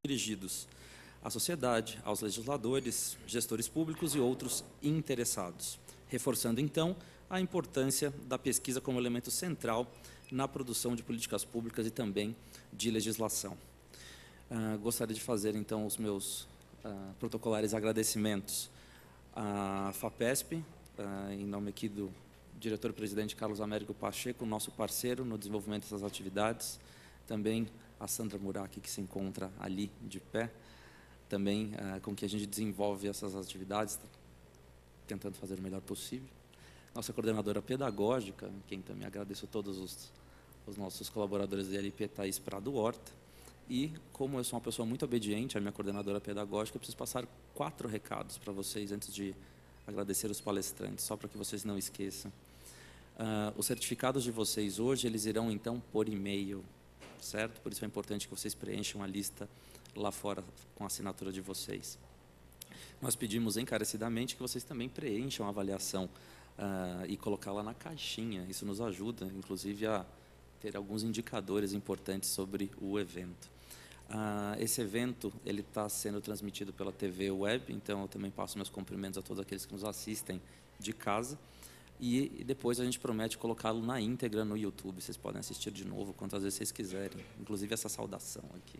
dirigidos à sociedade, aos legisladores, gestores públicos e outros interessados, reforçando, então, a importância da pesquisa como elemento central na produção de políticas públicas e também de legislação. Gostaria de fazer, então, os meus protocolares agradecimentos à FAPESP, em nome aqui do diretor-presidente Carlos Américo Pacheco, nosso parceiro no desenvolvimento dessas atividades, também a Sandra Muraki, que se encontra ali de pé, também com que a gente desenvolve essas atividades, tentando fazer o melhor possível. Nossa coordenadora pedagógica, quem também agradeço a todos os nossos colaboradores da LP, Thaís Prado Horta. E, como eu sou uma pessoa muito obediente, a minha coordenadora pedagógica, eu preciso passar 4 recados para vocês antes de agradecer os palestrantes, só para que vocês não esqueçam. Os certificados de vocês hoje, eles irão, então, por e-mail, certo? Por isso é importante que vocês preencham a lista lá fora com a assinatura de vocês. Nós pedimos encarecidamente que vocês também preencham a avaliação e colocá-la na caixinha. Isso nos ajuda, inclusive, a ter alguns indicadores importantes sobre o evento. Esse evento ele está sendo transmitido pela TV Web, então eu também passo meus cumprimentos a todos aqueles que nos assistem de casa. E depois a gente promete colocá-lo na íntegra no YouTube. Vocês podem assistir de novo quantas vezes vocês quiserem, inclusive essa saudação aqui.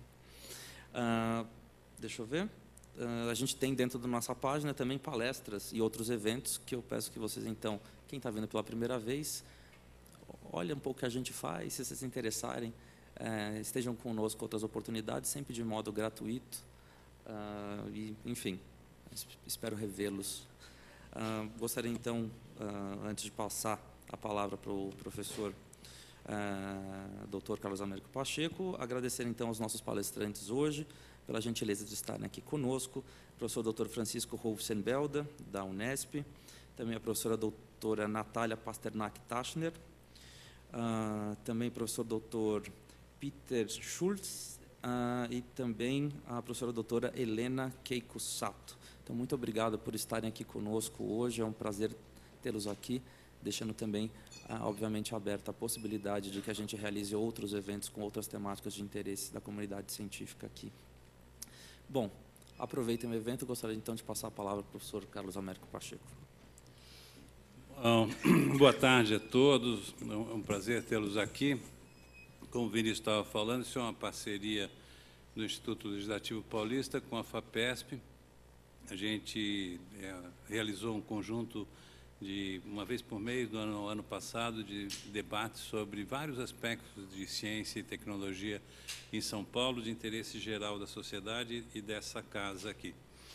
Deixa eu ver. A gente tem dentro da nossa página também palestras e outros eventos que eu peço que vocês, então, quem está vendo pela primeira vez, olhe um pouco o que a gente faz, se vocês se interessarem, estejam conosco outras oportunidades, sempre de modo gratuito. E, enfim, espero revê-los. Gostaria, então, antes de passar a palavra para o professor Dr. Carlos Américo Pacheco, agradecer, então, aos nossos palestrantes hoje, pela gentileza de estarem aqui conosco, professor Dr. Francisco Houfsenbelda, da Unesp, também a professora doutora Natália Pasternak-Tachner, também o professor Dr. Peter Schulz e também a professora doutora Helena Keiko Sato. Então, muito obrigado por estarem aqui conosco hoje, é um prazer tê-los aqui, deixando também, obviamente, aberta a possibilidade de que a gente realize outros eventos com outras temáticas de interesse da comunidade científica aqui. Bom, aproveitem o evento, gostaria então de passar a palavra para o professor Carlos Américo Pacheco. Boa tarde a todos, é um prazer tê-los aqui. Como o Vinícius estava falando, isso é uma parceria do Instituto Legislativo Paulista com a FAPESP. A gente realizou um conjunto de, uma vez por mês, no ano passado, de debates sobre vários aspectos de ciência e tecnologia em São Paulo, de interesse geral da sociedade e dessa casa aqui.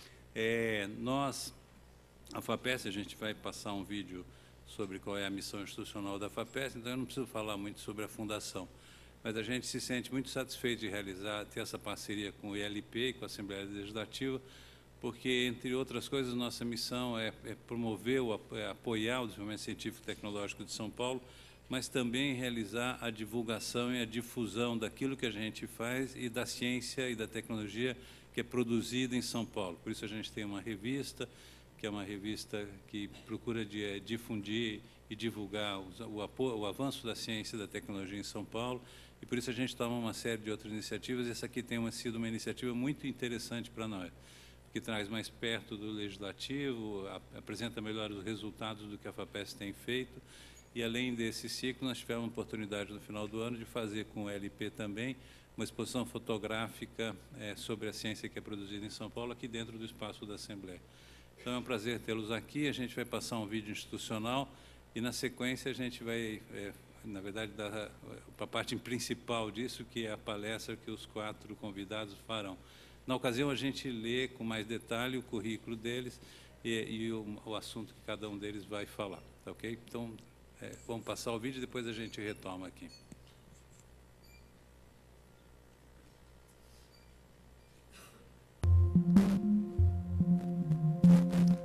A FAPESP, a gente vai passar um vídeo sobre qual é a missão institucional da FAPESP, então eu não preciso falar muito sobre a fundação, mas a gente se sente muito satisfeito de ter essa parceria com o ILP e com a Assembleia Legislativa, porque, entre outras coisas, nossa missão é promover, apoiar o desenvolvimento científico e tecnológico de São Paulo, mas também realizar a divulgação e a difusão daquilo que a gente faz e da ciência e da tecnologia que é produzida em São Paulo. Por isso a gente tem uma revista, que é uma revista que procura difundir e divulgar o avanço da ciência e da tecnologia em São Paulo, e por isso a gente toma uma série de outras iniciativas, e essa aqui tem sido uma iniciativa muito interessante para nós, que traz mais perto do Legislativo, apresenta melhor os resultados do que a FAPESP tem feito, e além desse ciclo, nós tivemos a oportunidade no final do ano de fazer com o LP também uma exposição fotográfica sobre a ciência que é produzida em São Paulo, aqui dentro do espaço da Assembleia. Então é um prazer tê-los aqui, a gente vai passar um vídeo institucional e na sequência a gente vai, na verdade, dar para a parte principal disso, que é a palestra que os 4 convidados farão. Na ocasião, a gente lê com mais detalhe o currículo deles e o assunto que cada um deles vai falar, tá ok? Então, vamos passar o vídeo e depois a gente retoma aqui.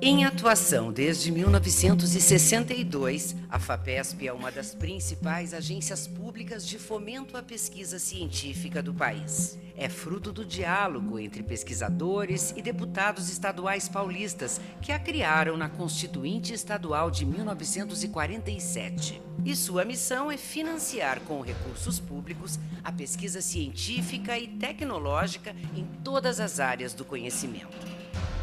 Em atuação desde 1962, a FAPESP é uma das principais agências públicas de fomento à pesquisa científica do país. É fruto do diálogo entre pesquisadores e deputados estaduais paulistas que a criaram na Constituinte Estadual de 1947. E sua missão é financiar com recursos públicos a pesquisa científica e tecnológica em todas as áreas do conhecimento.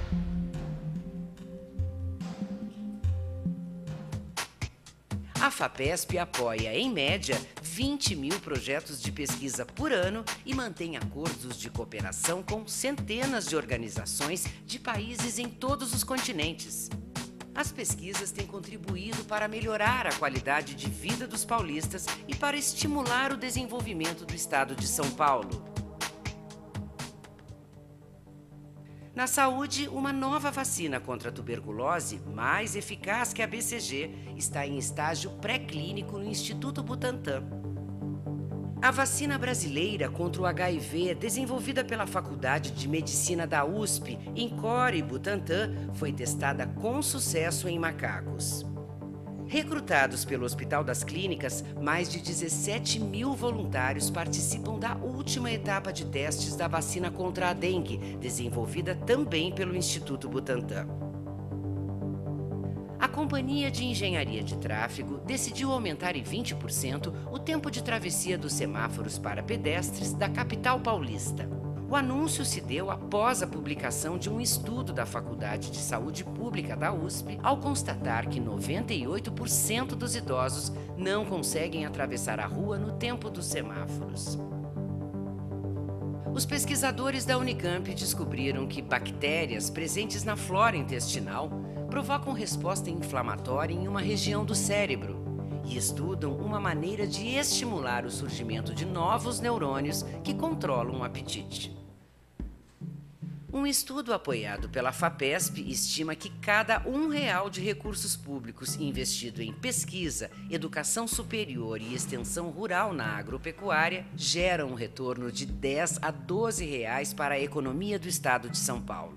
A FAPESP apoia, em média, 20 mil projetos de pesquisa por ano e mantém acordos de cooperação com centenas de organizações de países em todos os continentes. As pesquisas têm contribuído para melhorar a qualidade de vida dos paulistas e para estimular o desenvolvimento do estado de São Paulo. Na saúde, uma nova vacina contra a tuberculose, mais eficaz que a BCG, está em estágio pré-clínico no Instituto Butantan. A vacina brasileira contra o HIV, desenvolvida pela Faculdade de Medicina da USP, Encore e Butantan, foi testada com sucesso em macacos. Recrutados pelo Hospital das Clínicas, mais de 17 mil voluntários participam da última etapa de testes da vacina contra a dengue, desenvolvida também pelo Instituto Butantan. A Companhia de Engenharia de Tráfego decidiu aumentar em 20% o tempo de travessia dos semáforos para pedestres da capital paulista. O anúncio se deu após a publicação de um estudo da Faculdade de Saúde Pública da USP, ao constatar que 98% dos idosos não conseguem atravessar a rua no tempo dos semáforos. Os pesquisadores da Unicamp descobriram que bactérias presentes na flora intestinal provocam resposta inflamatória em uma região do cérebro e estudam uma maneira de estimular o surgimento de novos neurônios que controlam o apetite. Um estudo apoiado pela FAPESP estima que cada R$1 de recursos públicos investido em pesquisa, educação superior e extensão rural na agropecuária gera um retorno de R$10 a R$12 para a economia do estado de São Paulo.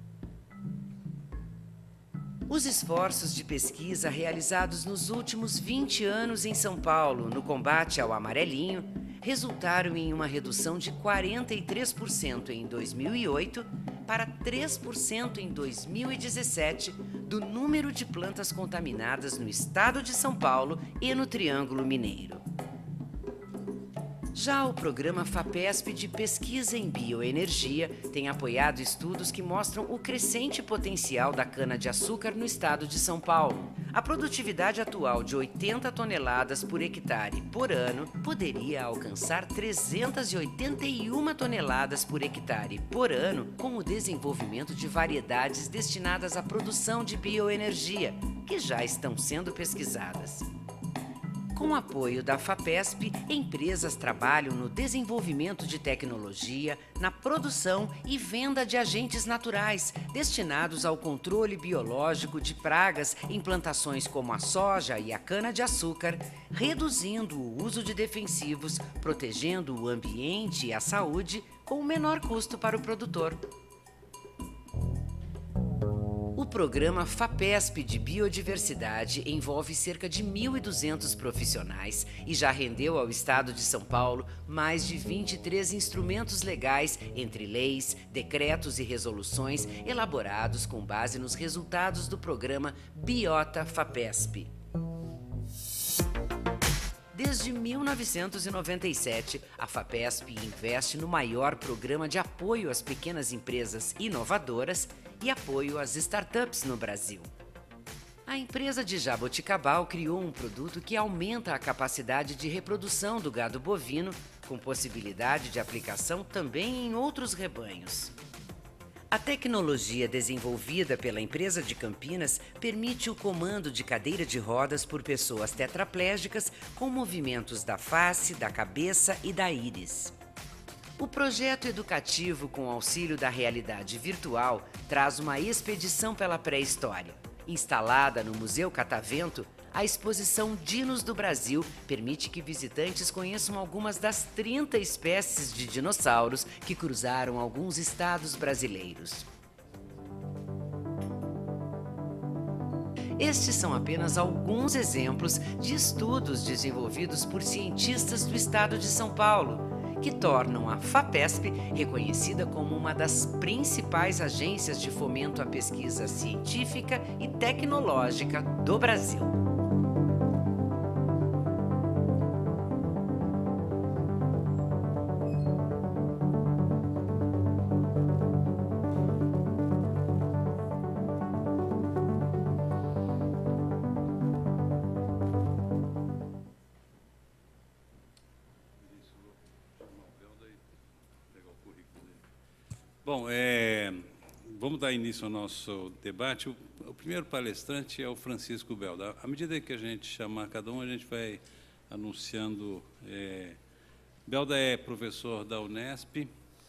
Os esforços de pesquisa realizados nos últimos 20 anos em São Paulo no combate ao amarelinho resultaram em uma redução de 43% em 2008 para 3% em 2017 do número de plantas contaminadas no estado de São Paulo e no Triângulo Mineiro. Já o programa FAPESP de pesquisa em bioenergia tem apoiado estudos que mostram o crescente potencial da cana-de-açúcar no estado de São Paulo. A produtividade atual de 80 toneladas por hectare por ano poderia alcançar 381 toneladas por hectare por ano com o desenvolvimento de variedades destinadas à produção de bioenergia, que já estão sendo pesquisadas. Com o apoio da FAPESP, empresas trabalham no desenvolvimento de tecnologia, na produção e venda de agentes naturais destinados ao controle biológico de pragas em plantações como a soja e a cana-de-açúcar, reduzindo o uso de defensivos, protegendo o ambiente e a saúde com o menor custo para o produtor. O programa FAPESP de Biodiversidade envolve cerca de 1.200 profissionais e já rendeu ao estado de São Paulo mais de 23 instrumentos legais, entre leis, decretos e resoluções elaborados com base nos resultados do programa Biota FAPESP. Desde 1997, a FAPESP investe no maior programa de apoio às pequenas empresas inovadoras e apoio às startups no Brasil. A empresa de Jaboticabal criou um produto que aumenta a capacidade de reprodução do gado bovino, com possibilidade de aplicação também em outros rebanhos. A tecnologia desenvolvida pela empresa de Campinas permite o comando de cadeira de rodas por pessoas tetraplégicas com movimentos da face, da cabeça e da íris. O projeto educativo com auxílio da realidade virtual traz uma expedição pela pré-história. Instalada no Museu Catavento, a exposição Dinos do Brasil permite que visitantes conheçam algumas das 30 espécies de dinossauros que cruzaram alguns estados brasileiros. Estes são apenas alguns exemplos de estudos desenvolvidos por cientistas do estado de São Paulo, que tornam a FAPESP reconhecida como uma das principais agências de fomento à pesquisa científica e tecnológica do Brasil. Bom, vamos dar início ao nosso debate. O primeiro palestrante é o Francisco Belda. À medida que a gente chamar cada um, a gente vai anunciando. Belda é professor da Unesp,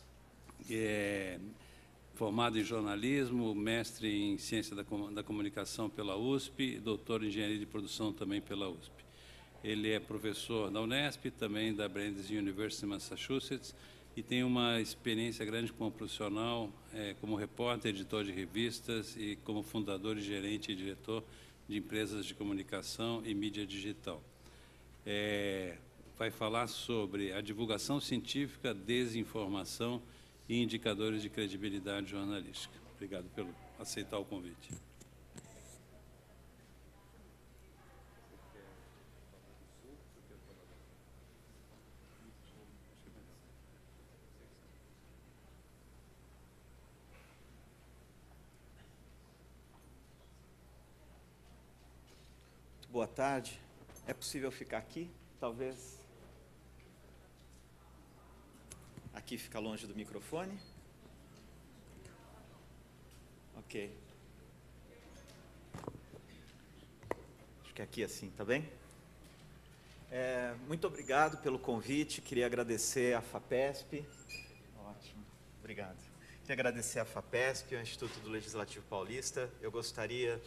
formado em jornalismo, mestre em ciência da comunicação pela USP, doutor em engenharia de produção também pela USP. Ele é professor da Unesp, também da Brandeis University, Massachusetts, e tem uma experiência grande como profissional, como repórter, editor de revistas e como fundador e gerente e diretor de empresas de comunicação e mídia digital. Vai falar sobre a divulgação científica, desinformação e indicadores de credibilidade jornalística. Obrigado por aceitar o convite. Boa tarde. É possível ficar aqui? Talvez. Aqui fica longe do microfone? Ok. Acho que aqui assim, tá bem? Muito obrigado pelo convite. Queria agradecer à FAPESP. Ótimo, obrigado. Queria agradecer à FAPESP, ao Instituto do Legislativo Paulista. Eu gostaria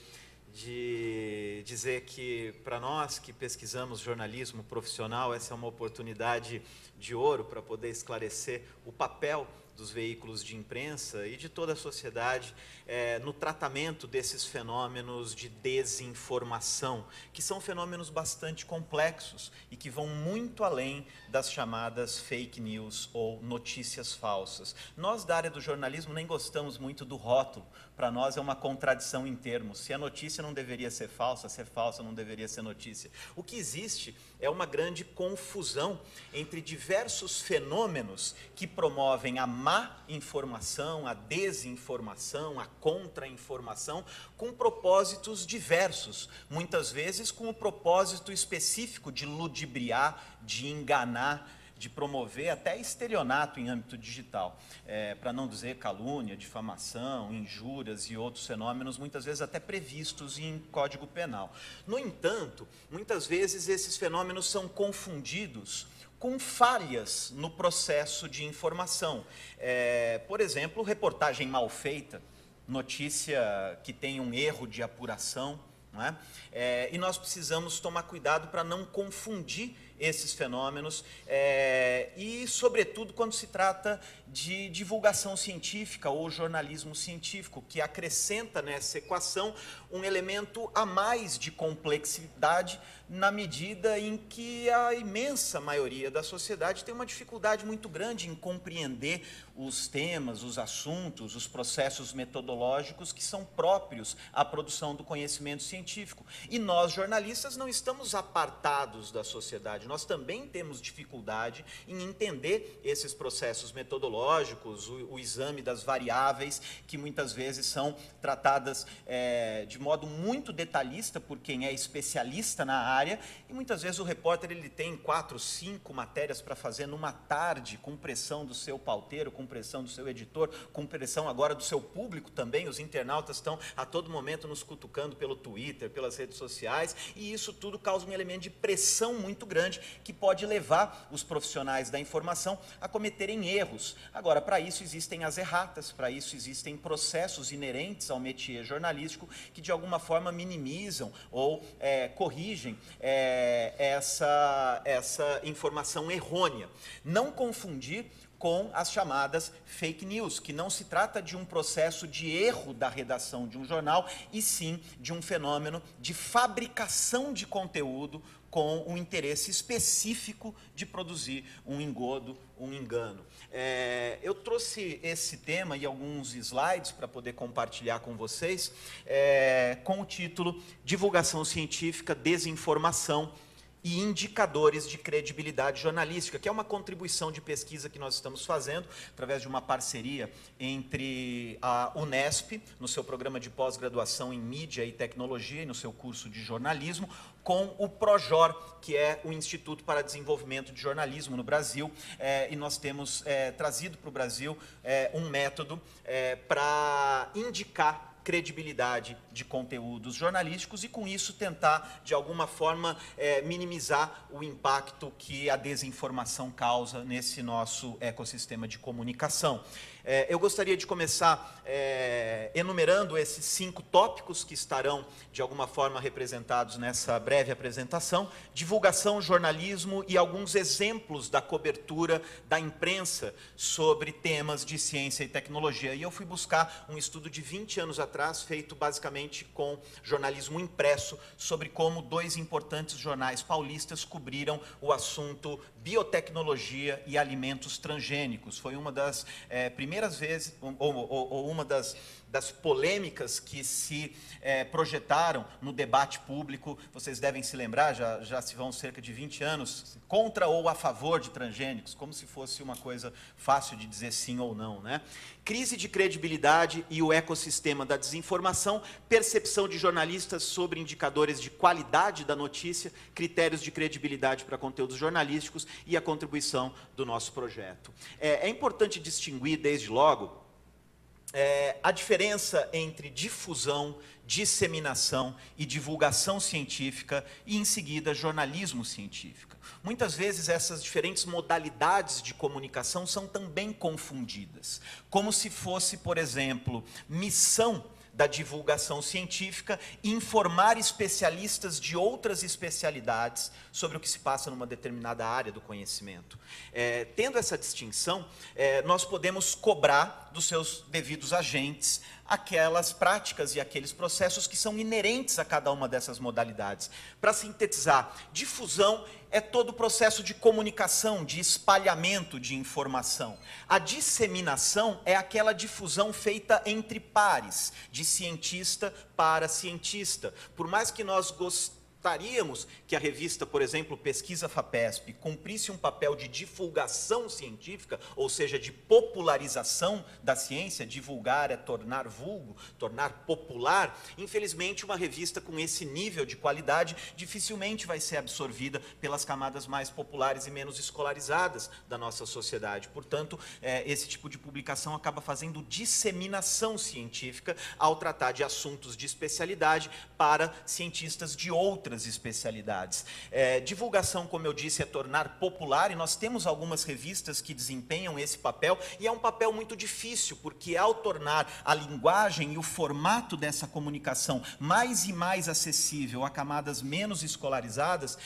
de dizer que, para nós que pesquisamos jornalismo profissional, essa é uma oportunidade de ouro para poder esclarecer o papel dos veículos de imprensa e de toda a sociedade no tratamento desses fenômenos de desinformação, que são fenômenos bastante complexos e que vão muito além das chamadas fake news ou notícias falsas. Nós, da área do jornalismo, nem gostamos muito do rótulo. Para nós é uma contradição em termos. Se a notícia não deveria ser falsa não deveria ser notícia. O que existe é uma grande confusão entre diversos fenômenos que promovem a má informação, a desinformação, a contra-informação, com propósitos diversos, muitas vezes com o propósito específico de ludibriar, de enganar, de promover até estelionato em âmbito digital, para não dizer calúnia, difamação, injúrias e outros fenômenos, muitas vezes até previstos em Código Penal. No entanto, muitas vezes esses fenômenos são confundidos com falhas no processo de informação. Por exemplo, reportagem mal feita, notícia que tem um erro de apuração, não é? E nós precisamos tomar cuidado para não confundir esses fenômenos e, sobretudo, quando se trata de divulgação científica ou jornalismo científico, que acrescenta nessa equação um elemento a mais de complexidade, na medida em que a imensa maioria da sociedade tem uma dificuldade muito grande em compreender os temas, os assuntos, os processos metodológicos que são próprios à produção do conhecimento científico. E nós, jornalistas, não estamos apartados da sociedade, nós também temos dificuldade em entender esses processos metodológicos, o exame das variáveis, que muitas vezes são tratadas de modo muito detalhista por quem é especialista na área, e muitas vezes o repórter ele tem 4, 5 matérias para fazer numa tarde, com pressão do seu pauteiro, com pressão do seu editor, com pressão agora do seu público também. Os internautas estão a todo momento nos cutucando pelo Twitter, pelas redes sociais, e isso tudo causa um elemento de pressão muito grande que pode levar os profissionais da informação a cometerem erros. Agora, para isso existem as erratas, para isso existem processos inerentes ao métier jornalístico que de alguma forma minimizam ou corrigem essa informação errônea. Não confundir com as chamadas fake news, que não se trata de um processo de erro da redação de um jornal, e sim de um fenômeno de fabricação de conteúdo com um interesse específico de produzir um engodo, um engano. Eu trouxe esse tema e alguns slides para poder compartilhar com vocês, com o título Divulgação Científica, Desinformação e Indicadores de Credibilidade Jornalística, que é uma contribuição de pesquisa que nós estamos fazendo através de uma parceria entre a Unesp, no seu programa de pós-graduação em Mídia e Tecnologia e no seu curso de jornalismo, com o PROJOR, que é o Instituto para Desenvolvimento de Jornalismo no Brasil, e nós temos trazido para o Brasil um método para indicar credibilidade de conteúdos jornalísticos e, com isso, tentar, de alguma forma, minimizar o impacto que a desinformação causa nesse nosso ecossistema de comunicação. Eu gostaria de começar enumerando esses 5 tópicos que estarão, de alguma forma, representados nessa breve apresentação: divulgação, jornalismo e alguns exemplos da cobertura da imprensa sobre temas de ciência e tecnologia. E eu fui buscar um estudo de 20 anos atrás, feito basicamente com jornalismo impresso, sobre como 2 importantes jornais paulistas cobriram o assunto biotecnologia e alimentos transgênicos. Foi uma das primeiras vezes, ou uma das polêmicas que se projetaram no debate público. Vocês devem se lembrar, já se vão cerca de 20 anos, contra ou a favor de transgênicos, como se fosse uma coisa fácil de dizer sim ou não, né? Crise de credibilidade e o ecossistema da desinformação, percepção de jornalistas sobre indicadores de qualidade da notícia, critérios de credibilidade para conteúdos jornalísticos e a contribuição do nosso projeto. É importante distinguir, desde logo, a diferença entre difusão, disseminação e divulgação científica e, em seguida, jornalismo científico. Muitas vezes essas diferentes modalidades de comunicação são também confundidas, como se fosse, por exemplo, missão da divulgação científica informar especialistas de outras especialidades sobre o que se passa numa determinada área do conhecimento. Tendo essa distinção, nós podemos cobrar dos seus devidos agentes aquelas práticas e aqueles processos que são inerentes a cada uma dessas modalidades. Para sintetizar, difusão é todo o processo de comunicação, de espalhamento de informação. A disseminação é aquela difusão feita entre pares, de cientista para cientista. Por mais que nós gostaríamos que a revista, por exemplo, Pesquisa FAPESP, cumprisse um papel de divulgação científica, ou seja, de popularização da ciência. Divulgar é tornar vulgo, tornar popular. Infelizmente, uma revista com esse nível de qualidade dificilmente vai ser absorvida pelas camadas mais populares e menos escolarizadas da nossa sociedade. Portanto, esse tipo de publicação acaba fazendo disseminação científica ao tratar de assuntos de especialidade para cientistas de outras especialidades. Divulgação, como eu disse, é tornar popular, e nós temos algumas revistas que desempenham esse papel, e é um papel muito difícil, porque ao tornar a linguagem e o formato dessa comunicação mais e mais acessível a camadas menos escolarizadas,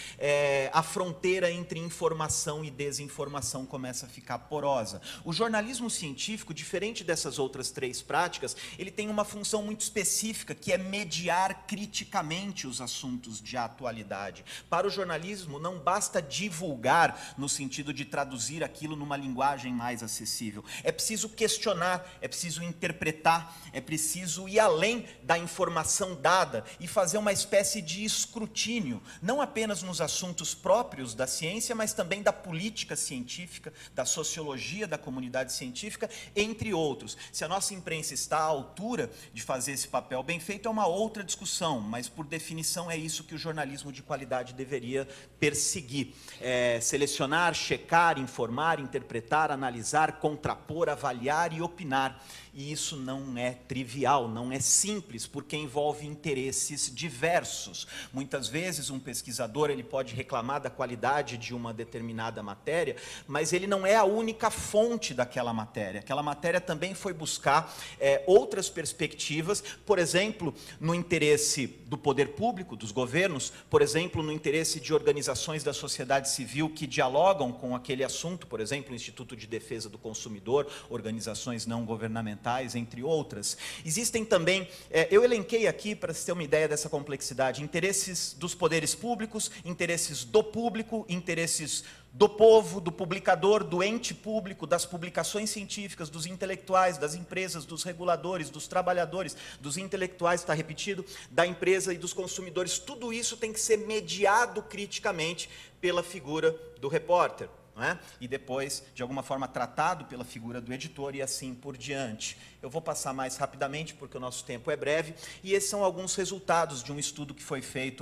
a fronteira entre informação e desinformação começa a ficar porosa. O jornalismo científico, diferente dessas outras 3 práticas, ele tem uma função muito específica, que é mediar criticamente os assuntos de atualidade. Para o jornalismo, não basta divulgar no sentido de traduzir aquilo numa linguagem mais acessível. É preciso questionar, é preciso interpretar, é preciso ir além da informação dada e fazer uma espécie de escrutínio, não apenas nos assuntos próprios da ciência, mas também da política científica, da sociologia da comunidade científica, entre outros. Se a nossa imprensa está à altura de fazer esse papel bem feito, é uma outra discussão, mas, por definição, é isso que o jornalismo de qualidade deveria perseguir. Selecionar, checar, informar, interpretar, analisar, contrapor, avaliar e opinar. E isso não é trivial, não é simples, porque envolve interesses diversos. Muitas vezes um pesquisador ele pode reclamar da qualidade de uma determinada matéria, mas ele não é a única fonte daquela matéria. Aquela matéria também foi buscar outras perspectivas, por exemplo, no interesse do poder público, dos governos, governos, por exemplo, no interesse de organizações da sociedade civil que dialogam com aquele assunto, por exemplo, o Instituto de Defesa do Consumidor, organizações não governamentais, entre outras. Existem também, eu elenquei aqui, para você ter uma ideia dessa complexidade, interesses dos poderes públicos, interesses do público, interesses do povo, do publicador, do ente público, das publicações científicas, dos intelectuais, das empresas, dos reguladores, dos trabalhadores, dos intelectuais, está repetido, da empresa e dos consumidores. Tudo isso tem que ser mediado criticamente pela figura do repórter, não é? E depois, de alguma forma, tratado pela figura do editor e assim por diante. Eu vou passar mais rapidamente, porque o nosso tempo é breve, e esses são alguns resultados de um estudo que foi feito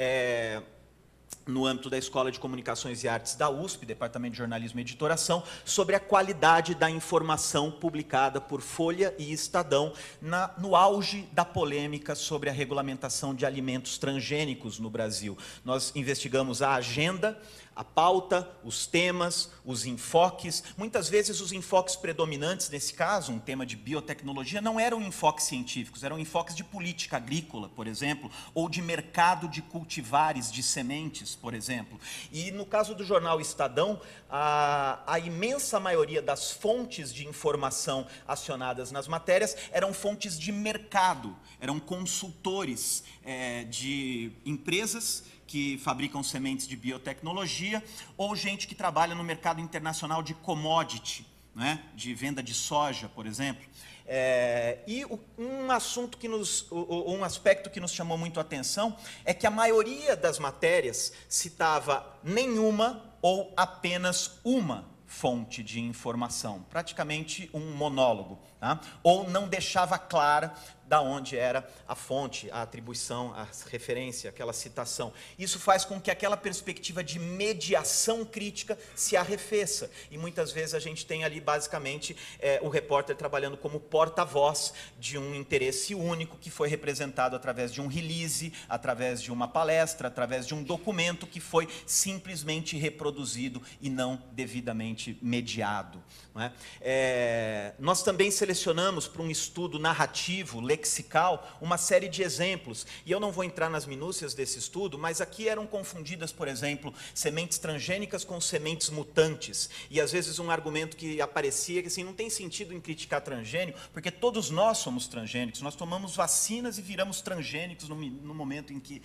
no âmbito da Escola de Comunicações e Artes da USP, Departamento de Jornalismo e Editoração, sobre a qualidade da informação publicada por Folha e Estadão no auge da polêmica sobre a regulamentação de alimentos transgênicos no Brasil. Nós investigamos a agenda, a pauta, os temas, os enfoques. Muitas vezes os enfoques predominantes, nesse caso, um tema de biotecnologia, não eram enfoques científicos, eram enfoques de política agrícola, por exemplo, ou de mercado de cultivares, de sementes, por exemplo. E no caso do jornal Estadão, a imensa maioria das fontes de informação acionadas nas matérias eram fontes de mercado, eram consultores de empresas que fabricam sementes de biotecnologia, ou gente que trabalha no mercado internacional de commodity, né, de venda de soja, por exemplo. Um aspecto que nos chamou muito a atenção é que a maioria das matérias citava nenhuma ou apenas uma fonte de informação, praticamente um monólogo, tá? Ou não deixava clara da onde era a fonte, a atribuição, a referência, aquela citação. Isso faz com que aquela perspectiva de mediação crítica se arrefeça. E muitas vezes a gente tem ali, basicamente, o repórter trabalhando como porta-voz de um interesse único que foi representado através de um release, através de uma palestra, através de um documento que foi simplesmente reproduzido e não devidamente mediado. Não é? Nós também selecionamos para um estudo narrativo, lexical, uma série de exemplos. E eu não vou entrar nas minúcias desse estudo, mas aqui eram confundidas, por exemplo, sementes transgênicas com sementes mutantes. E às vezes um argumento que aparecia que assim, não tem sentido em criticar transgênico, porque todos nós somos transgênicos, nós tomamos vacinas e viramos transgênicos no momento em que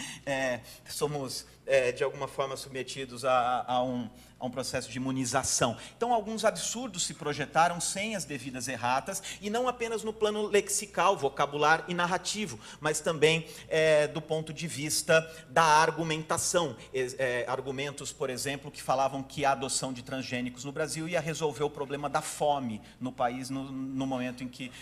somos, de alguma forma, submetidos a um processo de imunização. Então, alguns absurdos se projetaram sem as devidas erratas, e não apenas no plano lexical, vocabular e narrativo, mas também do ponto de vista da argumentação. Argumentos, por exemplo, que falavam que a adoção de transgênicos no Brasil ia resolver o problema da fome no país no momento em que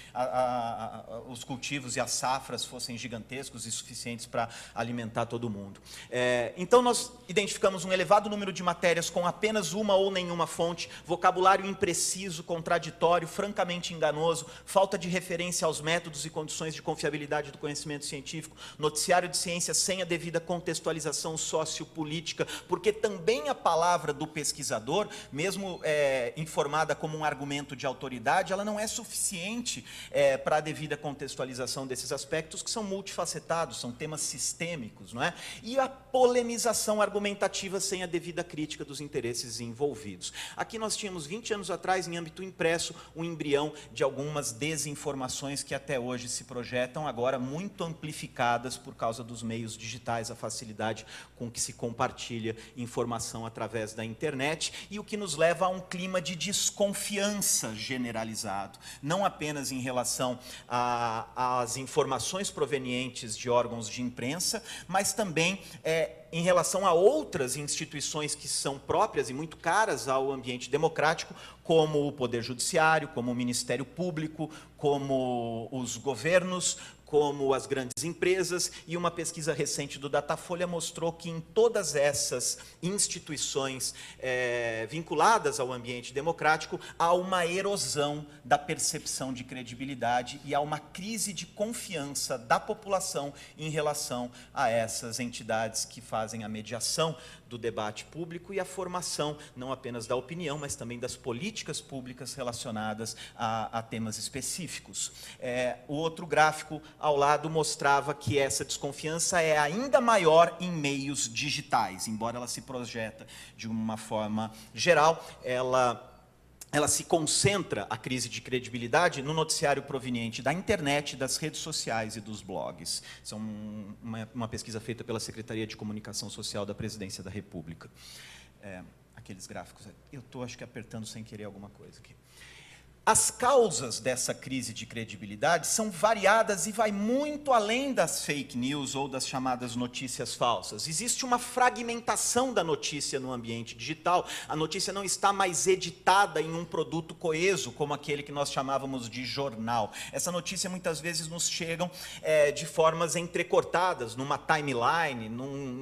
os cultivos e as safras fossem gigantescos e suficientes para alimentar todo mundo. Então, nós identificamos um elevado número de matérias com apenas uma ou nenhuma fonte, vocabulário impreciso, contraditório, francamente enganoso, falta de referência aos métodos e condições de confiabilidade do conhecimento científico, noticiário de ciência sem a devida contextualização sociopolítica, porque também a palavra do pesquisador, mesmo informada como um argumento de autoridade, ela não é suficiente para a devida contextualização desses aspectos, que são multifacetados, são temas sistêmicos, não é? E a polemização argumentativa sem a devida crítica dos interesses envolvidos. Aqui nós tínhamos, 20 anos atrás, em âmbito impresso, um embrião de algumas desinformações que até hoje se projetam, agora muito amplificadas por causa dos meios digitais, a facilidade com que se compartilha informação através da internet, e o que nos leva a um clima de desconfiança generalizado, não apenas em relação às informações provenientes de órgãos de imprensa, mas também em relação a outras instituições que são próprias e muito caras ao ambiente democrático, como o Poder Judiciário, como o Ministério Público, como os governos, como as grandes empresas, e uma pesquisa recente do Datafolha mostrou que em todas essas instituições vinculadas ao ambiente democrático, há uma erosão da percepção de credibilidade e há uma crise de confiança da população em relação a essas entidades que fazem a mediação do debate público e a formação, não apenas da opinião, mas também das políticas públicas relacionadas a temas específicos. O outro gráfico ao lado mostrava que essa desconfiança é ainda maior em meios digitais, embora ela se projeta de uma forma geral, ela se concentra, a crise de credibilidade, no noticiário proveniente da internet, das redes sociais e dos blogs. Isso é uma pesquisa feita pela Secretaria de Comunicação Social da Presidência da República. Aqueles gráficos, eu estou, acho que, apertando sem querer alguma coisa aqui. As causas dessa crise de credibilidade são variadas e vai muito além das fake news ou das chamadas notícias falsas. Existe uma fragmentação da notícia no ambiente digital. A notícia não está mais editada em um produto coeso, como aquele que nós chamávamos de jornal. Essa notícia muitas vezes nos chegam de formas entrecortadas, numa timeline,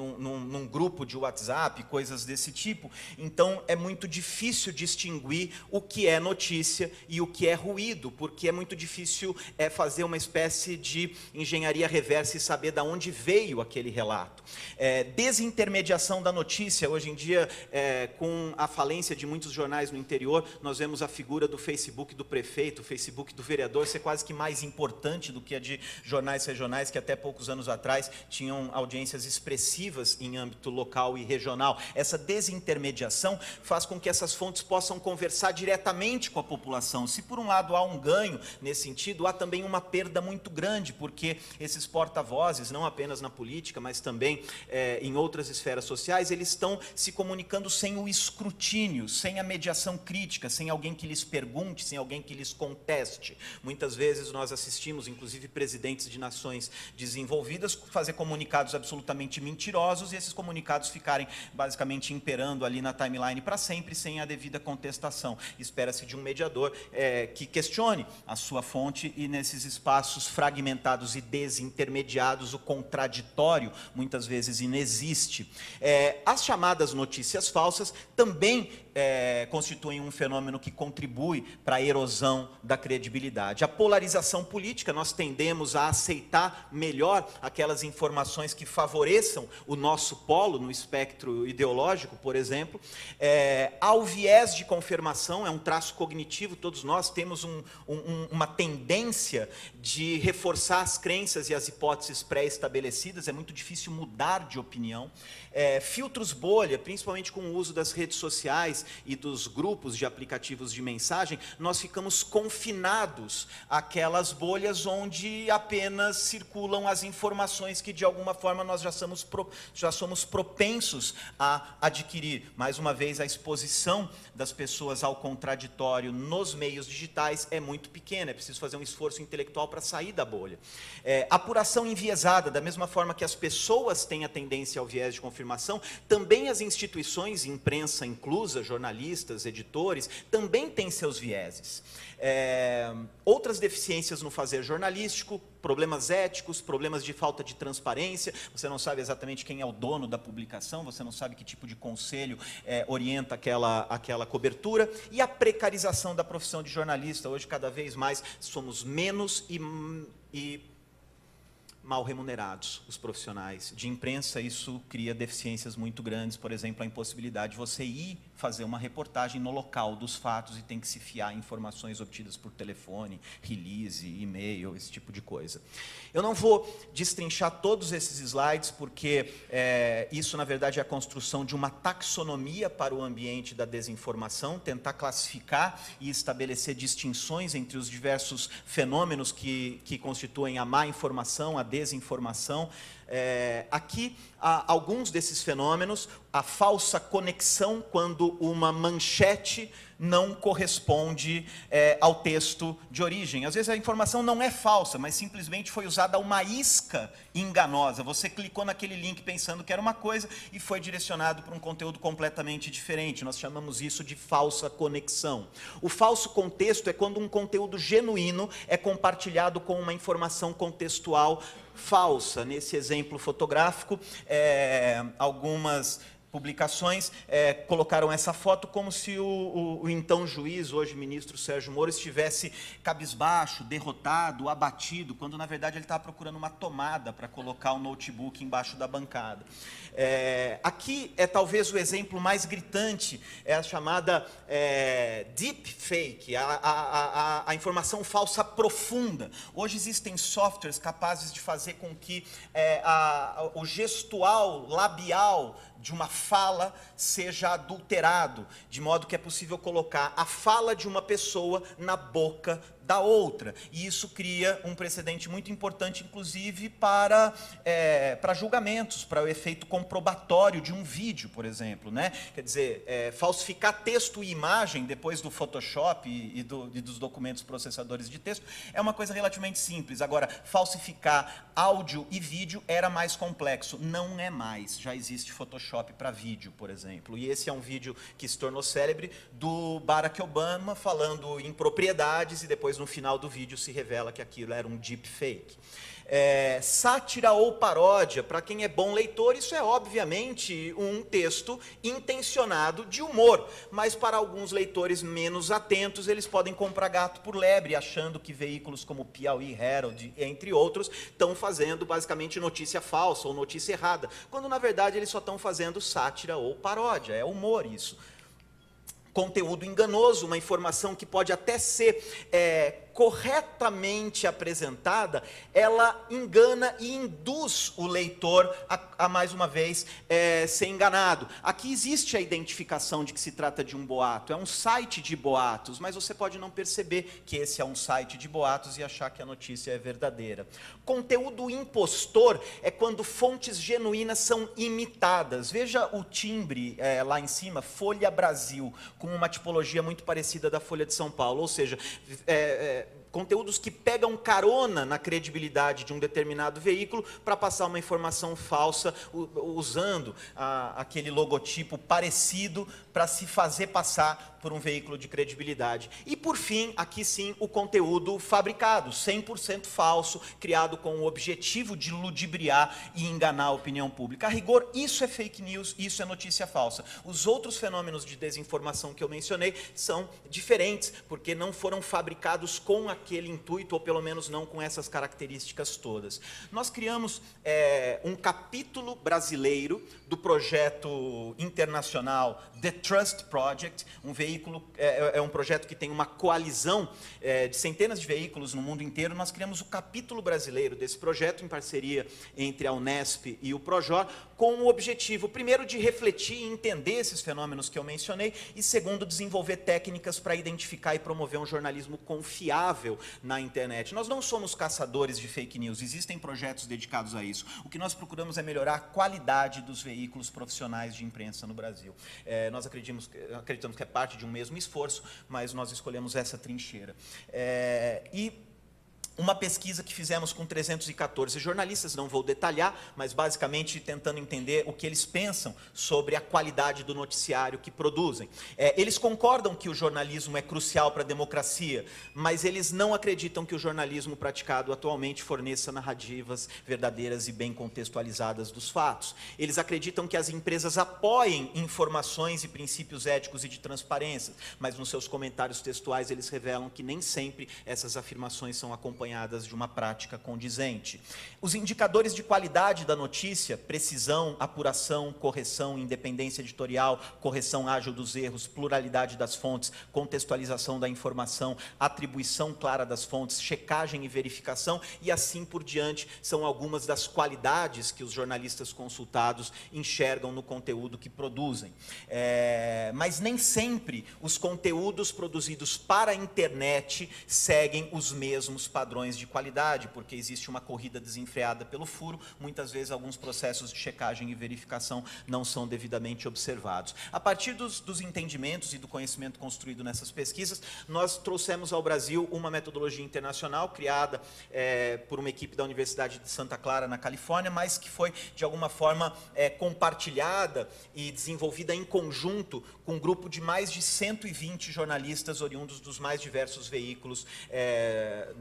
num grupo de WhatsApp, coisas desse tipo. Então, é muito difícil distinguir o que é notícia e o que é ruído, porque é muito difícil fazer uma espécie de engenharia reversa e saber de onde veio aquele relato. Desintermediação da notícia. Hoje em dia, com a falência de muitos jornais no interior, nós vemos a figura do Facebook do prefeito, o Facebook do vereador ser quase que mais importante do que a de jornais regionais, que até poucos anos atrás tinham audiências expressivas em âmbito local e regional. Essa desintermediação faz com que essas fontes possam conversar diretamente com a população. Se, por um lado, há um ganho nesse sentido, há também uma perda muito grande, porque esses porta-vozes, não apenas na política, mas também em outras esferas sociais, eles estão se comunicando sem o escrutínio, sem a mediação crítica, sem alguém que lhes pergunte, sem alguém que lhes conteste. Muitas vezes nós assistimos, inclusive, presidentes de nações desenvolvidas fazer comunicados absolutamente mentirosos e esses comunicados ficarem, basicamente, imperando ali na timeline para sempre, sem a devida contestação. Espera-se de um mediador que questione a sua fonte e, nesses espaços fragmentados e desintermediados, o contraditório muitas vezes inexiste. As chamadas notícias falsas também constituem um fenômeno que contribui para a erosão da credibilidade. A polarização política, nós tendemos a aceitar melhor aquelas informações que favoreçam o nosso polo no espectro ideológico, por exemplo. Há o viés de confirmação, é um traço cognitivo, todos nós temos uma tendência de reforçar as crenças e as hipóteses pré-estabelecidas, é muito difícil mudar de opinião. Filtros bolha, principalmente com o uso das redes sociais e dos grupos de aplicativos de mensagem, nós ficamos confinados àquelas bolhas onde apenas circulam as informações que, de alguma forma, nós já somos propensos a adquirir. Mais uma vez, a exposição das pessoas ao contraditório nos meios digitais é muito pequena, é preciso fazer um esforço intelectual para sair da bolha. Apuração enviesada, da mesma forma que as pessoas têm a tendência ao viés de confirmação, também as instituições, imprensa inclusa, jornalistas, editores, também têm seus vieses. Outras deficiências no fazer jornalístico, problemas éticos, problemas de falta de transparência, você não sabe exatamente quem é o dono da publicação, você não sabe que tipo de conselho orienta aquela cobertura, e a precarização da profissão de jornalista. Hoje, cada vez mais, somos menos e mal remunerados, os profissionais de imprensa. Isso cria deficiências muito grandes, por exemplo, a impossibilidade de você ir fazer uma reportagem no local dos fatos e tem que se fiar em informações obtidas por telefone, release, e-mail, esse tipo de coisa. Eu não vou destrinchar todos esses slides, porque isso, na verdade, é a construção de uma taxonomia para o ambiente da desinformação, tentar classificar e estabelecer distinções entre os diversos fenômenos que constituem a má informação, a desinformação. Aqui, há alguns desses fenômenos: a falsa conexão, quando uma manchete não corresponde ao texto de origem. Às vezes a informação não é falsa, mas simplesmente foi usada uma isca enganosa. Você clicou naquele link pensando que era uma coisa e foi direcionado para um conteúdo completamente diferente. Nós chamamos isso de falsa conexão. O falso contexto é quando um conteúdo genuíno é compartilhado com uma informação contextual falsa. Nesse exemplo fotográfico, algumas publicações colocaram essa foto como se o então juiz, hoje ministro Sérgio Moro, estivesse cabisbaixo, derrotado, abatido, quando na verdade ele estava procurando uma tomada para colocar o notebook embaixo da bancada. Aqui é talvez o exemplo mais gritante, é a chamada deep fake, a informação falsa profunda. Hoje existem softwares capazes de fazer com que o gestual labial de uma fala seja adulterado, de modo que é possível colocar a fala de uma pessoa na boca da outra. E isso cria um precedente muito importante, inclusive, para julgamentos, para o efeito comprobatório de um vídeo, por exemplo, né? Quer dizer, falsificar texto e imagem, depois do Photoshop e dos documentos processadores de texto, é uma coisa relativamente simples. Agora, falsificar áudio e vídeo era mais complexo. Não é mais. Já existe Photoshop para vídeo, por exemplo. E esse é um vídeo que se tornou célebre do Barack Obama falando em propriedades e depois no final do vídeo se revela que aquilo era um deepfake. Sátira ou paródia, para quem é bom leitor, isso é obviamente um texto intencionado de humor, mas para alguns leitores menos atentos, eles podem comprar gato por lebre, achando que veículos como Piauí Herald, entre outros, estão fazendo basicamente notícia falsa ou notícia errada, quando na verdade eles só estão fazendo sátira ou paródia, é humor isso. Conteúdo enganoso, uma informação que pode até ser corretamente apresentada, ela engana e induz o leitor a mais uma vez, ser enganado. Aqui existe a identificação de que se trata de um boato, é um site de boatos, mas você pode não perceber que esse é um site de boatos e achar que a notícia é verdadeira. Conteúdo impostor é quando fontes genuínas são imitadas. Veja o timbre lá em cima, Folha Brasil, com uma tipologia muito parecida da Folha de São Paulo, ou seja, conteúdos que pegam carona na credibilidade de um determinado veículo para passar uma informação falsa, usando aquele logotipo parecido para se fazer passar por um veículo de credibilidade. E, por fim, aqui sim, o conteúdo fabricado, 100% falso, criado com o objetivo de ludibriar e enganar a opinião pública. A rigor, isso é fake news, isso é notícia falsa. Os outros fenômenos de desinformação que eu mencionei são diferentes, porque não foram fabricados com aquele intuito, ou pelo menos não com essas características todas. Nós criamos um capítulo brasileiro do projeto internacional The Trust Project, um veículo, um projeto que tem uma coalizão de centenas de veículos no mundo inteiro. Nós criamos o capítulo brasileiro desse projeto, em parceria entre a Unesp e o Projor, com o objetivo, primeiro, de refletir e entender esses fenômenos que eu mencionei, e segundo, desenvolver técnicas para identificar e promover um jornalismo confiável na internet. Nós não somos caçadores de fake news, existem projetos dedicados a isso. O que nós procuramos é melhorar a qualidade dos veículos profissionais de imprensa no Brasil. Nós acreditamos que é parte de um mesmo esforço, mas nós escolhemos essa trincheira. Uma pesquisa que fizemos com 314 jornalistas, não vou detalhar, mas basicamente tentando entender o que eles pensam sobre a qualidade do noticiário que produzem. Eles concordam que o jornalismo é crucial para a democracia, mas eles não acreditam que o jornalismo praticado atualmente forneça narrativas verdadeiras e bem contextualizadas dos fatos. Eles acreditam que as empresas apoiem informações e princípios éticos e de transparência, mas nos seus comentários textuais eles revelam que nem sempre essas afirmações são acompanhadas de uma prática condizente. Os indicadores de qualidade da notícia, precisão, apuração, correção, independência editorial, correção ágil dos erros, pluralidade das fontes, contextualização da informação, atribuição clara das fontes, checagem e verificação, e assim por diante, são algumas das qualidades que os jornalistas consultados enxergam no conteúdo que produzem. Mas nem sempre os conteúdos produzidos para a internet seguem os mesmos padrões de qualidade, porque existe uma corrida desenfreada pelo furo, muitas vezes alguns processos de checagem e verificação não são devidamente observados. A partir dos entendimentos e do conhecimento construído nessas pesquisas, nós trouxemos ao Brasil uma metodologia internacional criada por uma equipe da Universidade de Santa Clara, na Califórnia, mas que foi, de alguma forma, compartilhada e desenvolvida em conjunto com um grupo de mais de 120 jornalistas oriundos dos mais diversos veículos na América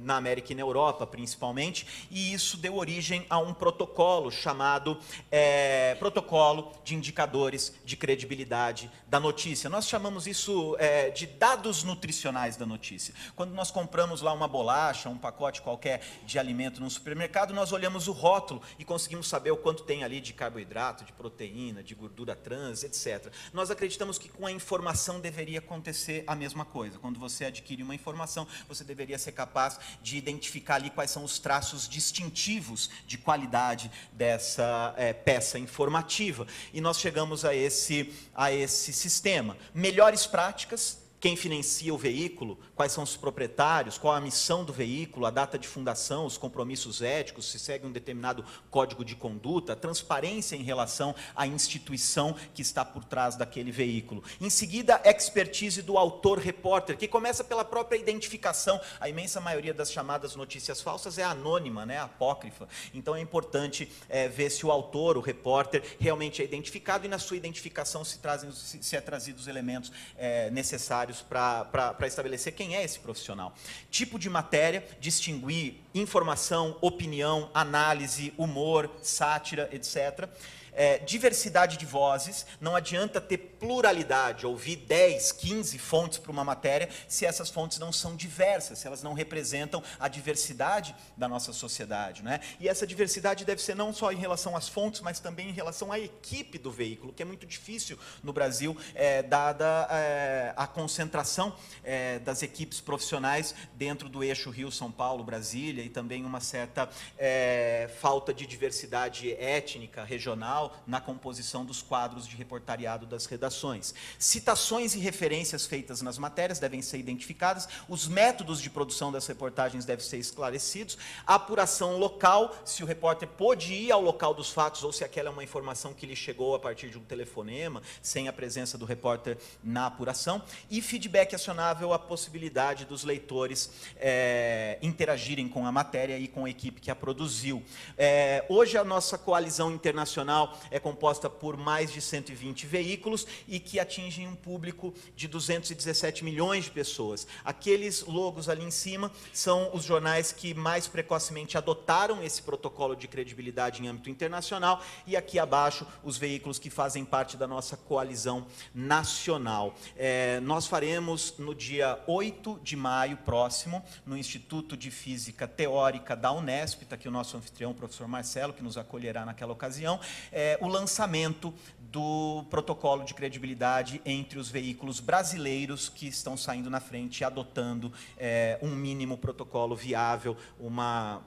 aqui na Europa, principalmente, e isso deu origem a um protocolo chamado Protocolo de Indicadores de Credibilidade da Notícia. Nós chamamos isso de dados nutricionais da notícia. Quando nós compramos lá uma bolacha, um pacote qualquer de alimento no supermercado, nós olhamos o rótulo e conseguimos saber o quanto tem ali de carboidrato, de proteína, de gordura trans, etc. Nós acreditamos que com a informação deveria acontecer a mesma coisa. Quando você adquire uma informação, você deveria ser capaz de identificar ali quais são os traços distintivos de qualidade dessa peça informativa. E nós chegamos a esse sistema. Melhores práticas. Quem financia o veículo, quais são os proprietários, qual a missão do veículo, a data de fundação, os compromissos éticos, se segue um determinado código de conduta, a transparência em relação à instituição que está por trás daquele veículo. Em seguida, a expertise do autor-repórter, que começa pela própria identificação. A imensa maioria das chamadas notícias falsas é anônima, né, apócrifa. Então é importante ver se o autor, o repórter, realmente é identificado e na sua identificação se é trazido os elementos necessários para estabelecer quem é esse profissional. Tipo de matéria, distinguir informação, opinião, análise, humor, sátira, etc. Diversidade de vozes, não adianta ter pluralidade, ouvir 10, 15 fontes para uma matéria, se essas fontes não são diversas, se elas não representam a diversidade da nossa sociedade, né? E essa diversidade deve ser não só em relação às fontes, mas também em relação à equipe do veículo, que é muito difícil no Brasil, dada a concentração das equipes profissionais dentro do eixo Rio-São Paulo-Brasília e também uma certa falta de diversidade étnica, regional, na composição dos quadros de reportariado das redações. Citações e referências feitas nas matérias devem ser identificadas, os métodos de produção das reportagens devem ser esclarecidos, a apuração local, se o repórter pôde ir ao local dos fatos ou se aquela é uma informação que lhe chegou a partir de um telefonema, sem a presença do repórter na apuração, e feedback acionável à possibilidade dos leitores interagirem com a matéria e com a equipe que a produziu. Hoje a nossa coalizão internacional é composta por mais de 120 veículos e que atingem um público de 217 milhões de pessoas. Aqueles logos ali em cima são os jornais que mais precocemente adotaram esse protocolo de credibilidade em âmbito internacional e aqui abaixo os veículos que fazem parte da nossa coalizão nacional. Nós faremos no dia 8 de maio próximo, no Instituto de Física Teórica da Unesp, está aqui o nosso anfitrião, o professor Marcelo, que nos acolherá naquela ocasião, o lançamento do protocolo de credibilidade entre os veículos brasileiros que estão saindo na frente e adotando um mínimo protocolo viável, uma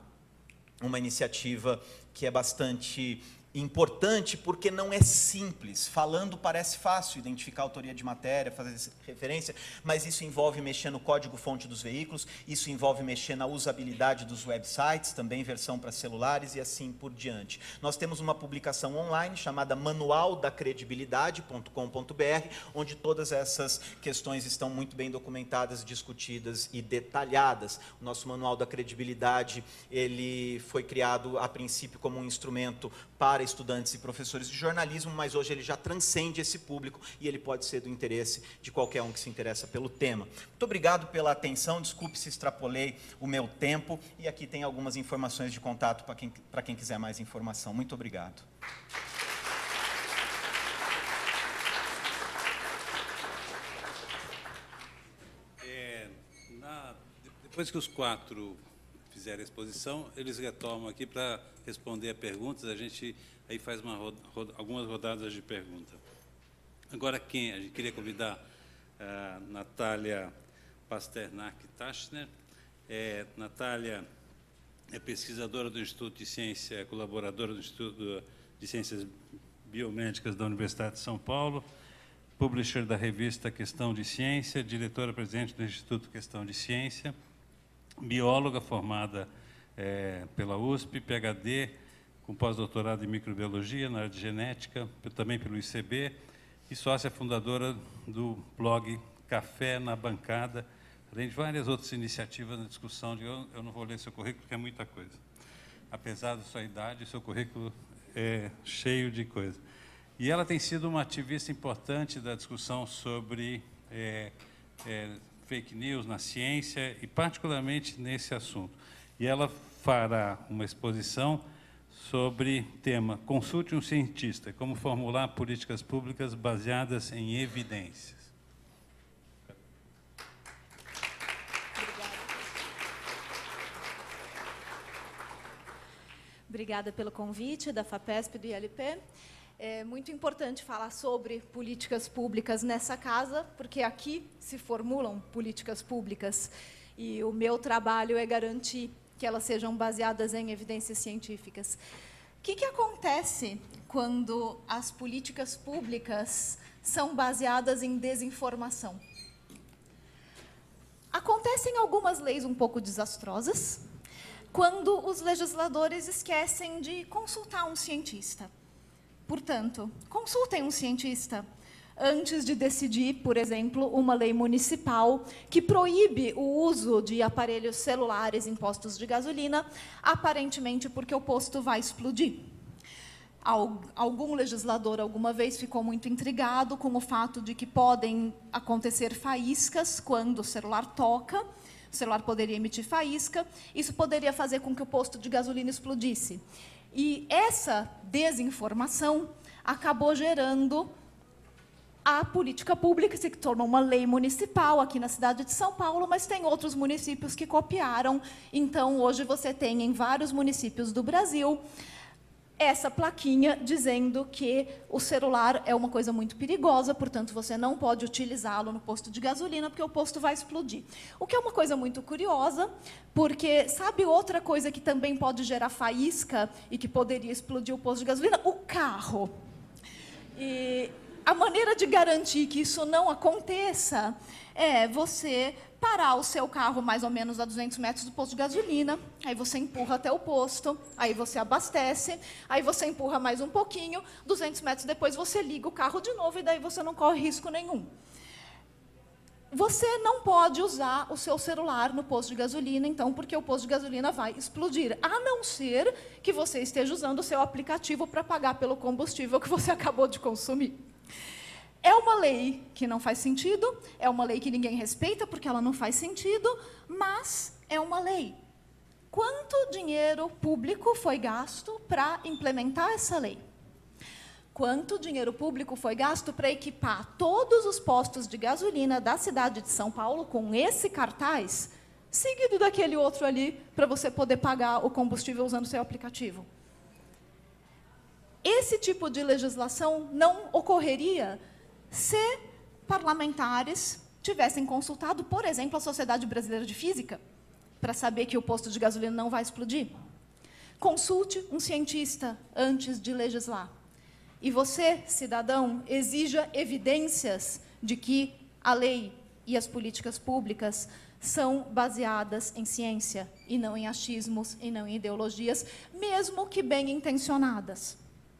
iniciativa que é bastante importante porque não é simples. Falando parece fácil identificar a autoria de matéria, fazer referência, mas isso envolve mexer no código-fonte dos veículos, isso envolve mexer na usabilidade dos websites, também versão para celulares e assim por diante. Nós temos uma publicação online chamada manualdacredibilidade.com.br, onde todas essas questões estão muito bem documentadas, discutidas e detalhadas. O nosso Manual da Credibilidade, ele foi criado a princípio como um instrumento para estudantes e professores de jornalismo, mas hoje ele já transcende esse público e ele pode ser do interesse de qualquer um que se interessa pelo tema. Muito obrigado pela atenção, desculpe se extrapolei o meu tempo, e aqui tem algumas informações de contato para quem quiser mais informação. Muito obrigado. Depois que os quatro fizerem a exposição, eles retomam aqui para responder a perguntas, a gente aí faz algumas rodadas de pergunta. Agora, a gente queria convidar a Natália Pasternak-Tachner. Natália é pesquisadora do Instituto de Ciência, colaboradora do Instituto de Ciências Biomédicas da Universidade de São Paulo, publisher da revista Questão de Ciência, diretora-presidente do Instituto Questão de Ciência, bióloga formada pela USP, PhD, com pós-doutorado em microbiologia, na área de genética, também pelo ICB, e sócia fundadora do blog Café na Bancada, além de várias outras iniciativas na discussão. Eu não vou ler seu currículo, porque é muita coisa. Apesar da sua idade, seu currículo é cheio de coisa. E ela tem sido uma ativista importante da discussão sobre fake news na ciência, e particularmente nesse assunto. e ela fará uma exposição sobre tema Consulte um cientista, como formular políticas públicas baseadas em evidências. Obrigada pelo convite da FAPESP e do ILP. É muito importante falar sobre políticas públicas nessa casa, porque aqui se formulam políticas públicas e o meu trabalho é garantir que elas sejam baseadas em evidências científicas. O que acontece quando as políticas públicas são baseadas em desinformação? Acontecem algumas leis um pouco desastrosas, quando os legisladores esquecem de consultar um cientista. Portanto, consultem um cientista antes de decidir, por exemplo, uma lei municipal que proíbe o uso de aparelhos celulares em postos de gasolina, aparentemente porque o posto vai explodir. Algum legislador alguma vez ficou muito intrigado com o fato de que podem acontecer faíscas quando o celular toca. O celular poderia emitir faísca, isso poderia fazer com que o posto de gasolina explodisse. E essa desinformação acabou gerando a política pública, que se tornou uma lei municipal aqui na cidade de São Paulo, mas tem outros municípios que copiaram. Então, hoje você tem em vários municípios do Brasil essa plaquinha dizendo que o celular é uma coisa muito perigosa, portanto, você não pode utilizá-lo no posto de gasolina, porque o posto vai explodir. O que é uma coisa muito curiosa, porque sabe outra coisa que também pode gerar faísca e que poderia explodir o posto de gasolina? O carro. E a maneira de garantir que isso não aconteça é você parar o seu carro mais ou menos a 200 metros do posto de gasolina, aí você empurra até o posto, aí você abastece, aí você empurra mais um pouquinho, 200 metros depois você liga o carro de novo e daí você não corre risco nenhum. Você não pode usar o seu celular no posto de gasolina, então, porque o posto de gasolina vai explodir, a não ser que você esteja usando o seu aplicativo para pagar pelo combustível que você acabou de consumir. É uma lei que não faz sentido, é uma lei que ninguém respeita, porque ela não faz sentido, mas é uma lei. Quanto dinheiro público foi gasto para implementar essa lei? Quanto dinheiro público foi gasto para equipar todos os postos de gasolina da cidade de São Paulo com esse cartaz, seguido daquele outro ali, para você poder pagar o combustível usando o seu aplicativo? Esse tipo de legislação não ocorreria se parlamentares tivessem consultado, por exemplo, a Sociedade Brasileira de Física, para saber que o posto de gasolina não vai explodir. Consulte um cientista antes de legislar. E você, cidadão, exija evidências de que a lei e as políticas públicas são baseadas em ciência, e não em achismos, e não em ideologias, mesmo que bem intencionadas.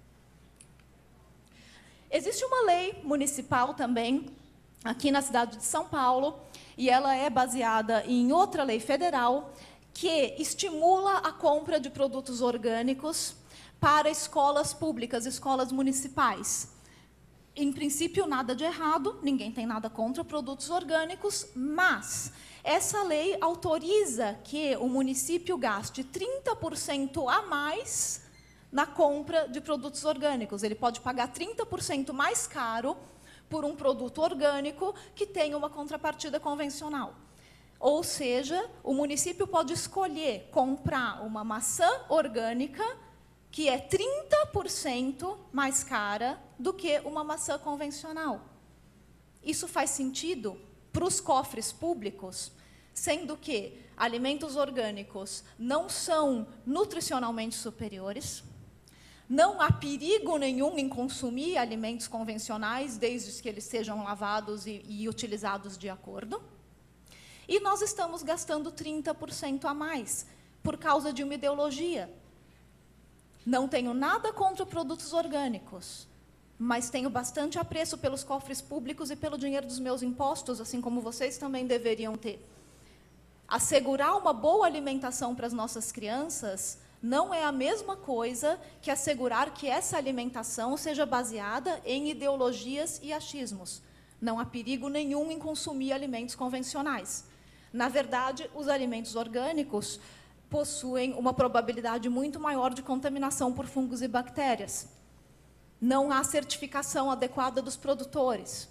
Existe uma lei municipal também, aqui na cidade de São Paulo, e ela é baseada em outra lei federal, que estimula a compra de produtos orgânicos para escolas públicas, escolas municipais. Em princípio, nada de errado, ninguém tem nada contra produtos orgânicos, mas essa lei autoriza que o município gaste 30% a mais na compra de produtos orgânicos. Ele pode pagar 30% mais caro por um produto orgânico que tem uma contrapartida convencional. Ou seja, o município pode escolher comprar uma maçã orgânica que é 30% mais cara do que uma maçã convencional. Isso faz sentido para os cofres públicos, sendo que alimentos orgânicos não são nutricionalmente superiores, não há perigo nenhum em consumir alimentos convencionais, desde que eles sejam lavados e utilizados de acordo. E nós estamos gastando 30% a mais, por causa de uma ideologia. Não tenho nada contra produtos orgânicos, mas tenho bastante apreço pelos cofres públicos e pelo dinheiro dos meus impostos, assim como vocês também deveriam ter. Assegurar uma boa alimentação para as nossas crianças não é a mesma coisa que assegurar que essa alimentação seja baseada em ideologias e achismos. Não há perigo nenhum em consumir alimentos convencionais. Na verdade, os alimentos orgânicos possuem uma probabilidade muito maior de contaminação por fungos e bactérias. Não há certificação adequada dos produtores.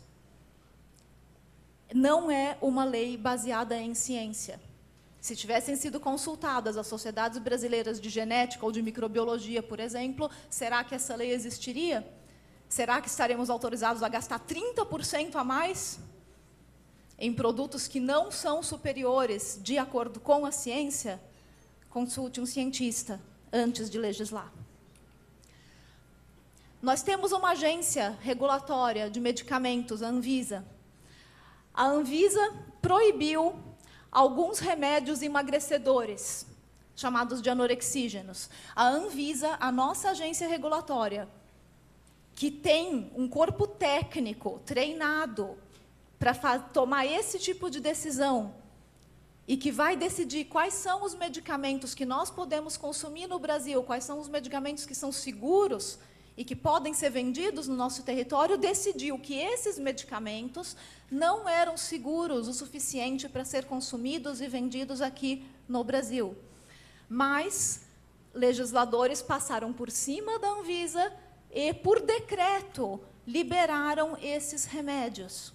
Não é uma lei baseada em ciência. Se tivessem sido consultadas as sociedades brasileiras de genética ou de microbiologia, por exemplo, será que essa lei existiria? Será que estaremos autorizados a gastar 30% a mais em produtos que não são superiores de acordo com a ciência? Consulte um cientista antes de legislar. Nós temos uma agência regulatória de medicamentos, a Anvisa. A Anvisa proibiu alguns remédios emagrecedores, chamados de anorexígenos. A Anvisa, a nossa agência regulatória, que tem um corpo técnico treinado para tomar esse tipo de decisão e que vai decidir quais são os medicamentos que nós podemos consumir no Brasil, quais são os medicamentos que são seguros e que podem ser vendidos no nosso território, decidiu que esses medicamentos não eram seguros o suficiente para ser consumidos e vendidos aqui no Brasil. Mas legisladores passaram por cima da Anvisa e, por decreto, liberaram esses remédios.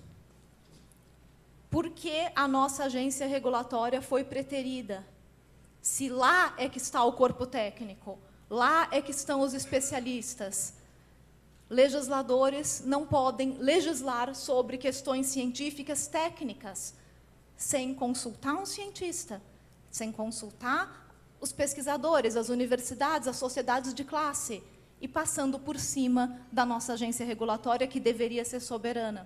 Porque a nossa agência regulatória foi preterida. Se lá é que está o corpo técnico, lá é que estão os especialistas, legisladores não podem legislar sobre questões científicas técnicas sem consultar um cientista, sem consultar os pesquisadores, as universidades, as sociedades de classe, e passando por cima da nossa agência regulatória, que deveria ser soberana.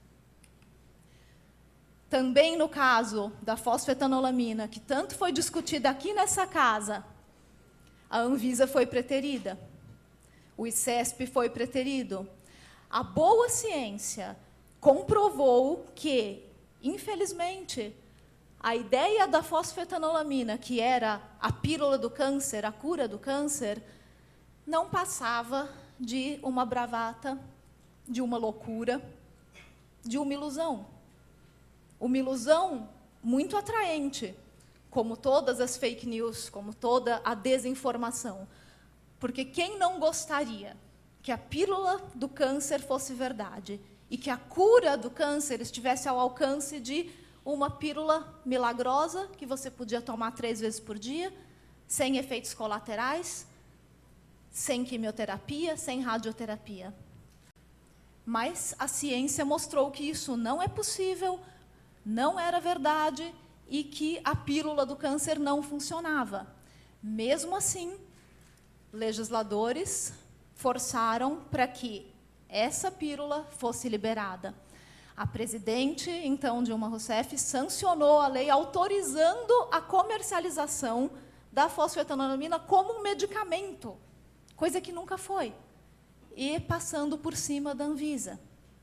Também no caso da fosfetanolamina, que tanto foi discutida aqui nessa casa, a Anvisa foi preterida, o ICESP foi preterido. A boa ciência comprovou que, infelizmente, a ideia da fosfetanolamina, que era a pílula do câncer, a cura do câncer, não passava de uma bravata, de uma loucura, de uma ilusão. Uma ilusão muito atraente, como todas as fake news, como toda a desinformação. Porque quem não gostaria que a pílula do câncer fosse verdade e que a cura do câncer estivesse ao alcance de uma pílula milagrosa que você podia tomar 3 vezes por dia, sem efeitos colaterais, sem quimioterapia, sem radioterapia. Mas a ciência mostrou que isso não é possível, não era verdade e que a pílula do câncer não funcionava. Mesmo assim, legisladores forçaram para que essa pílula fosse liberada. A presidente, então, Dilma Rousseff, sancionou a lei autorizando a comercialização da fosfetanolamina como um medicamento, coisa que nunca foi, e passando por cima da Anvisa.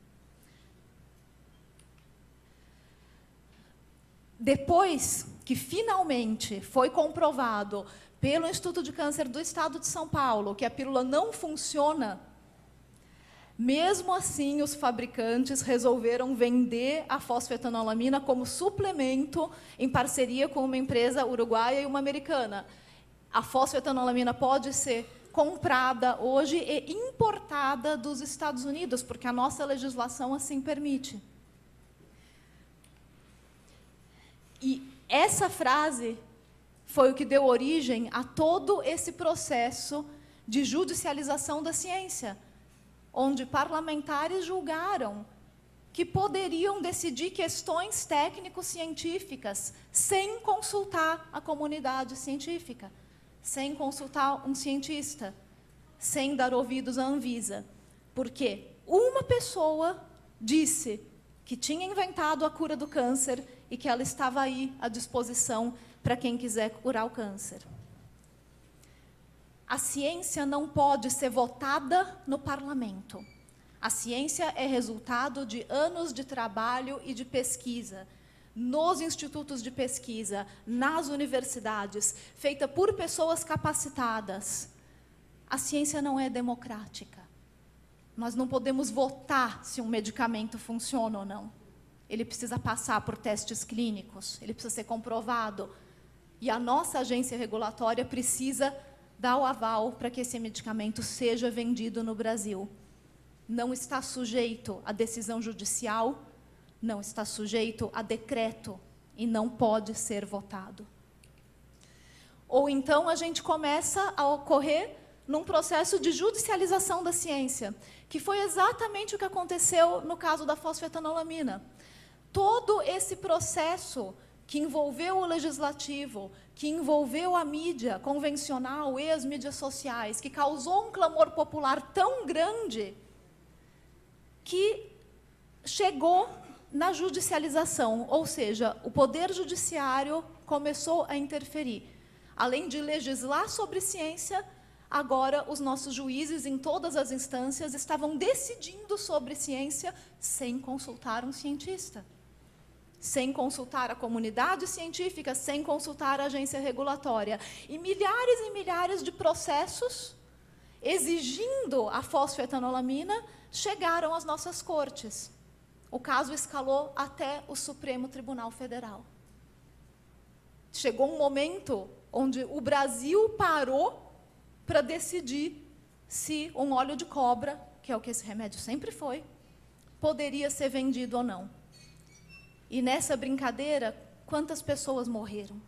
Depois que, finalmente, foi comprovado pelo Instituto de Câncer do Estado de São Paulo que a pílula não funciona, mesmo assim, os fabricantes resolveram vender a fosfetanolamina como suplemento em parceria com uma empresa uruguaia e uma americana. A fosfetanolamina pode ser comprada hoje e importada dos Estados Unidos, porque a nossa legislação assim permite. E essa frase foi o que deu origem a todo esse processo de judicialização da ciência, onde parlamentares julgaram que poderiam decidir questões técnico-científicas sem consultar a comunidade científica, sem consultar um cientista, sem dar ouvidos à Anvisa. Porque uma pessoa disse que tinha inventado a cura do câncer e que ela estava aí à disposição para quem quiser curar o câncer. A ciência não pode ser votada no parlamento. A ciência é resultado de anos de trabalho e de pesquisa, nos institutos de pesquisa, nas universidades, feita por pessoas capacitadas. A ciência não é democrática. Nós não podemos votar se um medicamento funciona ou não. Ele precisa passar por testes clínicos, ele precisa ser comprovado. E a nossa agência regulatória precisa dar o aval para que esse medicamento seja vendido no Brasil. Não está sujeito a decisão judicial, não está sujeito a decreto e não pode ser votado. Ou então a gente começa a ocorrer num processo de judicialização da ciência, que foi exatamente o que aconteceu no caso da fosfetanolamina. Todo esse processo que envolveu o legislativo, que envolveu a mídia convencional e as mídias sociais, que causou um clamor popular tão grande que chegou na judicialização, ou seja, o Poder Judiciário começou a interferir. Além de legislar sobre ciência, agora os nossos juízes, em todas as instâncias, estavam decidindo sobre ciência sem consultar um cientista, sem consultar a comunidade científica, sem consultar a agência regulatória. E milhares de processos exigindo a fosfetanolamina chegaram às nossas cortes. O caso escalou até o Supremo Tribunal Federal. Chegou um momento onde o Brasil parou para decidir se um óleo de cobra, que é o que esse remédio sempre foi, poderia ser vendido ou não. E nessa brincadeira, quantas pessoas morreram?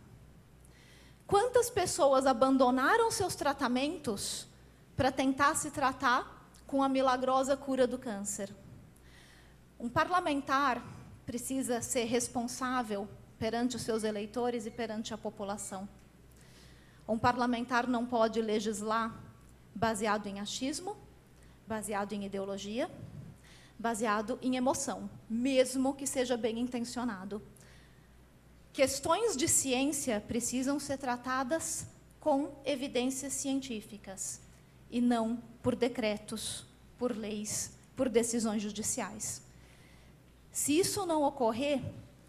Quantas pessoas abandonaram seus tratamentos para tentar se tratar com a milagrosa cura do câncer? Um parlamentar precisa ser responsável perante os seus eleitores e perante a população. Um parlamentar não pode legislar baseado em achismo, baseado em ideologia, baseado em emoção, mesmo que seja bem intencionado. Questões de ciência precisam ser tratadas com evidências científicas e não por decretos, por leis, por decisões judiciais. Se isso não ocorrer,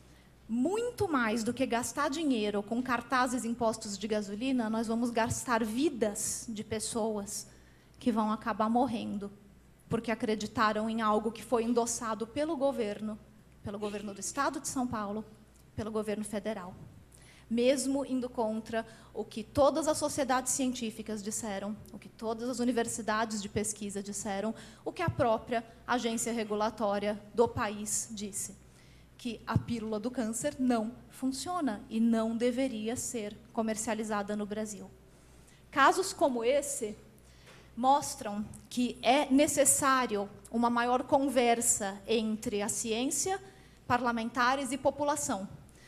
muito mais do que gastar dinheiro com cartazes em postos de gasolina, nós vamos gastar vidas de pessoas que vão acabar morrendo, porque acreditaram em algo que foi endossado pelo governo do Estado de São Paulo, pelo governo federal. Mesmo indo contra o que todas as sociedades científicas disseram, o que todas as universidades de pesquisa disseram, o que a própria agência regulatória do país disse, que a pílula do câncer não funciona e não deveria ser comercializada no Brasil. Casos como esse mostram que é necessário uma maior conversa entre a ciência, parlamentares e população.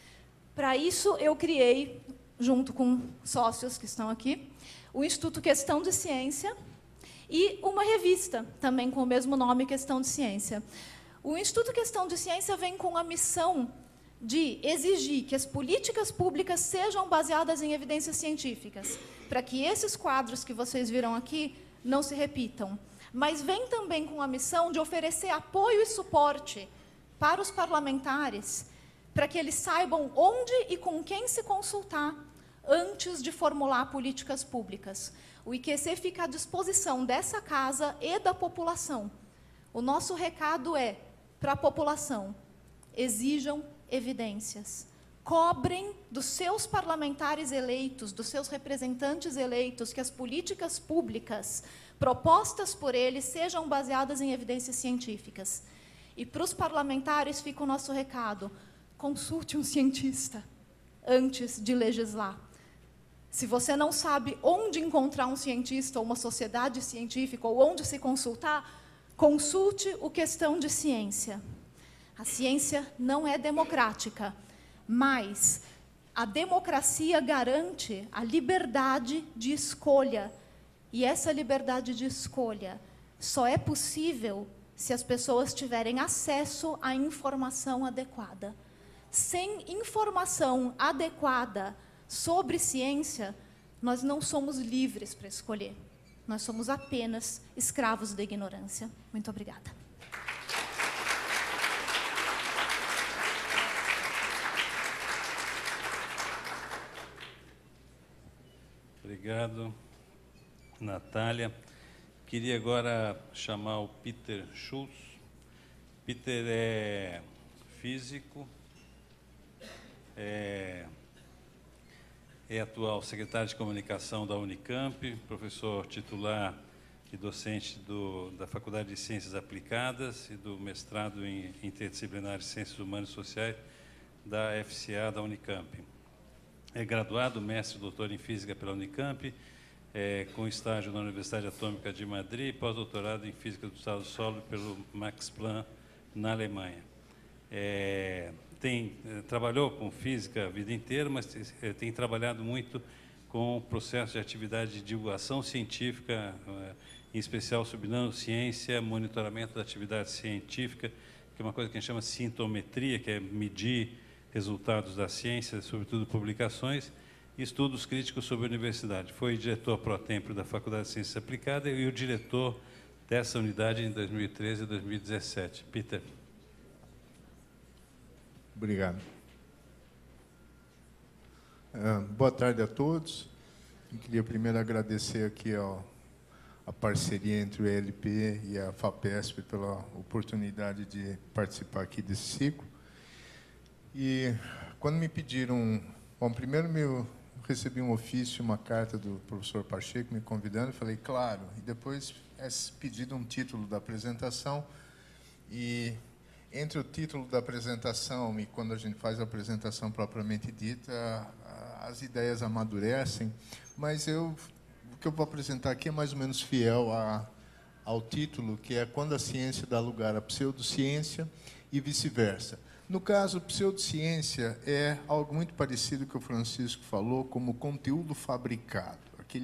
Para isso, eu criei, junto com sócios que estão aqui, o Instituto Questão de Ciência e uma revista, também com o mesmo nome, Questão de Ciência. O Instituto Questão de Ciência vem com a missão de exigir que as políticas públicas sejam baseadas em evidências científicas, para que esses quadros que vocês viram aqui não se repitam. Mas vem também com a missão de oferecer apoio e suporte para os parlamentares, para que eles saibam onde e com quem se consultar antes de formular políticas públicas. O IQC fica à disposição dessa casa e da população. O nosso recado é, para a população, exijam evidências. Cobrem dos seus parlamentares eleitos, dos seus representantes eleitos, que as políticas públicas propostas por eles sejam baseadas em evidências científicas. E para os parlamentares fica o nosso recado: consulte um cientista antes de legislar. Se você não sabe onde encontrar um cientista ou uma sociedade científica ou onde se consultar, consulte o Questão de Ciência. A ciência não é democrática, mas a democracia garante a liberdade de escolha. E essa liberdade de escolha só é possível se as pessoas tiverem acesso à informação adequada. Sem informação adequada sobre ciência, nós não somos livres para escolher. Nós somos apenas escravos da ignorância. Muito obrigada. Obrigado, Natália. Queria agora chamar o Peter Schultz. Peter é físico, é atual secretário de Comunicação da Unicamp, professor titular e docente da Faculdade de Ciências Aplicadas e do mestrado em Interdisciplinar de Ciências Humanas e Sociais da FCA da Unicamp. É graduado, mestre e doutor em Física pela Unicamp, com estágio na Universidade Atômica de Madrid e pós-doutorado em Física do Estado Sólido pelo Max Planck, na Alemanha. Trabalhou com física a vida inteira, mas tem trabalhado muito com o processo de atividade de divulgação científica, em especial sobre nanociência, monitoramento da atividade científica, que é uma coisa que a gente chama de sintometria, que é medir resultados da ciência, sobretudo publicações, e estudos críticos sobre a universidade. Foi diretor pró-tempore da Faculdade de Ciências Aplicadas e o diretor dessa unidade em 2013 e 2017. Peter. Obrigado. Boa tarde a todos. Eu queria primeiro agradecer aqui a parceria entre o ELP e a FAPESP pela oportunidade de participar aqui desse ciclo. E quando me pediram... Bom, primeiro eu recebi um ofício, uma carta do professor Pacheco me convidando, falei, claro, e depois é pedido um título da apresentação, e entre o título da apresentação e quando a gente faz a apresentação propriamente dita, as ideias amadurecem, mas o que eu vou apresentar aqui é mais ou menos fiel ao título, que é Quando a Ciência dá lugar à Pseudociência e vice-versa. No caso, pseudociência é algo muito parecido que o Francisco falou, como conteúdo fabricado,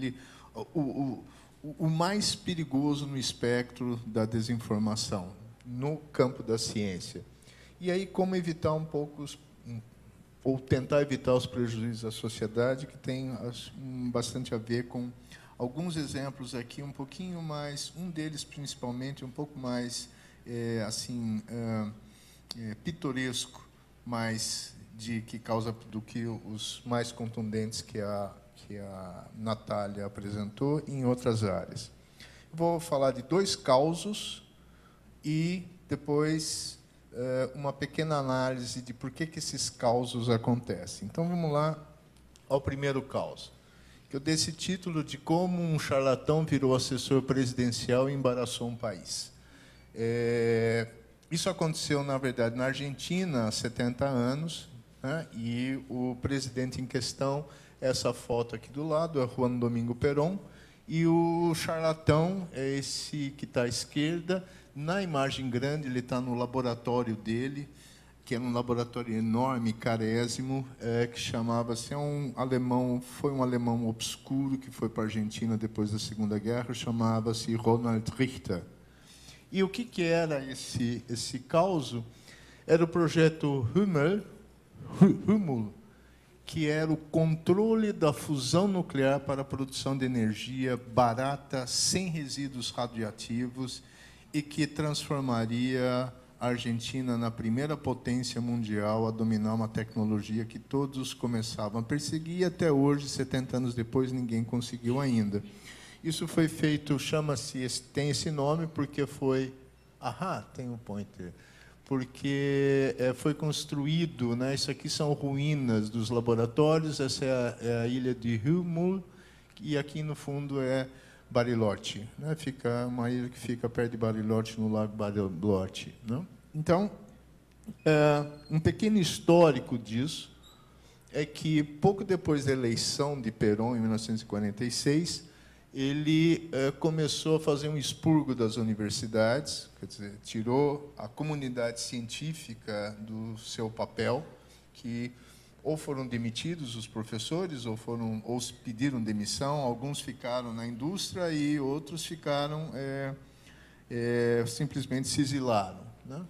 o mais perigoso no espectro da desinformação, no campo da ciência. E aí, como evitar um pouco, ou tentar evitar os prejuízos à sociedade, que tem bastante a ver com alguns exemplos aqui, um pouquinho mais, um deles principalmente, um pouco mais, pitoresco, mais que causa do que os mais contundentes que a Natália apresentou em outras áreas. Vou falar de 2 causos e depois uma pequena análise de por que esses causos acontecem. Então, vamos lá ao primeiro caso, que eu dei esse título de Como um charlatão virou assessor presidencial e embaraçou um país. Isso aconteceu, na verdade, na Argentina há 70 anos, né? E o presidente em questão, essa foto aqui do lado, é Juan Domingo Perón, e o charlatão é esse que está à esquerda. Na imagem grande, ele está no laboratório dele, que é um laboratório enorme, carésimo, que chamava-se, foi um alemão obscuro que foi para a Argentina depois da Segunda Guerra, chamava-se Ronald Richter. E o que era esse caso? Era o projeto Hummel, que era o controle da fusão nuclear para a produção de energia barata, sem resíduos radioativos, e que transformaria a Argentina na primeira potência mundial a dominar uma tecnologia que todos começavam a perseguir, e até hoje, 70 anos depois, ninguém conseguiu ainda. Isso foi feito, tem esse nome porque foi... tem um pointer. Porque foi construído, né, isso aqui são ruínas dos laboratórios, essa é a ilha de Hummel, e aqui no fundo é Bariloche, né? Fica uma ilha que fica perto de Bariloche, no Lago Bariloche, né? Então, um pequeno histórico disso é que, pouco depois da eleição de Perón, em 1946, ele começou a fazer um expurgo das universidades, quer dizer, tirou a comunidade científica do seu papel, que ou foram demitidos os professores, ou pediram demissão, alguns ficaram na indústria e outros ficaram, simplesmente se exilaram, né?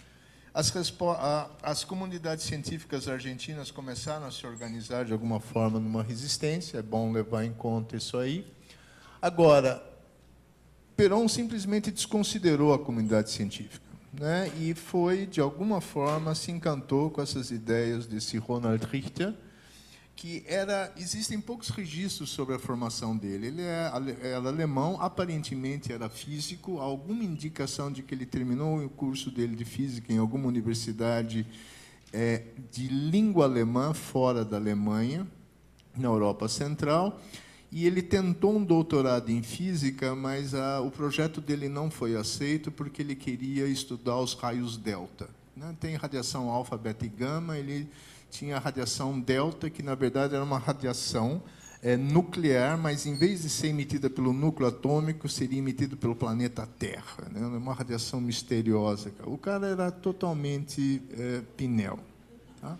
As comunidades científicas argentinas começaram a se organizar de alguma forma numa resistência, é bom levar em conta isso aí. Agora, Perón simplesmente desconsiderou a comunidade científica, né? E foi, de alguma forma, se encantou com essas ideias desse Ronald Richter, que existem poucos registros sobre a formação dele. Ele era alemão, aparentemente era físico, há alguma indicação de que ele terminou o curso dele de física em alguma universidade de língua alemã, fora da Alemanha, na Europa Central, e ele tentou um doutorado em física, mas o projeto dele não foi aceito porque ele queria estudar os raios delta. Né? Tem radiação alfa, beta e gama, ele tinha a radiação delta, que, na verdade, era uma radiação nuclear, mas, em vez de ser emitida pelo núcleo atômico, seria emitida pelo planeta Terra. Né? Uma radiação misteriosa. O cara era totalmente pinel. Tá?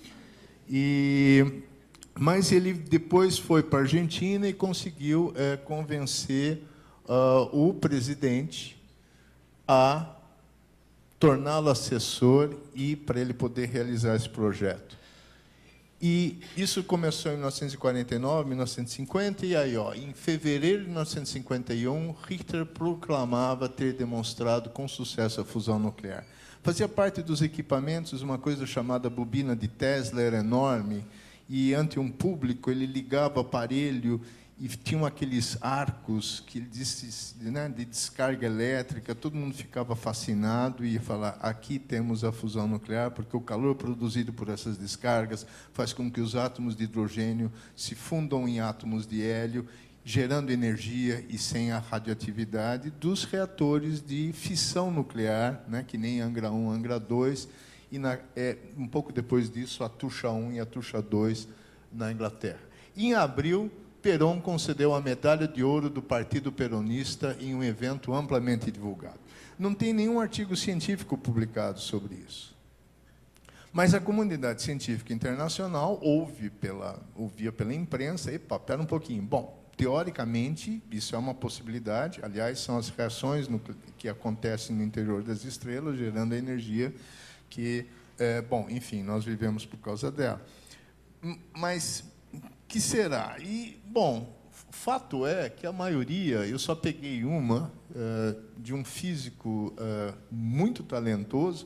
Mas ele depois foi para a Argentina e conseguiu convencer o presidente a torná-lo assessor e para ele poder realizar esse projeto. E isso começou em 1949, 1950, e aí, em fevereiro de 1951, Richter proclamava ter demonstrado com sucesso a fusão nuclear. Fazia parte dos equipamentos uma coisa chamada bobina de Tesla, era enorme, e ante um público ele ligava o aparelho e tinham aqueles arcos que ele disse, né, de descarga elétrica, todo mundo ficava fascinado e ia falar, aqui temos a fusão nuclear, porque o calor produzido por essas descargas faz com que os átomos de hidrogênio se fundam em átomos de hélio, gerando energia e sem a radioatividade dos reatores de fissão nuclear, né, que nem Angra 1, Angra 2, e um pouco depois disso, a Tucha 1 e a Tucha 2 na Inglaterra. Em abril, Perón concedeu a medalha de ouro do Partido Peronista em um evento amplamente divulgado. Não tem nenhum artigo científico publicado sobre isso. Mas a comunidade científica internacional ouvia pela imprensa, espera um pouquinho. Bom, teoricamente, isso é uma possibilidade. Aliás, são as reações que acontecem no interior das estrelas, gerando a energia que, enfim, nós vivemos por causa dela. Mas que será? E, bom, fato é que a maioria, eu só peguei uma de um físico muito talentoso,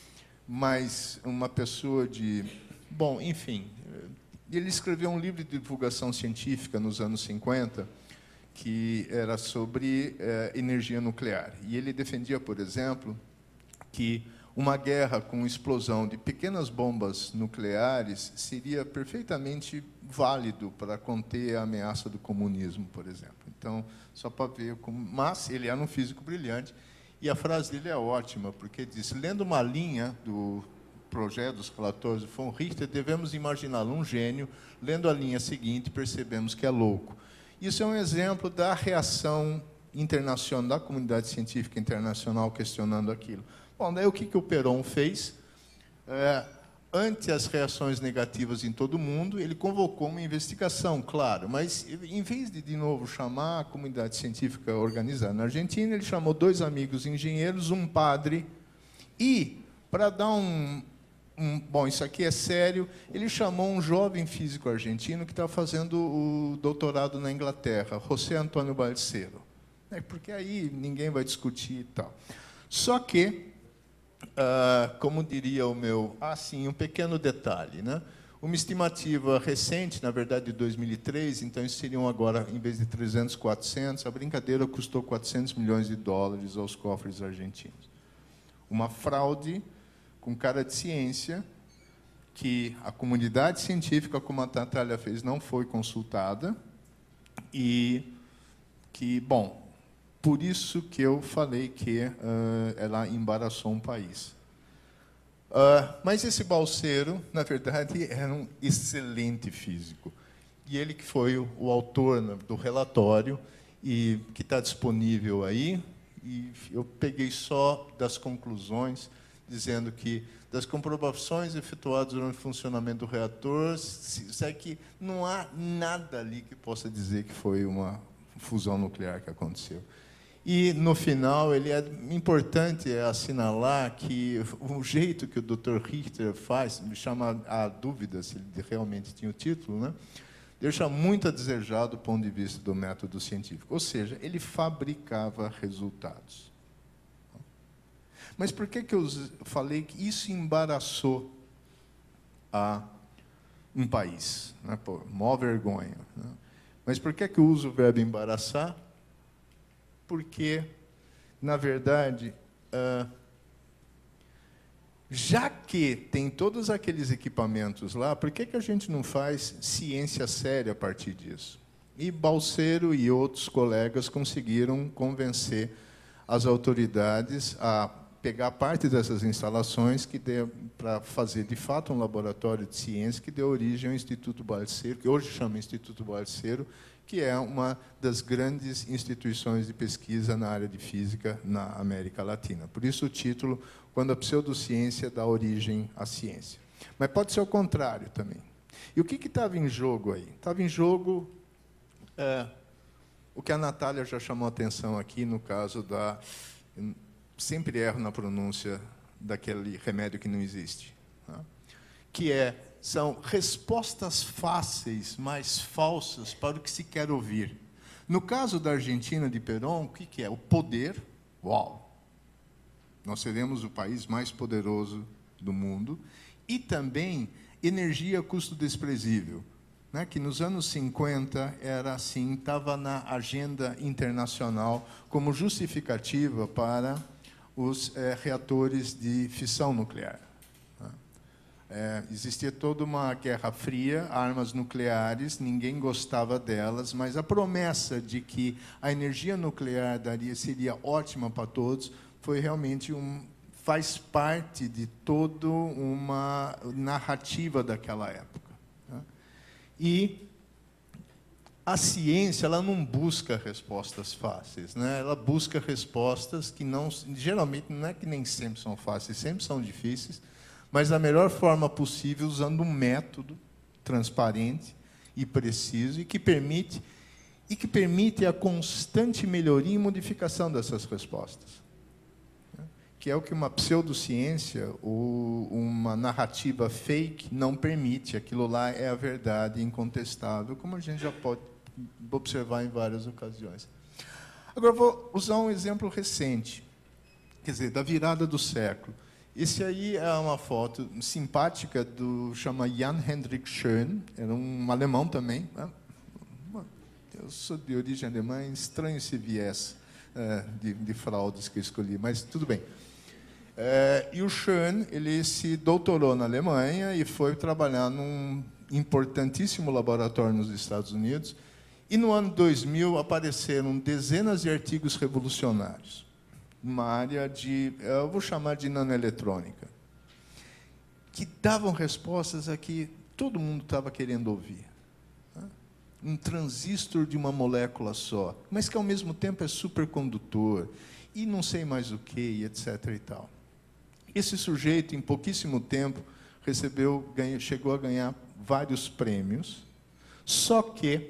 mas uma pessoa de... Bom, enfim, ele escreveu um livro de divulgação científica nos anos 50, que era sobre energia nuclear. E ele defendia, por exemplo, que uma guerra com explosão de pequenas bombas nucleares seria perfeitamente válido para conter a ameaça do comunismo, por exemplo. Então, só para ver como... Mas ele era um físico brilhante, e a frase dele é ótima, porque diz, lendo uma linha do projeto dos relatórios de von Richter, devemos imaginá-lo um gênio, lendo a linha seguinte, percebemos que é louco. Isso é um exemplo da reação internacional, da comunidade científica internacional questionando aquilo. Bom, daí o que o Perón fez? Ante as reações negativas em todo o mundo, ele convocou uma investigação, claro, mas, em vez de novo, chamar a comunidade científica organizada na Argentina, ele chamou 2 amigos engenheiros, um padre, e, para dar bom, isso aqui é sério, ele chamou um jovem físico argentino que está fazendo o doutorado na Inglaterra, José Antônio Balseiro. Porque aí ninguém vai discutir e tal. Só que, como diria o meu... sim, um pequeno detalhe, né? Uma estimativa recente, na verdade, de 2003, então, isso seriam agora, em vez de 300, 400, a brincadeira custou 400 milhões de dólares aos cofres argentinos. Uma fraude com cara de ciência, que a comunidade científica, como a Natália fez, não foi consultada, e que, bom... Por isso que eu falei que ela embaraçou um país. Mas esse Balseiro, na verdade, era um excelente físico. E ele que foi o autor do relatório, e que está disponível aí. E eu peguei só das conclusões, dizendo que, das comprovações efetuadas durante o funcionamento do reator, que não há nada ali que possa dizer que foi uma fusão nuclear que aconteceu. E, no final, ele é importante assinalar que o jeito que o Dr. Richter faz, me chama a dúvida se ele realmente tinha o título, né? Deixa muito a desejar do ponto de vista do método científico. Ou seja, ele fabricava resultados. Mas por que eu falei que isso embaraçou um país? Né? Pô, mó vergonha. Né? Mas por que eu uso o verbo embaraçar? Porque, na verdade, já que tem todos aqueles equipamentos lá, por que a gente não faz ciência séria a partir disso? E Balseiro e outros colegas conseguiram convencer as autoridades a pegar parte dessas instalações para fazer, de fato, um laboratório de ciência que deu origem ao Instituto Balseiro, que hoje chama Instituto Balseiro, que é uma das grandes instituições de pesquisa na área de física na América Latina. Por isso o título, Quando a Pseudociência dá Origem à Ciência. Mas pode ser o contrário também. E o que estava em jogo aí? Estava em jogo o que a Natália já chamou a atenção aqui, no caso da... Sempre erro na pronúncia daquele remédio que não existe. Tá? Que são respostas fáceis, mas falsas para o que se quer ouvir. No caso da Argentina de Perón, o que é? O poder. Uau! Nós seremos o país mais poderoso do mundo. E também energia a custo desprezível, né? Que nos anos 50 era assim, estava na agenda internacional como justificativa para os reatores de fissão nuclear. Existia toda uma guerra fria, armas nucleares, ninguém gostava delas, mas a promessa de que a energia nuclear seria ótima para todos foi realmente faz parte de toda uma narrativa daquela época. Né? E a ciência ela não busca respostas fáceis, né? Ela busca respostas que geralmente não é que nem sempre são fáceis, sempre são difíceis, mas da melhor forma possível, usando um método transparente e preciso e que permite a constante melhoria e modificação dessas respostas, né? Que é o que uma pseudociência ou uma narrativa fake não permite. Aquilo lá é a verdade incontestável, como a gente já pode observar em várias ocasiões. Agora, vou usar um exemplo recente, quer dizer, da virada do século. Esse aí é uma foto simpática chama Jan Hendrik Schön, era um alemão também. Né? Eu sou de origem alemã, estranho esse viés de fraudes que eu escolhi, mas tudo bem. E o Schön, ele se doutorou na Alemanha e foi trabalhar num importantíssimo laboratório nos Estados Unidos. E no ano 2000 apareceram dezenas de artigos revolucionários numa área eu vou chamar de nanoeletrônica, que davam respostas a que todo mundo estava querendo ouvir. Um transistor de uma molécula só, mas que ao mesmo tempo é supercondutor e não sei mais o que, e etc. e tal. Esse sujeito, em pouquíssimo tempo, chegou a ganhar vários prêmios, só que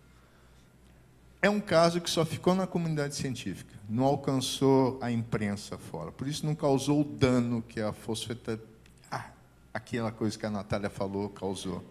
é um caso que só ficou na comunidade científica, não alcançou a imprensa fora. Por isso não causou o dano que a aquela coisa que a Natália falou causou.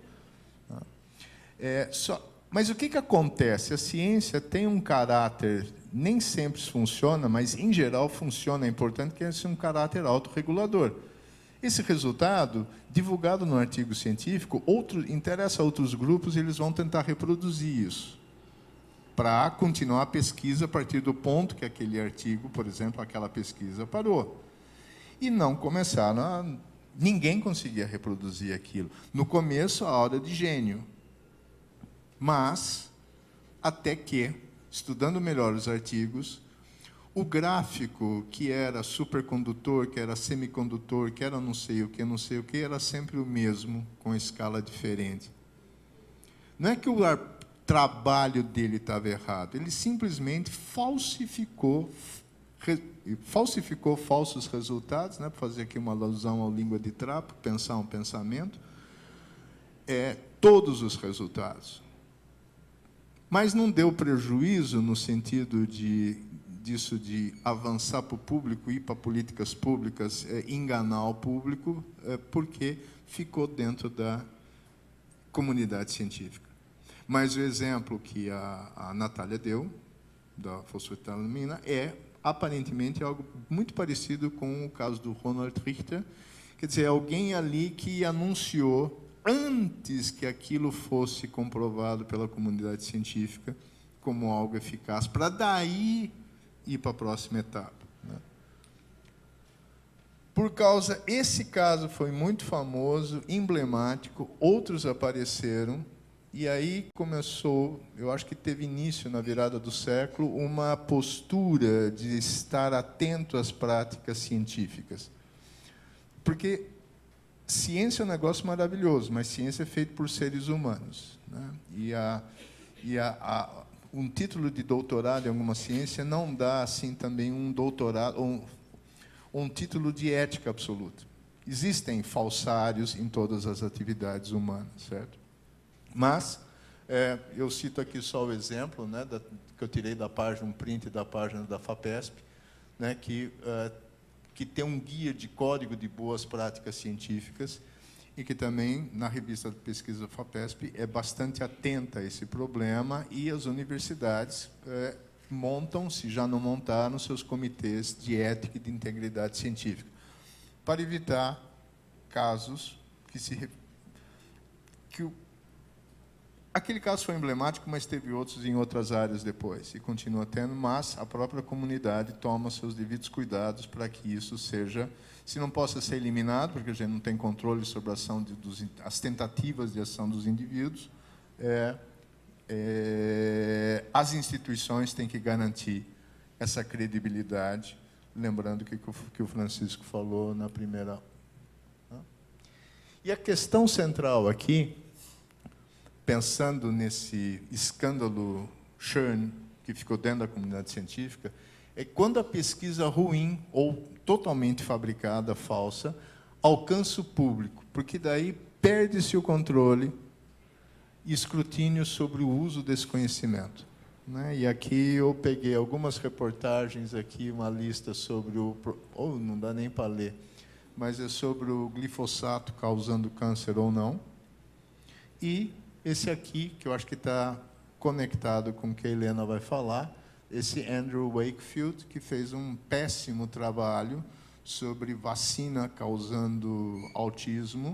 Mas o que acontece? A ciência tem um caráter, nem sempre funciona, mas em geral funciona, é importante que é um caráter autorregulador. Esse resultado, divulgado no artigo científico, interessa a outros grupos e eles vão tentar reproduzir isso, para continuar a pesquisa a partir do ponto que aquele artigo, por exemplo, aquela pesquisa parou. E não começaram ninguém conseguia reproduzir aquilo. No começo, a aura de gênio. Mas, até que, estudando melhor os artigos, o gráfico que era supercondutor, que era semicondutor, que era não sei o que, era sempre o mesmo, com escala diferente. Não é que o trabalho dele estava errado, ele simplesmente falsificou falsos resultados, né, para fazer aqui uma alusão à língua de trapo, pensar um pensamento, todos os resultados. Mas não deu prejuízo no sentido disso de avançar para o público, ir para políticas públicas, enganar o público, porque ficou dentro da comunidade científica. Mas o exemplo que a Natália deu, da fosfetilamina, aparentemente algo muito parecido com o caso do Ronald Richter, quer dizer, alguém ali que anunciou, antes que aquilo fosse comprovado pela comunidade científica, como algo eficaz, para daí ir para a próxima etapa. Né? Por causa, esse caso foi muito famoso, emblemático, outros apareceram, e aí começou, eu acho que teve início na virada do século, uma postura de estar atento às práticas científicas. Porque ciência é um negócio maravilhoso, mas ciência é feita por seres humanos, né? Um título de doutorado em alguma ciência não dá assim também um doutorado, um título de ética absoluta. Existem falsários em todas as atividades humanas, certo? Mas eu cito aqui só o exemplo, né, que eu tirei da página, um print da página da FAPESP, né, que tem um guia de código de boas práticas científicas e que também, na revista de pesquisa da FAPESP, é bastante atenta a esse problema, e as universidades montam, se já não montaram, seus comitês de ética e de integridade científica, para evitar casos aquele caso foi emblemático, mas teve outros em outras áreas depois, e continua tendo, mas a própria comunidade toma seus devidos cuidados para que isso seja, se não possa ser eliminado, porque a gente não tem controle sobre a ação as tentativas de ação dos indivíduos, as instituições têm que garantir essa credibilidade, lembrando que o Francisco falou na primeira. E a questão central aqui, pensando nesse escândalo Chern, que ficou dentro da comunidade científica, é quando a pesquisa ruim ou totalmente fabricada, falsa, alcança o público, porque daí perde-se o controle e escrutínio sobre o uso desse conhecimento, né? E aqui eu peguei algumas reportagens, aqui uma lista sobre não dá nem para ler, mas é sobre o glifosato causando câncer ou não, e esse aqui, que eu acho que está conectado com o que a Helena vai falar, esse Andrew Wakefield, que fez um péssimo trabalho sobre vacina causando autismo.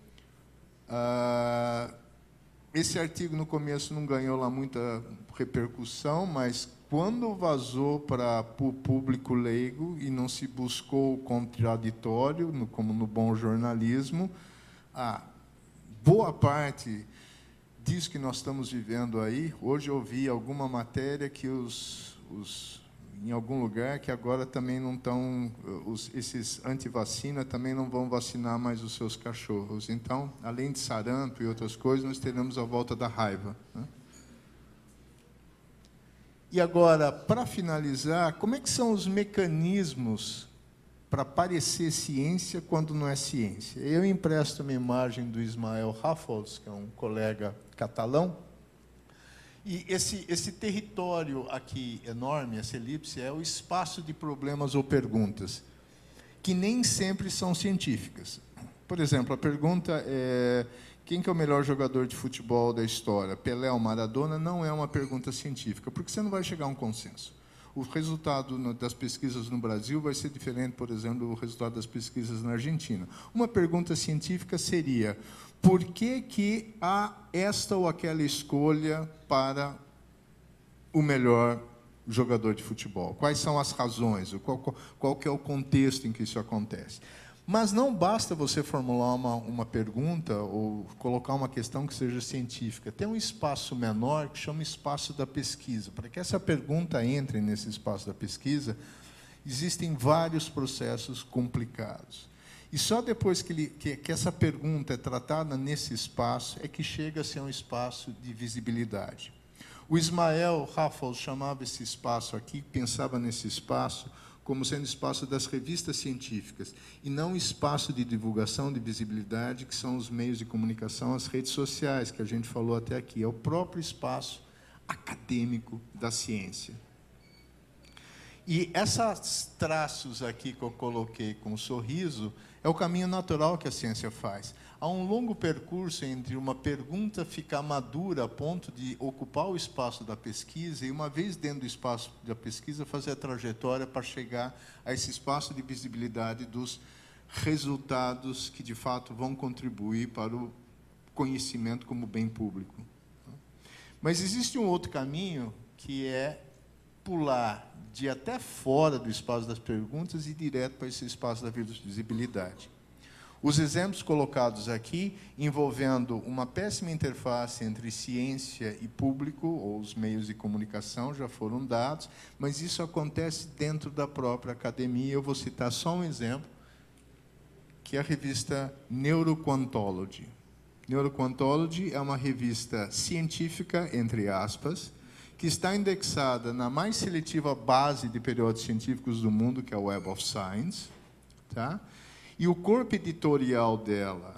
Esse artigo, no começo, não ganhou lá muita repercussão, mas quando vazou para o público leigo e não se buscou o contraditório, como no bom jornalismo, boa parte disso que nós estamos vivendo aí. Hoje eu vi alguma matéria que em algum lugar que agora também não estão, esses anti-vacina também não vão vacinar mais os seus cachorros. Então, além de sarampo e outras coisas, nós teremos a volta da raiva, né? E agora, para finalizar, como é que são os mecanismos para parecer ciência quando não é ciência? Eu empresto uma imagem do Ismael Rafols, que é um colega catalão, e esse território aqui enorme, essa elipse, é o espaço de problemas ou perguntas, que nem sempre são científicas. Por exemplo, a pergunta é: quem que é o melhor jogador de futebol da história? Pelé ou Maradona? Não é uma pergunta científica, porque você não vai chegar a um consenso. O resultado das pesquisas no Brasil vai ser diferente, por exemplo, do resultado das pesquisas na Argentina. Uma pergunta científica seria: por que há esta ou aquela escolha para o melhor jogador de futebol? Quais são as razões? Qual que é o contexto em que isso acontece? Mas não basta você formular uma pergunta ou colocar uma questão que seja científica. Tem um espaço menor que chama espaço da pesquisa. Para que essa pergunta entre nesse espaço da pesquisa, existem vários processos complicados. E só depois que essa pergunta é tratada nesse espaço é que chega a ser um espaço de visibilidade. O Ismael Rafols chamava esse espaço aqui, pensava nesse espaço como sendo espaço das revistas científicas, e não espaço de divulgação, de visibilidade, que são os meios de comunicação, as redes sociais, que a gente falou até aqui. É o próprio espaço acadêmico da ciência. E esses traços aqui que eu coloquei com um sorriso é o caminho natural que a ciência faz. Há um longo percurso entre uma pergunta ficar madura a ponto de ocupar o espaço da pesquisa e, uma vez dentro do espaço da pesquisa, fazer a trajetória para chegar a esse espaço de visibilidade dos resultados que, de fato, vão contribuir para o conhecimento como bem público. Mas existe um outro caminho, que é pular de até fora do espaço das perguntas e direto para esse espaço da visibilidade. Os exemplos colocados aqui, envolvendo uma péssima interface entre ciência e público, ou os meios de comunicação, já foram dados, mas isso acontece dentro da própria academia. Eu vou citar só um exemplo, que é a revista Neuroquantology. Neuroquantology é uma revista científica, entre aspas, que está indexada na mais seletiva base de periódicos científicos do mundo, que é o Web of Science, tá? E o corpo editorial dela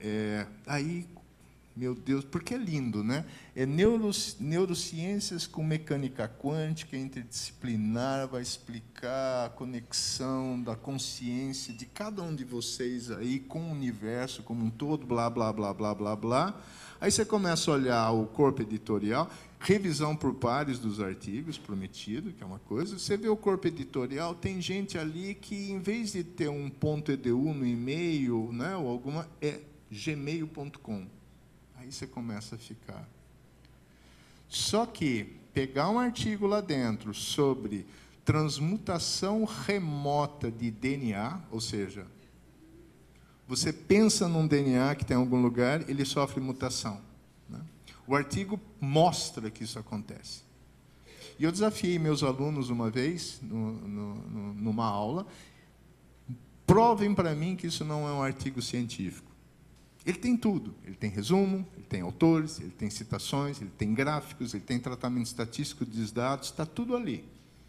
meu Deus, porque é lindo, né? É neurociências com mecânica quântica, interdisciplinar, vai explicar a conexão da consciência de cada um de vocês aí com o universo como um todo, blá, blá, blá, blá, blá, blá. Aí você começa a olhar o corpo editorial, revisão por pares dos artigos, prometido, que é uma coisa. Você vê o corpo editorial, tem gente ali que, em vez de ter um .edu no e-mail, né, ou alguma, é gmail.com. Aí você começa a ficar. Só que pegar um artigo lá dentro sobre transmutação remota de DNA, ou seja, você pensa num DNA que tem em algum lugar, ele sofre mutação, né? O artigo mostra que isso acontece. E eu desafiei meus alunos uma vez, numa aula, provem para mim que isso não é um artigo científico. Ele tem tudo. Ele tem resumo, ele tem autores, ele tem citações, ele tem gráficos, ele tem tratamento estatístico dos dados, está tudo ali.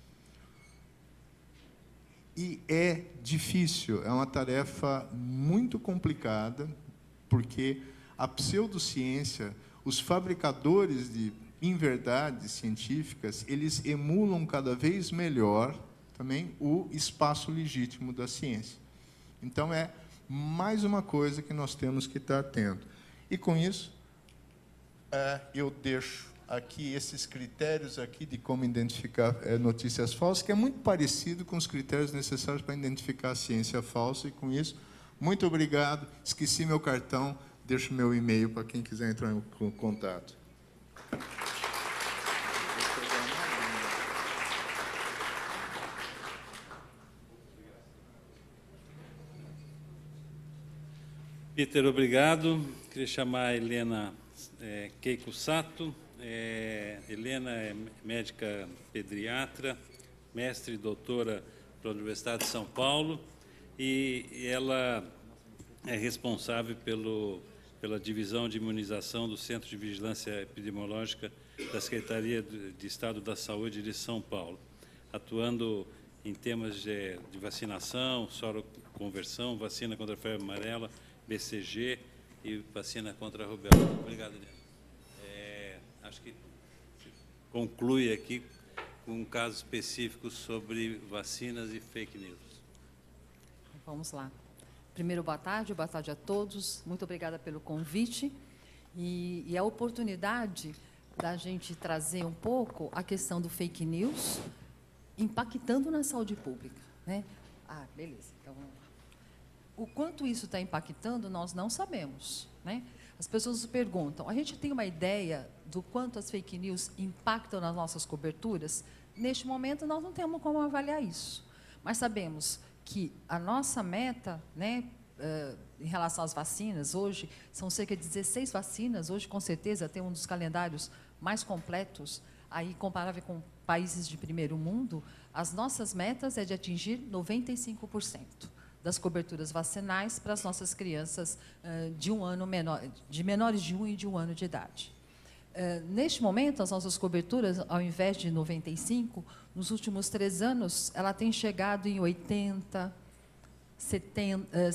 E é difícil, é uma tarefa muito complicada, porque a pseudociência, os fabricadores de inverdades científicas, eles emulam cada vez melhor também o espaço legítimo da ciência. Então, é mais uma coisa que nós temos que estar atento. E, com isso, eu deixo aqui esses critérios aqui de como identificar notícias falsas, que é muito parecido com os critérios necessários para identificar a ciência falsa. E, com isso, muito obrigado. Esqueci meu cartão, deixo meu e-mail para quem quiser entrar em contato. Peter, obrigado. Queria chamar a Helena Keiko Sato. Helena é médica pediatra, mestre e doutora pela Universidade de São Paulo, e ela é responsável pela divisão de imunização do Centro de Vigilância Epidemiológica da Secretaria de Estado da Saúde de São Paulo, atuando em temas de vacinação, soroconversão, vacina contra a febre amarela, BCG e vacina contra a rubéola. Obrigado, Helena. Acho que conclui aqui com um caso específico sobre vacinas e fake news. Vamos lá. Primeiro, boa tarde a todos. Muito obrigada pelo convite e a oportunidade da gente trazer um pouco a questão do fake news impactando na saúde pública, né? Beleza. Então, vamos lá. O quanto isso está impactando, nós não sabemos, né? As pessoas perguntam, a gente tem uma ideia do quanto as fake news impactam nas nossas coberturas? Neste momento, nós não temos como avaliar isso. Mas sabemos que a nossa meta, né, em relação às vacinas, hoje, são cerca de 16 vacinas. Hoje, com certeza, tem um dos calendários mais completos, aí comparável com países de primeiro mundo. As nossas metas é de atingir 95%. Das coberturas vacinais para as nossas crianças de menores de 1 e de 1 ano de idade. Neste momento, as nossas coberturas, ao invés de 95, nos últimos 3 anos, ela tem chegado em 80, 70,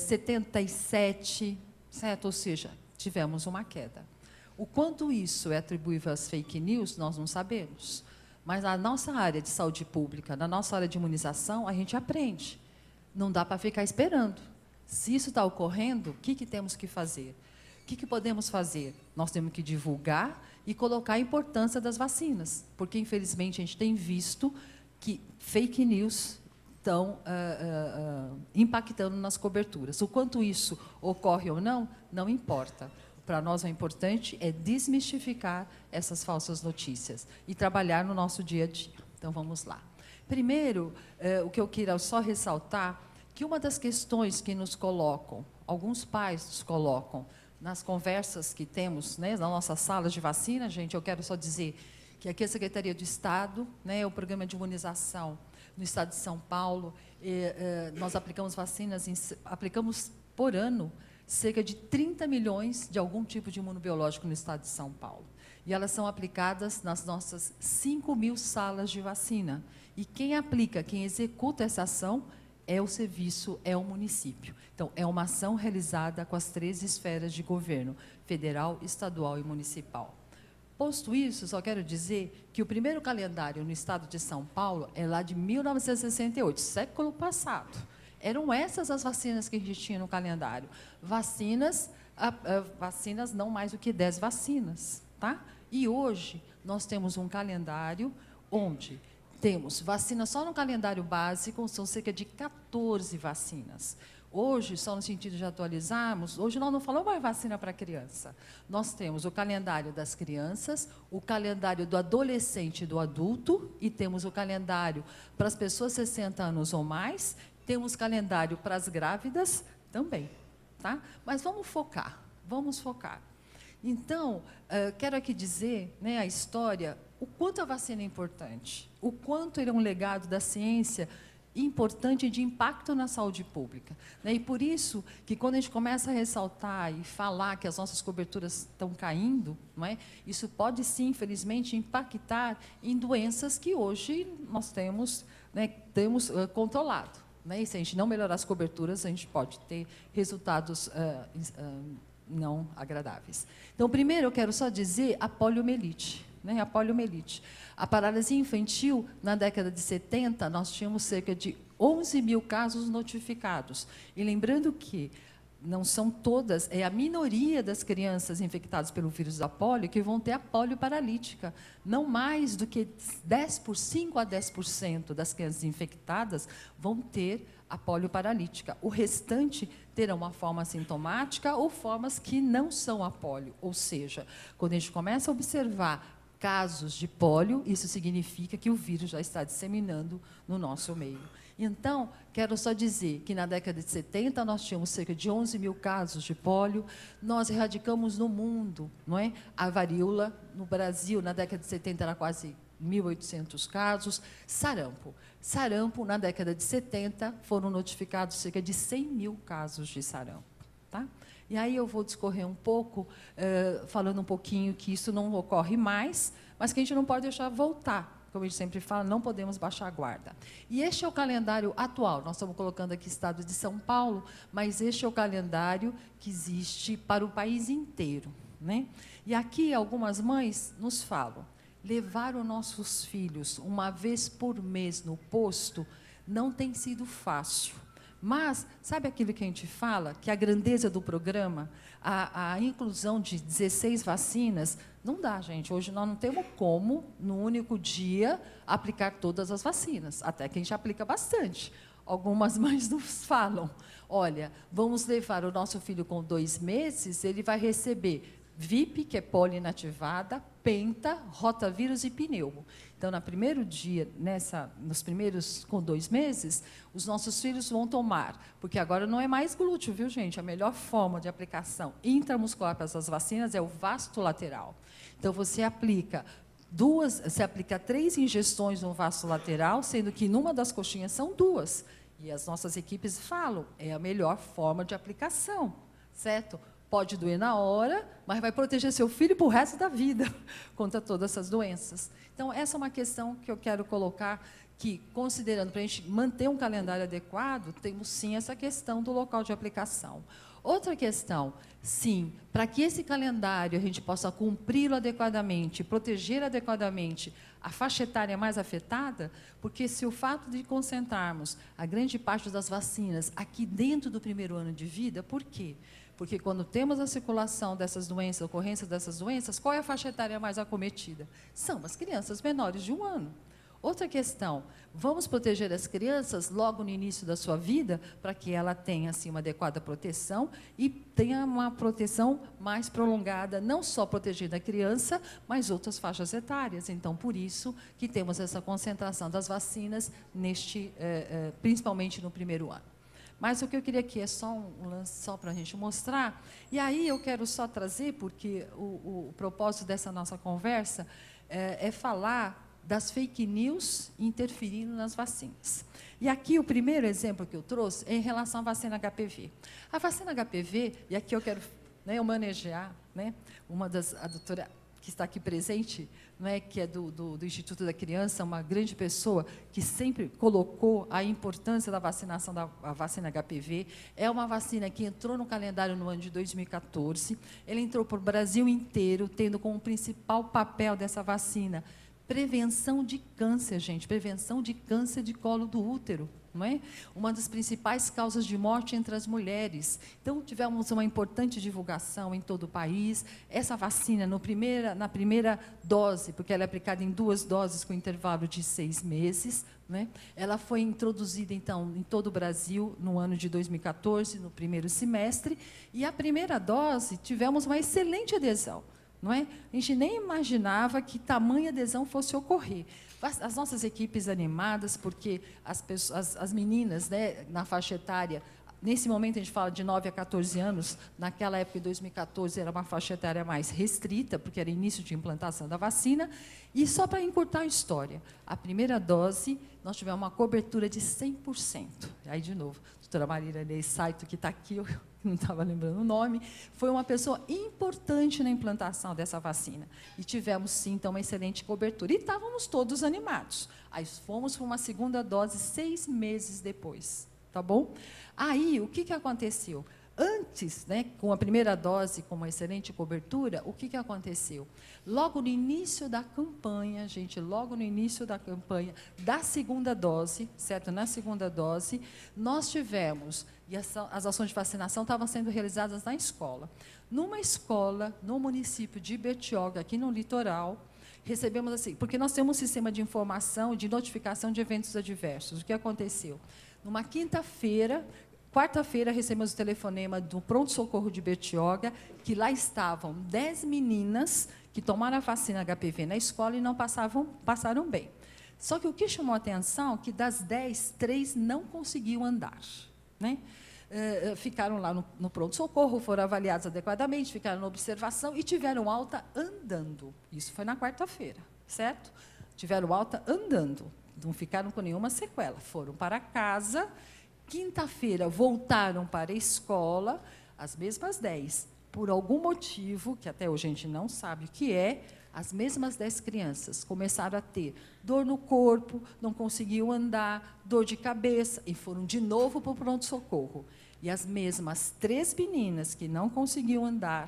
77, certo? Ou seja, tivemos uma queda. O quanto isso é atribuível às fake news, nós não sabemos. Mas na nossa área de saúde pública, na nossa área de imunização, a gente aprende. Não dá para ficar esperando. Se isso está ocorrendo, o que temos que fazer? O que podemos fazer? Nós temos que divulgar e colocar a importância das vacinas, porque, infelizmente, a gente tem visto que fake news estão impactando nas coberturas. O quanto isso ocorre ou não, não importa. Para nós, o importante é desmistificar essas falsas notícias e trabalhar no nosso dia a dia. Então, vamos lá. Primeiro, o que eu queria só ressaltar, que uma das questões que nos colocam, alguns pais nos colocam, nas conversas que temos, né, nas nossas salas de vacina, gente, eu quero só dizer que aqui a Secretaria do Estado, né, o programa de imunização no Estado de São Paulo, nós aplicamos vacinas, aplicamos por ano cerca de 30 milhões de algum tipo de imunobiológico no Estado de São Paulo. E elas são aplicadas nas nossas 5.000 salas de vacina. E quem aplica, quem executa essa ação é o serviço, é o município. Então, é uma ação realizada com as 3 esferas de governo, federal, estadual e municipal. Posto isso, só quero dizer que o primeiro calendário no estado de São Paulo é lá de 1968, século passado. Eram essas as vacinas que a gente tinha no calendário. Vacinas não mais do que 10 vacinas. Tá? E hoje, nós temos um calendário onde temos vacina só no calendário básico, são cerca de 14 vacinas. Hoje, só no sentido de atualizarmos, hoje nós não falamos mais vacina para criança. Nós temos o calendário das crianças, o calendário do adolescente e do adulto, e temos o calendário para as pessoas 60 anos ou mais, temos calendário para as grávidas também. Tá? Mas vamos focar, vamos focar. Então, quero aqui dizer, né, a história, o quanto a vacina é importante, o quanto ele é um legado da ciência importante de impacto na saúde pública. Né? E por isso que quando a gente começa a ressaltar e falar que as nossas coberturas estão caindo, não é? Isso pode sim, infelizmente, impactar em doenças que hoje nós temos, né, controlado. Né? E se a gente não melhorar as coberturas, a gente pode ter resultados não agradáveis. Então, primeiro, eu quero só dizer a poliomielite. Né, a poliomielite. A paralisia infantil, na década de 70, nós tínhamos cerca de 11.000 casos notificados. E lembrando que não são todas, é a minoria das crianças infectadas pelo vírus da polio que vão ter a polio paralítica. Não mais do que 5 a 10% das crianças infectadas vão ter a polio paralítica. O restante terão uma forma assintomática ou formas que não são a polio. Ou seja, quando a gente começa a observar casos de pólio, isso significa que o vírus já está disseminando no nosso meio. Então, quero só dizer que na década de 70 nós tínhamos cerca de 11.000 casos de pólio, nós erradicamos no mundo, não é? A varíola, no Brasil, na década de 70 era quase 1.800 casos, sarampo. Sarampo, na década de 70, foram notificados cerca de 100.000 casos de sarampo. Tá? E aí eu vou discorrer um pouco, falando um pouquinho que isso não ocorre mais, mas que a gente não pode deixar voltar. Como a gente sempre fala, não podemos baixar a guarda. E este é o calendário atual. Nós estamos colocando aqui o estado de São Paulo, mas este é o calendário que existe para o país inteiro. Né? E aqui algumas mães nos falam, levar os nossos filhos uma vez por mês no posto não tem sido fácil. Mas, sabe aquilo que a gente fala? Que a grandeza do programa, a inclusão de 16 vacinas, não dá, gente. Hoje nós não temos como, no único dia, aplicar todas as vacinas. Até que a gente aplica bastante. Algumas mães nos falam, olha, vamos levar o nosso filho com 2 meses, ele vai receber VIP, que é polio inativada, penta, rotavírus e pneumo. Então, no primeiro dia, nos primeiros com 2 meses, os nossos filhos vão tomar, porque agora não é mais glúteo, viu, gente? A melhor forma de aplicação intramuscular para essas vacinas é o vasto lateral. Então, você aplica 3 injeções no vasto lateral, sendo que numa das coxinhas são 2. E as nossas equipes falam, é a melhor forma de aplicação, certo? Pode doer na hora, mas vai proteger seu filho para o resto da vida contra todas essas doenças. Então, essa é uma questão que eu quero colocar, que, considerando para a gente manter um calendário adequado, temos sim essa questão do local de aplicação. Outra questão, sim, para que esse calendário a gente possa cumpri-lo adequadamente, proteger adequadamente a faixa etária mais afetada, porque se o fato de concentrarmos a grande parte das vacinas aqui dentro do primeiro ano de vida, por quê? Porque quando temos a circulação dessas doenças, a ocorrência dessas doenças, qual é a faixa etária mais acometida? São as crianças menores de 1 ano. Outra questão, vamos proteger as crianças logo no início da sua vida, para que ela tenha assim, uma adequada proteção e tenha uma proteção mais prolongada, não só protegendo a criança, mas outras faixas etárias. Então, por isso que temos essa concentração das vacinas, principalmente no primeiro ano. Mas o que eu queria aqui é só um lance só para a gente mostrar. E aí eu quero só trazer, porque o propósito dessa nossa conversa é falar das fake news interferindo nas vacinas. E aqui o primeiro exemplo que eu trouxe é em relação à vacina HPV. A vacina HPV, e aqui eu quero homenagear a doutora que está aqui presente, que é do Instituto da Criança, uma grande pessoa que sempre colocou a importância da vacinação da vacina HPV. É uma vacina que entrou no calendário no ano de 2014. Ela entrou para o Brasil inteiro, tendo como principal papel dessa vacina prevenção de câncer, gente, prevenção de câncer de colo do útero, não é? Uma das principais causas de morte entre as mulheres. Então, tivemos uma importante divulgação em todo o país. Essa vacina, na primeira dose, porque ela é aplicada em 2 doses com intervalo de 6 meses, né? Ela foi introduzida, então, em todo o Brasil no ano de 2014, no primeiro semestre, e a primeira dose tivemos uma excelente adesão. Não é? A gente nem imaginava que tamanha adesão fosse ocorrer. As nossas equipes animadas, porque as meninas, na faixa etária, nesse momento a gente fala de 9 a 14 anos, naquela época, em 2014, era uma faixa etária mais restrita, porque era início de implantação da vacina. E só para encurtar a história, a primeira dose, nós tivemos uma cobertura de 100%. Aí, de novo, a doutora Marília Ney Saito, que está aqui, eu não estava lembrando o nome, foi uma pessoa importante na implantação dessa vacina. E tivemos, sim, então, uma excelente cobertura. E estávamos todos animados. Aí fomos para uma segunda dose 6 meses depois. Tá bom? Aí, o que aconteceu? Antes, com a primeira dose, com uma excelente cobertura, o que aconteceu? Logo no início da campanha, gente, logo no início da campanha da segunda dose, certo? Na segunda dose, nós tivemos, e as ações de vacinação estavam sendo realizadas na escola. Numa escola, no município de Bertioga, aqui no litoral, recebemos assim, porque nós temos um sistema de informação, de notificação de eventos adversos. O que aconteceu? Numa quarta-feira, recebemos o telefonema do pronto-socorro de Bertioga, que lá estavam 10 meninas que tomaram a vacina HPV na escola e não passaram bem. Só que o que chamou a atenção é que, das 10, 3 não conseguiam andar. Né? Ficaram lá no pronto-socorro, foram avaliados adequadamente, ficaram na observação e tiveram alta andando. Isso foi na quarta-feira, certo? Tiveram alta andando, não ficaram com nenhuma sequela. Foram para casa, quinta-feira voltaram para a escola, as mesmas 10. Por algum motivo, que até hoje a gente não sabe o que é, as mesmas 10 crianças começaram a ter dor no corpo, não conseguiam andar, dor de cabeça, e foram de novo para o pronto-socorro. E as mesmas 3 meninas que não conseguiam andar,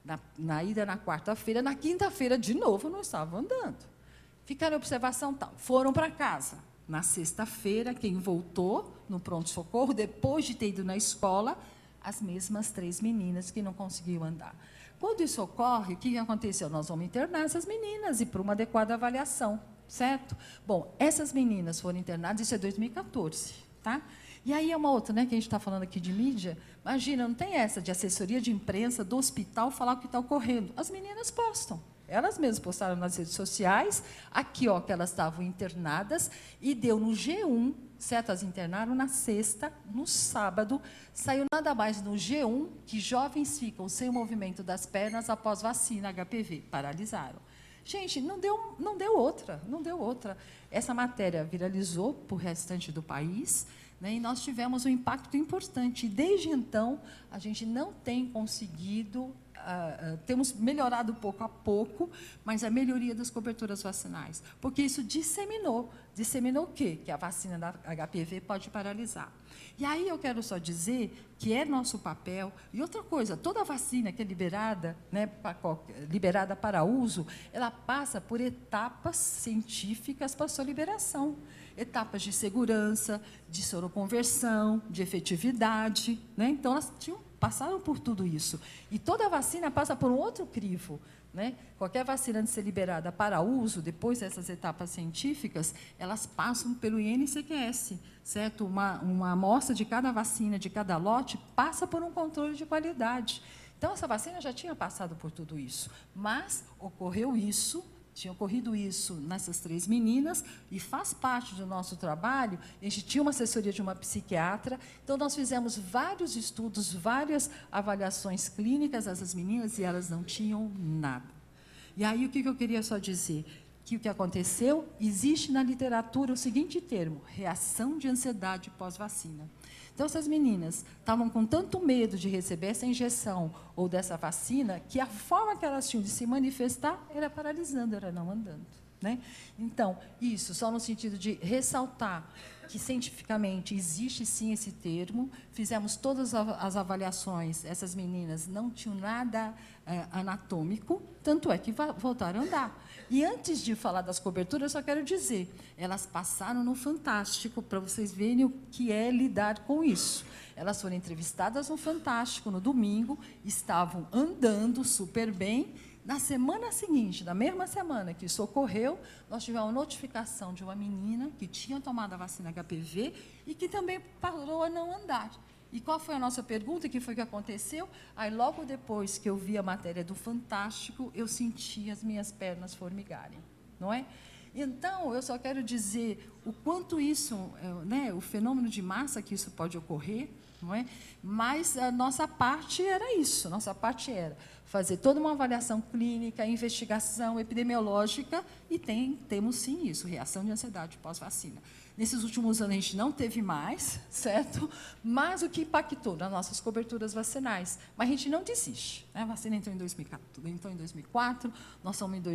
na ida na quarta-feira, na quinta-feira, de novo, não estavam andando. Ficaram em observação tal. Foram para casa. Na sexta-feira, quem voltou no pronto-socorro, depois de ter ido na escola, as mesmas 3 meninas que não conseguiam andar. Quando isso ocorre, o que aconteceu? Nós vamos internar essas meninas e para uma adequada avaliação, certo? Bom, essas meninas foram internadas, isso é 2014, tá? E aí é uma outra, que a gente está falando aqui de mídia. Imagina, não tem essa de assessoria de imprensa do hospital falar o que está ocorrendo. As meninas postam. Elas mesmas postaram nas redes sociais, aqui, que elas estavam internadas, e deu no G1, certo? Elas internaram na sexta, no sábado, saiu nada mais no G1, que jovens ficam sem o movimento das pernas após vacina HPV, paralisaram. Gente, não deu outra. Essa matéria viralizou para o restante do país, e nós tivemos um impacto importante. E, desde então, a gente não tem conseguido... temos melhorado pouco a pouco, mas a melhoria das coberturas vacinais, porque isso disseminou o quê? Que a vacina da HPV pode paralisar. E aí eu quero só dizer que é nosso papel, e outra coisa, toda vacina que é liberada, liberada para uso, ela passa por etapas científicas para sua liberação, etapas de segurança, de soroconversão, de efetividade, Então, elas tinham passaram por tudo isso. E toda vacina passa por um outro crivo, né? Qualquer vacina, antes de ser liberada para uso, depois dessas etapas científicas, elas passam pelo INCQS, certo? Uma amostra de cada vacina, de cada lote, passa por um controle de qualidade. Então, essa vacina já tinha passado por tudo isso, mas ocorreu isso, tinha ocorrido isso nessas 3 meninas, e faz parte do nosso trabalho. A gente tinha uma assessoria de uma psiquiatra, então nós fizemos vários estudos, várias avaliações clínicas dessas meninas, e elas não tinham nada. E aí, o que eu queria só dizer? Que o que aconteceu, existe na literatura o seguinte termo: reação de ansiedade pós-vacina. Então, essas meninas estavam com tanto medo de receber essa injeção ou dessa vacina, que a forma que elas tinham de se manifestar era paralisando, era não andando, né? Então, isso só no sentido de ressaltar que, cientificamente, existe sim esse termo. Fizemos todas as avaliações, essas meninas não tinham nada anatômico, tanto é que voltaram a andar. E, antes de falar das coberturas, eu só quero dizer, elas passaram no Fantástico, para vocês verem o que é lidar com isso. Elas foram entrevistadas no Fantástico, no domingo, estavam andando super bem. Na semana seguinte, na mesma semana que isso ocorreu, nós tivemos uma notificação de uma menina que tinha tomado a vacina HPV e que também parou a não andar. E qual foi a nossa pergunta? O que foi que aconteceu? Aí, logo depois que eu vi a matéria do Fantástico, eu senti as minhas pernas formigarem, não é? Então, eu só quero dizer o quanto isso, né, o fenômeno de massa que isso pode ocorrer, não é? Mas a nossa parte era isso, nossa parte era fazer toda uma avaliação clínica, investigação epidemiológica, e temos sim isso, reação de ansiedade pós-vacina. Nesses últimos anos, a gente não teve mais, certo? Mas o que impactou nas nossas coberturas vacinais? Mas a gente não desiste, né? A vacina entrou em 2004, nós estamos em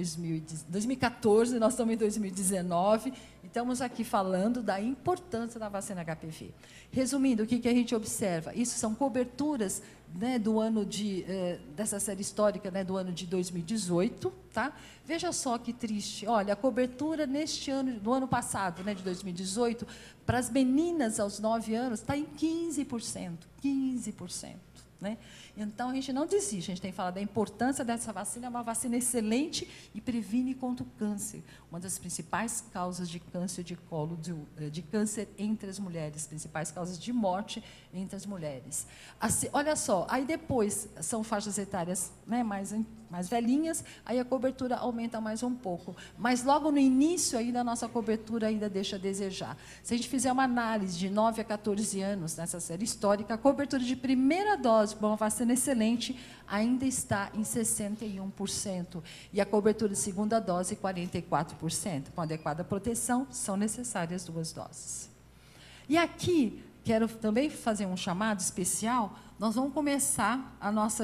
2014, nós estamos em 2019, e estamos aqui falando da importância da vacina HPV. Resumindo, o que a gente observa? Isso são coberturas, né, do ano dessa série histórica, né, do ano de 2018, tá? Veja só que triste. Olha, a cobertura neste ano, do ano passado, né, de 2018, para as meninas aos 9 anos, está em 15%. 15%. Né? Então, a gente não desiste, a gente tem que falar da importância dessa vacina. É uma vacina excelente e previne contra o câncer, uma das principais causas de câncer de colo, de câncer entre as mulheres, principais causas de morte entre as mulheres. Assim, olha só, aí depois são faixas etárias, né, mais velhinhas, aí a cobertura aumenta mais um pouco. Mas logo no início ainda a nossa cobertura ainda deixa a desejar. Se a gente fizer uma análise de 9 a 14 anos nessa série histórica, a cobertura de primeira dose para uma vacina excelente ainda está em 61%. E a cobertura de segunda dose, 44%. Com adequada proteção, são necessárias 2 doses. E aqui, quero também fazer um chamado especial. Nós vamos começar a nossa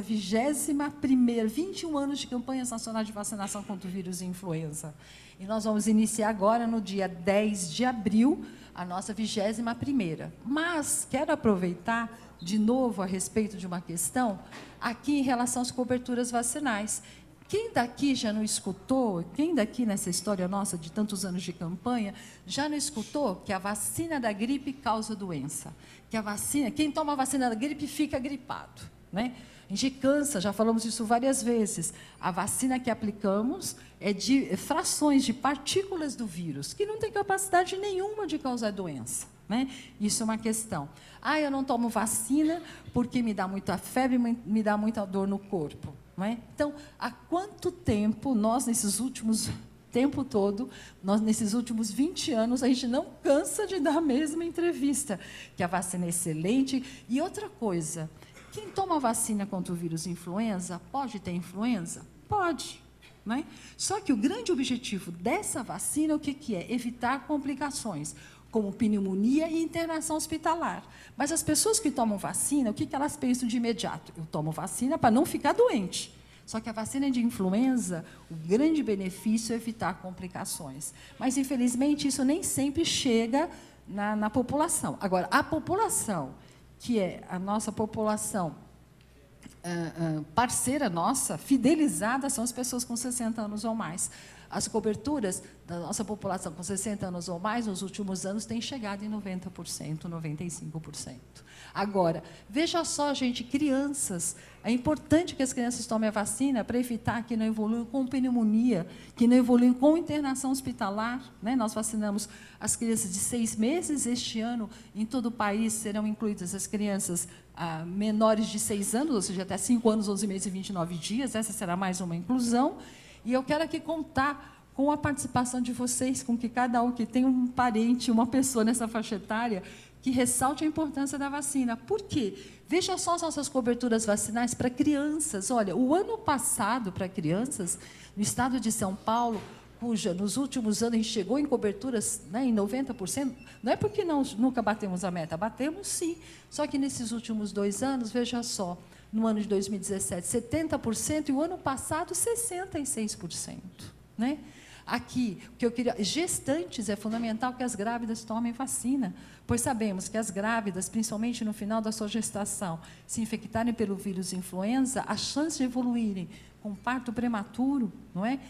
21ª, 21 anos de campanhas nacionais de vacinação contra o vírus influenza. E nós vamos iniciar agora, no dia 10 de abril, a nossa 21ª. Mas quero aproveitar, de novo, a respeito de uma questão, aqui em relação às coberturas vacinais. Quem daqui já não escutou, quem daqui nessa história nossa de tantos anos de campanha, já não escutou que a vacina da gripe causa doença? Que a vacina, quem toma a vacina da gripe fica gripado, né? A gente cansa, já falamos isso várias vezes. A vacina que aplicamos é de frações de partículas do vírus, que não tem capacidade nenhuma de causar doença, né? Isso é uma questão. Ah, eu não tomo vacina porque me dá muita febre, me dá muita dor no corpo. Não é? Então, há quanto tempo nós, nesses últimos 20 anos, a gente não cansa de dar a mesma entrevista, que a vacina é excelente. E outra coisa, quem toma vacina contra o vírus influenza pode ter influenza? Pode. Não é? Só que o grande objetivo dessa vacina, o que é? Evitar complicações, como pneumonia e internação hospitalar. Mas as pessoas que tomam vacina, o que elas pensam de imediato? Eu tomo vacina para não ficar doente. Só que a vacina de influenza, o grande benefício é evitar complicações. Mas, infelizmente, isso nem sempre chega na população. Agora, a população, que é a nossa população parceira nossa, fidelizada, são as pessoas com 60 anos ou mais. As coberturas da nossa população com 60 anos ou mais, nos últimos anos, têm chegado em 90%, 95%. Agora, veja só, gente, crianças. É importante que as crianças tomem a vacina para evitar que não evoluam com pneumonia, que não evoluam com internação hospitalar. Né? Nós vacinamos as crianças de 6 meses. Este ano, em todo o país, serão incluídas as crianças menores de 6 anos, ou seja, até 5 anos, 11 meses e 29 dias. Essa será mais uma inclusão. E eu quero aqui contar com a participação de vocês, com que cada um que tem um parente, uma pessoa nessa faixa etária, que ressalte a importância da vacina. Por quê? Veja só as nossas coberturas vacinais para crianças. Olha, o ano passado, para crianças, no estado de São Paulo, cuja nos últimos anos a gente chegou em coberturas, né, em 90%, não é porque nunca batemos a meta, batemos sim. Só que nesses últimos 2 anos, veja só, no ano de 2017, 70%, e o ano passado, 66%. Né? Aqui, o que eu queria... Gestantes, é fundamental que as grávidas tomem vacina, pois sabemos que as grávidas, principalmente no final da sua gestação, se infectarem pelo vírus influenza, a chance de evoluírem com parto prematuro, não é?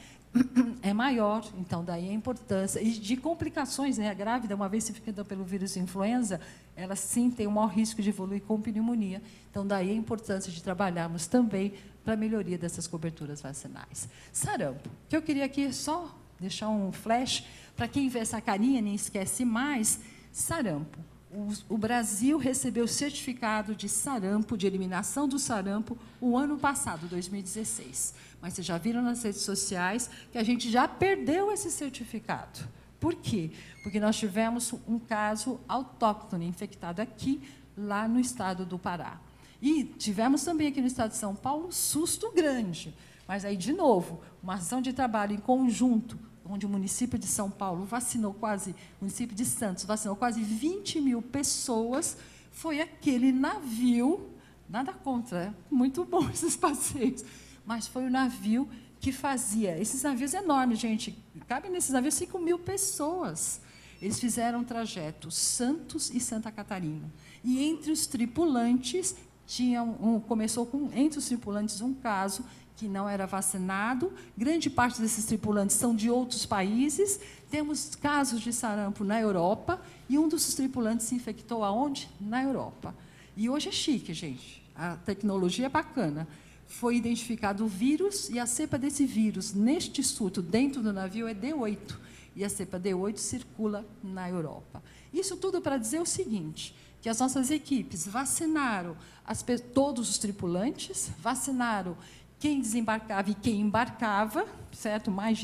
É maior. Então, daí a importância. E de complicações, né? A grávida, uma vez se infectada pelo vírus influenza, ela sim tem o maior risco de evoluir com pneumonia. Então, daí a importância de trabalharmos também para a melhoria dessas coberturas vacinais. Sarampo, que eu queria aqui só deixar um flash, para quem vê essa carinha, nem esquece mais, sarampo. O Brasil recebeu o certificado de sarampo, de eliminação do sarampo, o ano passado, 2016. Mas vocês já viram nas redes sociais que a gente já perdeu esse certificado. Por quê? Porque nós tivemos um caso autóctone infectado aqui, lá no estado do Pará. E tivemos também aqui no estado de São Paulo um susto grande. Mas aí, de novo, uma ação de trabalho em conjunto, onde o município de São Paulo vacinou quase, o município de Santos vacinou quase 20 mil pessoas, foi aquele navio, nada contra, muito bom esses passeios, mas foi o navio que fazia, esses navios enormes, gente, cabem nesses navios 5 mil pessoas. Eles fizeram um trajeto Santos e Santa Catarina. E entre os tripulantes, começou com, entre os tripulantes, um caso que não era vacinado. Grande parte desses tripulantes são de outros países. Temos casos de sarampo na Europa, e um dos tripulantes se infectou aonde? Na Europa. E hoje é chique, gente. A tecnologia é bacana. Foi identificado o vírus, e a cepa desse vírus, neste surto, dentro do navio, é D8. E a cepa D8 circula na Europa. Isso tudo para dizer o seguinte, que as nossas equipes vacinaram todos os tripulantes, vacinaram quem desembarcava e quem embarcava, certo? Mais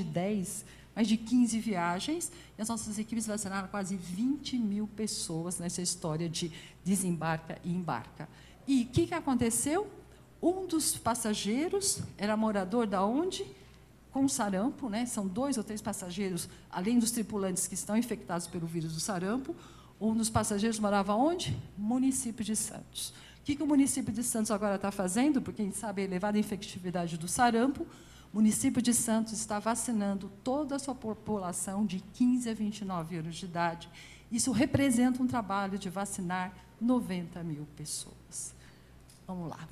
de 15 viagens, e as nossas equipes vacinaram quase 20 mil pessoas nessa história de desembarca e embarca. E o que aconteceu? Um dos passageiros era morador da onde? Com sarampo, né? São 2 ou 3 passageiros, além dos tripulantes que estão infectados pelo vírus do sarampo. Um dos passageiros morava onde? Município de Santos. O que o município de Santos agora está fazendo? Porque a gente sabe a elevada infectividade do sarampo. O município de Santos está vacinando toda a sua população de 15 a 29 anos de idade. Isso representa um trabalho de vacinar 90 mil pessoas. Vamos lá.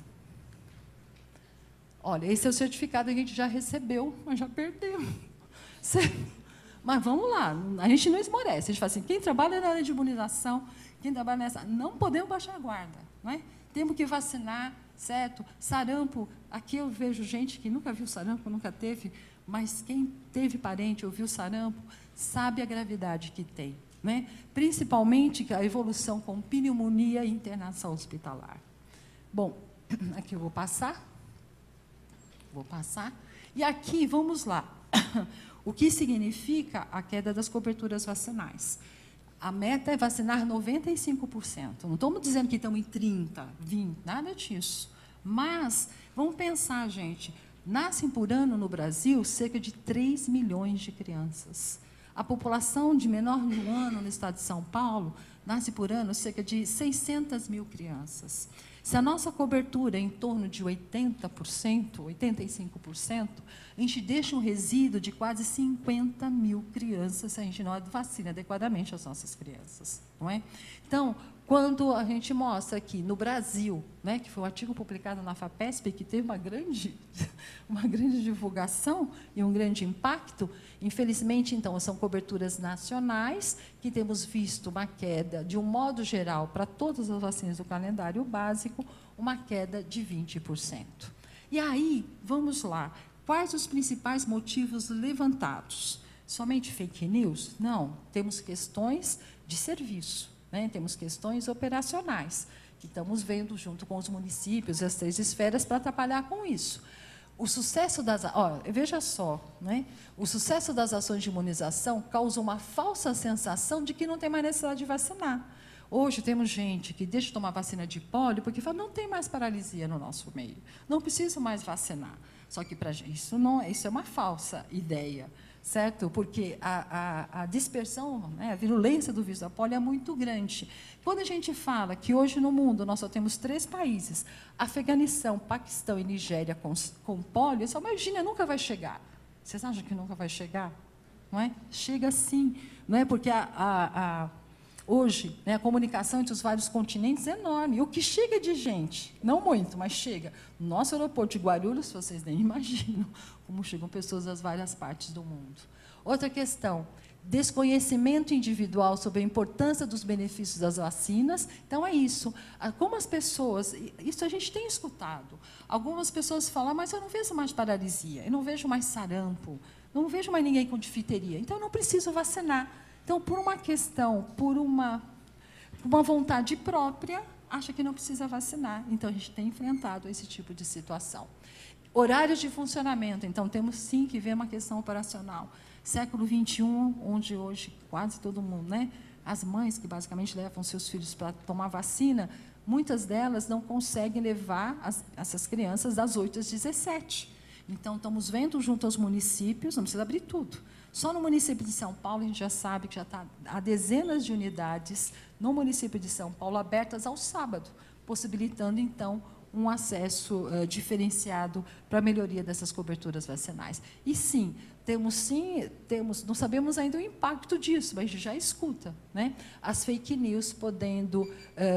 Olha, esse é o certificado que a gente já recebeu, mas já perdeu. Mas vamos lá, a gente não esmorece. A gente fala assim, quem trabalha na área de imunização, quem trabalha nessa... Não podemos baixar a guarda, não é? Temos que vacinar, certo? Sarampo, aqui eu vejo gente que nunca viu sarampo, nunca teve, mas quem teve parente ou viu sarampo, sabe a gravidade que tem, né? Principalmente a evolução com pneumonia e internação hospitalar. Bom, aqui eu vou passar. E aqui, vamos lá. O que significa a queda das coberturas vacinais? A meta é vacinar 95%. Não estamos dizendo que estamos em 30%, 20%, nada disso. Mas, vamos pensar, gente, nascem por ano no Brasil cerca de 3 milhões de crianças. A população de menor de 1 ano no estado de São Paulo nasce por ano cerca de 600 mil crianças. Se a nossa cobertura é em torno de 80%, 85%, a gente deixa um resíduo de quase 50 mil crianças se a gente não vacina adequadamente as nossas crianças, não é? Então, quando a gente mostra que no Brasil, né, que foi um artigo publicado na FAPESP, que teve uma grande divulgação e um grande impacto, infelizmente, então, são coberturas nacionais, que temos visto uma queda, de um modo geral, para todas as vacinas do calendário básico, uma queda de 20%. E aí, vamos lá, quais os principais motivos levantados? Somente fake news? Não, temos questões de serviço. Né? Temos questões operacionais, que estamos vendo junto com os municípios e as 3 esferas para trabalhar com isso. O sucesso das... veja só, né? O sucesso das ações de imunização causa uma falsa sensação de que não tem mais necessidade de vacinar. Hoje temos gente que deixa de tomar vacina de pólio porque fala, não tem mais paralisia no nosso meio, não preciso mais vacinar. Só que para isso é uma falsa ideia. Certo? Porque a dispersão, né, a virulência do vírus da polio é muito grande. Quando a gente fala que hoje no mundo nós só temos 3 países, Afeganistão, Paquistão e Nigéria com polio, você imagina, nunca vai chegar. Vocês acham que nunca vai chegar? Não é? Chega sim, não é? Porque hoje, né, a comunicação entre os vários continentes é enorme. E o que chega de gente, não muito, mas chega. No nosso aeroporto de Guarulhos, vocês nem imaginam como chegam pessoas das várias partes do mundo. Outra questão, desconhecimento individual sobre a importância dos benefícios das vacinas. Então, é isso. Como as pessoas... Isso a gente tem escutado. Algumas pessoas falam, mas eu não vejo mais paralisia, eu não vejo mais sarampo, não vejo mais ninguém com difteria, então eu não preciso vacinar. Então, por uma questão, por uma vontade própria, acha que não precisa vacinar. Então, a gente tem enfrentado esse tipo de situação. Horários de funcionamento. Então, temos, sim, que ver uma questão operacional. Século XXI, onde hoje quase todo mundo, né? As mães que, basicamente, levam seus filhos para tomar vacina, muitas delas não conseguem levar essas crianças das 8 às 17. Então, estamos vendo junto aos municípios, não precisa abrir tudo. Só no município de São Paulo, a gente já sabe que já está há dezenas de unidades no município de São Paulo abertas ao sábado, possibilitando, então, um acesso diferenciado para a melhoria dessas coberturas vacinais. E, sim, não sabemos ainda o impacto disso, mas a gente já escuta, né? As fake news podendo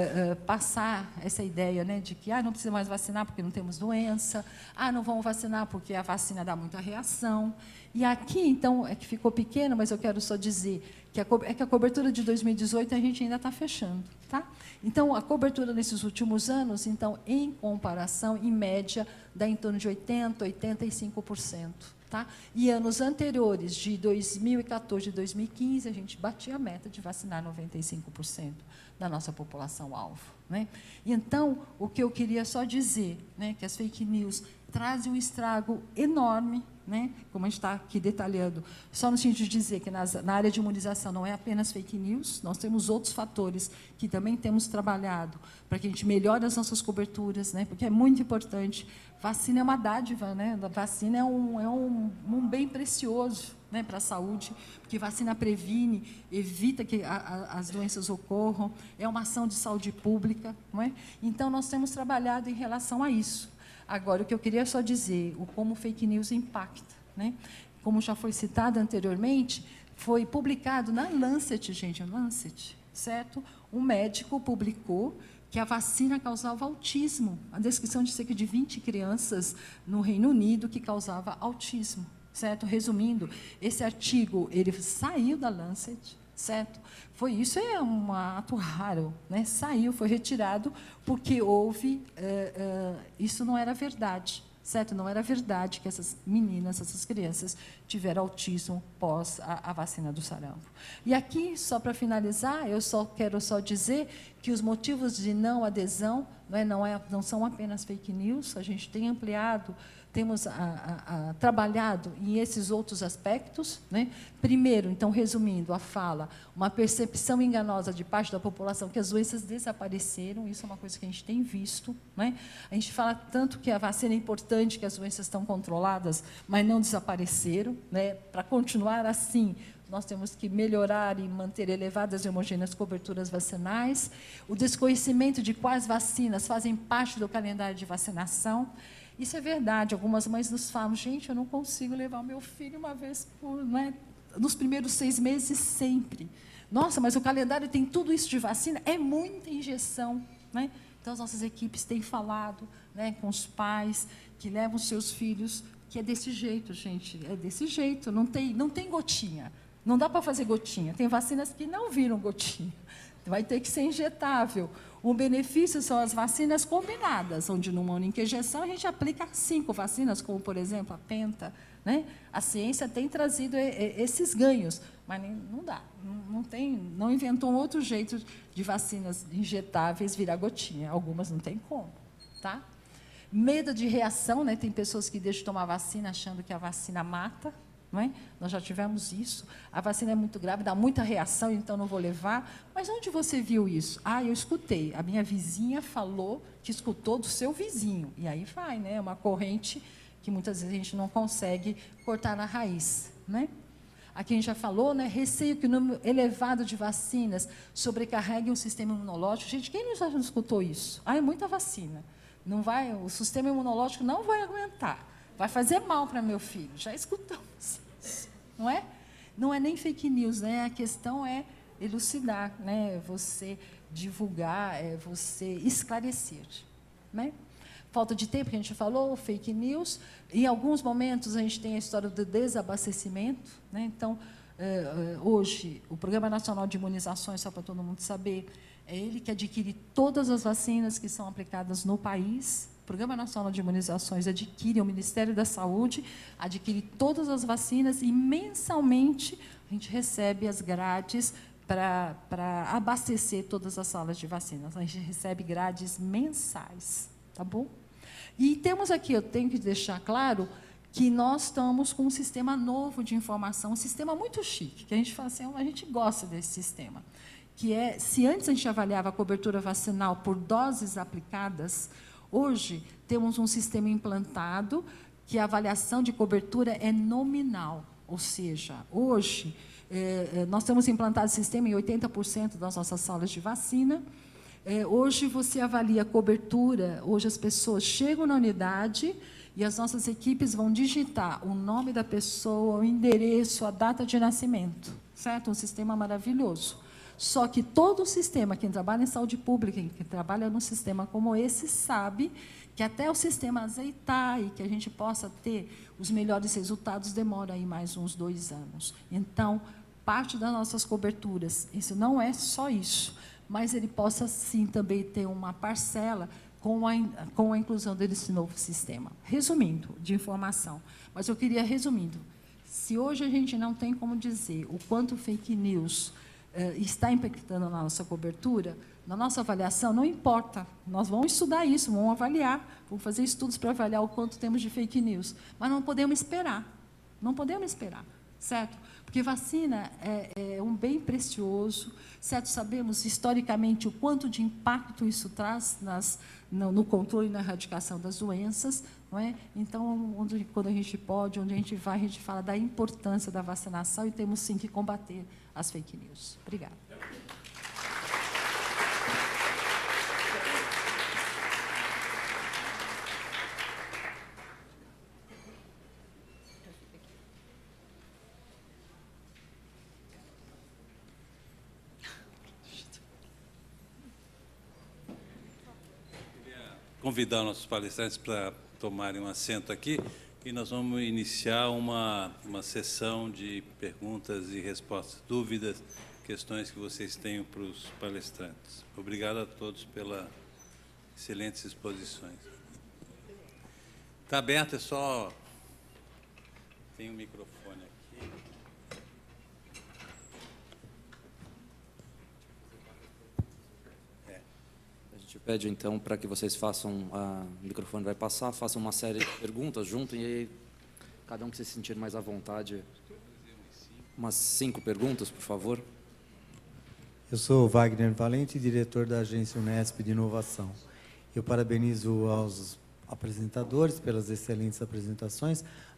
passar essa ideia, né, de que não precisa mais vacinar porque não temos doença, não vamos vacinar porque a vacina dá muita reação. E aqui, então, é que ficou pequeno, mas eu quero só dizer que a cobertura de 2018 a gente ainda está fechando. Tá? Então, a cobertura nesses últimos anos, então, em comparação, em média, dá em torno de 80%, 85%. Tá? E anos anteriores, de 2014 e 2015, a gente batia a meta de vacinar 95% da nossa população-alvo. Né? E, então, o que eu queria só dizer, né, que as fake news trazem um estrago enorme, né? Como a gente está aqui detalhando, só no sentido de dizer que na área de imunização não é apenas fake news, nós temos outros fatores que também temos trabalhado para que a gente melhore as nossas coberturas, né? Porque é muito importante. Vacina é uma dádiva, né? A vacina é um bem precioso, né, para a saúde, porque vacina previne, evita que as doenças ocorram, é uma ação de saúde pública. Não é? Então, nós temos trabalhado em relação a isso. Agora, o que eu queria só dizer, como fake news impacta. Né? Como já foi citado anteriormente, foi publicado na Lancet, gente, Lancet, certo? Um médico publicou que a vacina causava autismo. A descrição de cerca de 20 crianças no Reino Unido que causava autismo. Certo? Resumindo, esse artigo ele saiu da Lancet, certo? Isso é um ato raro, né? Saiu, foi retirado porque houve isso não era verdade, certo? Não era verdade que essas meninas, essas crianças tiveram autismo pós a vacina do sarampo. E aqui, só para finalizar, eu quero dizer que os motivos de não adesão não são apenas fake news. A gente tem ampliado, temos trabalhado em esses outros aspectos. Né? Primeiro, então, resumindo a fala, uma percepção enganosa de parte da população que as doenças desapareceram, isso é uma coisa que a gente tem visto. Né? A gente fala tanto que a vacina é importante, que as doenças estão controladas, mas não desapareceram. Né? Para continuar assim, nós temos que melhorar e manter elevadas e homogêneas coberturas vacinais, o desconhecimento de quais vacinas fazem parte do calendário de vacinação. Isso é verdade, algumas mães nos falam, gente, eu não consigo levar o meu filho uma vez por, né, nos primeiros 6 meses, sempre. Nossa, mas o calendário tem tudo isso de vacina, é muita injeção, né? Então, as nossas equipes têm falado, né, com os pais que levam seus filhos, que é desse jeito, gente, é desse jeito, não tem gotinha, não dá para fazer gotinha. Tem vacinas que não viram gotinha, vai ter que ser injetável. O benefício são as vacinas combinadas, onde numa única injeção a gente aplica 5 vacinas, como, por exemplo, a Penta, né? A ciência tem trazido esses ganhos, mas não dá, não inventou um outro jeito de vacinas injetáveis virar gotinha. Algumas não tem como, tá? Medo de reação, né? Tem pessoas que deixam de tomar vacina achando que a vacina mata, não é? Nós já tivemos isso. A vacina é muito grave, dá muita reação, então não vou levar. Mas onde você viu isso? Ah, eu escutei. A minha vizinha falou que escutou do seu vizinho. E aí vai, né? É uma corrente que muitas vezes a gente não consegue cortar na raiz, né? Aqui a gente já falou, né? Receio que o número elevado de vacinas sobrecarregue o sistema imunológico. Gente, quem já não escutou isso? Ah, é muita vacina. Não vai, o sistema imunológico não vai aguentar. Vai fazer mal para meu filho. Já escutamos isso, não é? Não é nem fake news, né? A questão é elucidar, né? Você divulgar, você esclarecer, né? Falta de tempo, que a gente falou, fake news. Em alguns momentos, a gente tem a história do desabastecimento, né? Então, hoje, o Programa Nacional de Imunizações, só para todo mundo saber, é ele que adquire todas as vacinas que são aplicadas no país. O Programa Nacional de Imunizações adquire, o Ministério da Saúde adquire todas as vacinas e, mensalmente, a gente recebe as grades para abastecer todas as salas de vacinas. A gente recebe grades mensais, tá bom? E temos aqui, eu tenho que deixar claro, que nós estamos com um sistema novo de informação, um sistema muito chique, que a gente fala assim, a gente gosta desse sistema, que é, se antes a gente avaliava a cobertura vacinal por doses aplicadas, hoje temos um sistema implantado que a avaliação de cobertura é nominal, ou seja, hoje nós temos implantado esse sistema em 80% das nossas salas de vacina. Hoje você avalia a cobertura, hoje as pessoas chegam na unidade e as nossas equipes vão digitar o nome da pessoa, o endereço, a data de nascimento, certo? Um sistema maravilhoso. Só que todo o sistema, quem trabalha em saúde pública, quem trabalha num sistema como esse, sabe que até o sistema azeitar e que a gente possa ter os melhores resultados, demora aí mais uns 2 anos. Então, parte das nossas coberturas, isso não é só isso, mas ele possa, sim, também ter uma parcela com a inclusão desse novo sistema. Resumindo, de informação, mas eu queria, resumindo, se hoje a gente não tem como dizer o quanto fake news está impactando na nossa cobertura, na nossa avaliação, não importa, nós vamos estudar isso, vamos avaliar, vamos fazer estudos para avaliar o quanto temos de fake news, mas não podemos esperar, certo? Porque vacina é um bem precioso, certo? Sabemos historicamente o quanto de impacto isso traz no controle e na erradicação das doenças, não é? Então, quando a gente pode, onde a gente vai, a gente fala da importância da vacinação e temos sim que combater as fake news. Obrigada. Convidar nossos palestrantes para tomarem um assento aqui e nós vamos iniciar uma sessão de perguntas e respostas, dúvidas, questões que vocês tenham para os palestrantes. Obrigado a todos pelas excelentes exposições. Está aberto, é só... Tem um microfone aqui. A gente pede, então, para que vocês façam, o microfone vai passar, façam uma série de perguntas junto, e aí, cada um que se sentir mais à vontade, umas 5 perguntas, por favor. Eu sou Wagner Valente, diretor da Agência Unesp de Inovação. Eu parabenizo aos apresentadores pelas excelentes apresentações,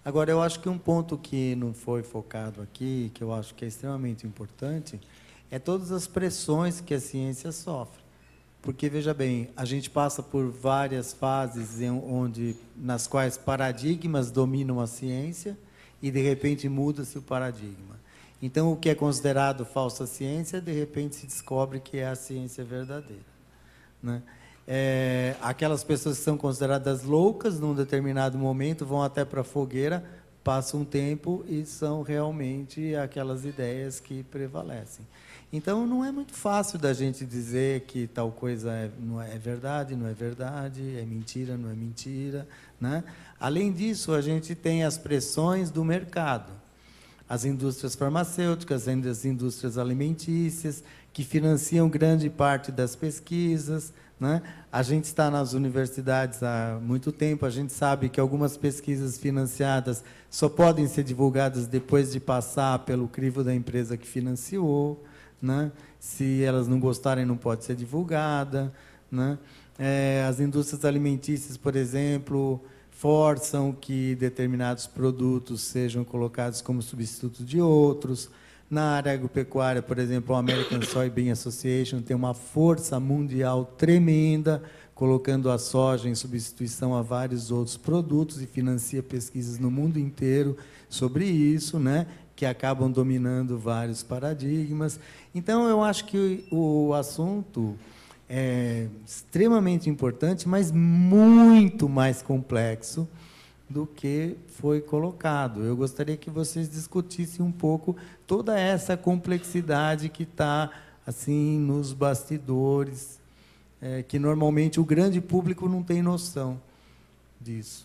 Agora, eu acho que um ponto que não foi focado aqui, que eu acho que é extremamente importante, é todas as pressões que a ciência sofre. Porque, veja bem, a gente passa por várias fases nas quais paradigmas dominam a ciência e, de repente, muda-se o paradigma. Então, o que é considerado falsa ciência, de repente, se descobre que é a ciência verdadeira, né? Aquelas pessoas que são consideradas loucas, num determinado momento, vão até para a fogueira, passam um tempo e são realmente aquelas ideias que prevalecem. Então, não é muito fácil da gente dizer que tal coisa não é verdade, não é verdade, é mentira, não é mentira, né? Além disso, a gente tem as pressões do mercado. As indústrias farmacêuticas, as indústrias alimentícias, que financiam grande parte das pesquisas, né? A gente está nas universidades há muito tempo, a gente sabe que algumas pesquisas financiadas só podem ser divulgadas depois de passar pelo crivo da empresa que financiou, né? Se elas não gostarem, não pode ser divulgada, né? As indústrias alimentícias, por exemplo, forçam que determinados produtos sejam colocados como substitutos de outros. Na área agropecuária, por exemplo, a American Soybean Association tem uma força mundial tremenda, colocando a soja em substituição a vários outros produtos e financia pesquisas no mundo inteiro sobre isso, né? Que acabam dominando vários paradigmas. Então, eu acho que o assunto é extremamente importante, mas muito mais complexo do que foi colocado. Eu gostaria que vocês discutissem um pouco toda essa complexidade que está assim nos bastidores, que normalmente o grande público não tem noção disso.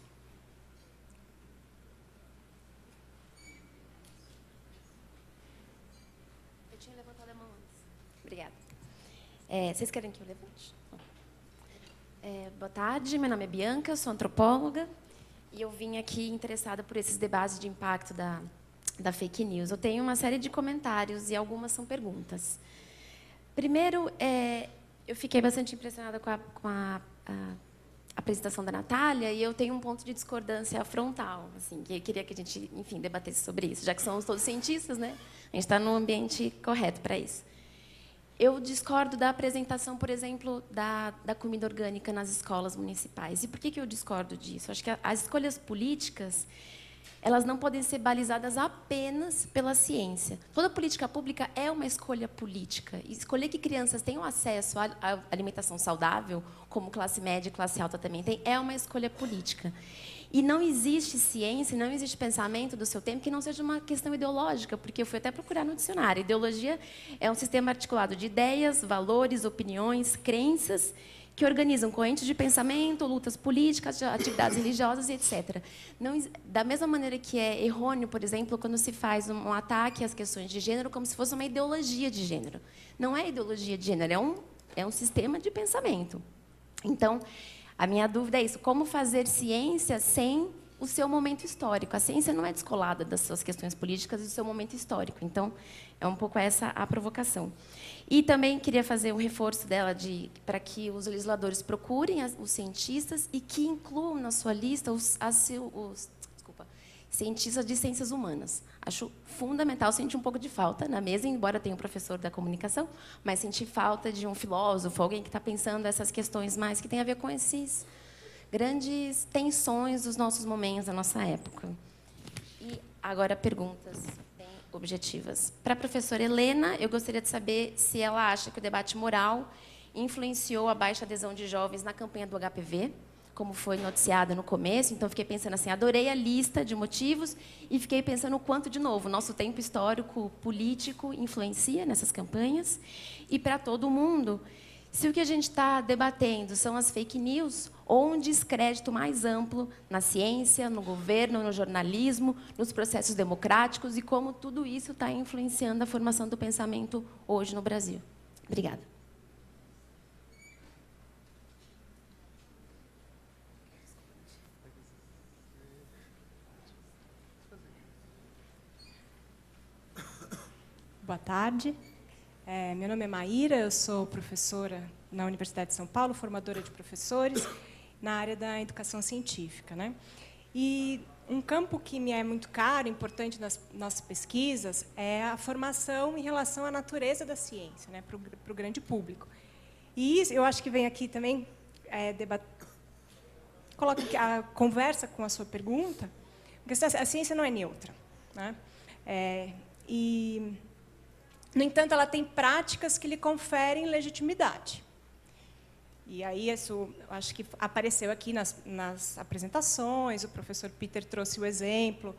Eu tinha levantado a mão antes. Obrigada. Vocês querem que eu levante? Boa tarde, meu nome é Bianca, sou antropóloga e eu vim aqui interessada por esses debates de impacto da fake news. Eu tenho uma série de comentários e algumas são perguntas. Primeiro, eu fiquei bastante impressionada com a apresentação da Natália e eu tenho um ponto de discordância frontal, assim, que eu queria que a gente, enfim, debatesse sobre isso, já que somos todos cientistas, né? A gente está no ambiente correto para isso. Eu discordo da apresentação, por exemplo, da comida orgânica nas escolas municipais. E por que eu discordo disso? Acho que as escolhas políticas, elas não podem ser balizadas apenas pela ciência. Toda política pública é uma escolha política. E escolher que crianças tenham acesso à alimentação saudável, como classe média e classe alta também tem, é uma escolha política. E não existe ciência, não existe pensamento do seu tempo que não seja uma questão ideológica, porque eu fui até procurar no dicionário. Ideologia é um sistema articulado de ideias, valores, opiniões, crenças, que organizam correntes de pensamento, lutas políticas, atividades religiosas e etc. Não, da mesma maneira que é errôneo, por exemplo, quando se faz um ataque às questões de gênero como se fosse uma ideologia de gênero. Não é ideologia de gênero, é um sistema de pensamento. Então, a minha dúvida é isso: como fazer ciência sem o seu momento histórico? A ciência não é descolada das suas questões políticas e do seu momento histórico. Então, é um pouco essa a provocação. E também queria fazer um reforço dela para que os legisladores procurem os cientistas e que incluam na sua lista os cientistas de ciências humanas. Acho fundamental. Senti um pouco de falta na mesa, embora tenha um professor da comunicação, mas senti falta de um filósofo, alguém que está pensando essas questões mais que tem a ver com esses grandes tensões dos nossos momentos, da nossa época. E agora perguntas bem objetivas. Para a professora Helena, eu gostaria de saber se ela acha que o debate moral influenciou a baixa adesão de jovens na campanha do HPV, como foi noticiado no começo. Então, fiquei pensando assim, adorei a lista de motivos e fiquei pensando o quanto, de novo, o nosso tempo histórico, político, influencia nessas campanhas. E, para todo mundo, se o que a gente está debatendo são as fake news ou um descrédito mais amplo na ciência, no governo, no jornalismo, nos processos democráticos e como tudo isso está influenciando a formação do pensamento hoje no Brasil. Obrigada. Boa tarde. Meu nome é Maíra, eu sou professora na Universidade de São Paulo, formadora de professores na área da educação científica, né? E Um campo que me é muito caro, importante nas nossas pesquisas, é a formação em relação à natureza da ciência, né, para o grande público. E isso, eu acho que vem aqui também coloca a conversa com a sua pergunta, porque a ciência não é neutra, né? No entanto, ela tem práticas que lhe conferem legitimidade. E aí, isso acho que apareceu aqui nas apresentações, o professor Peter trouxe o exemplo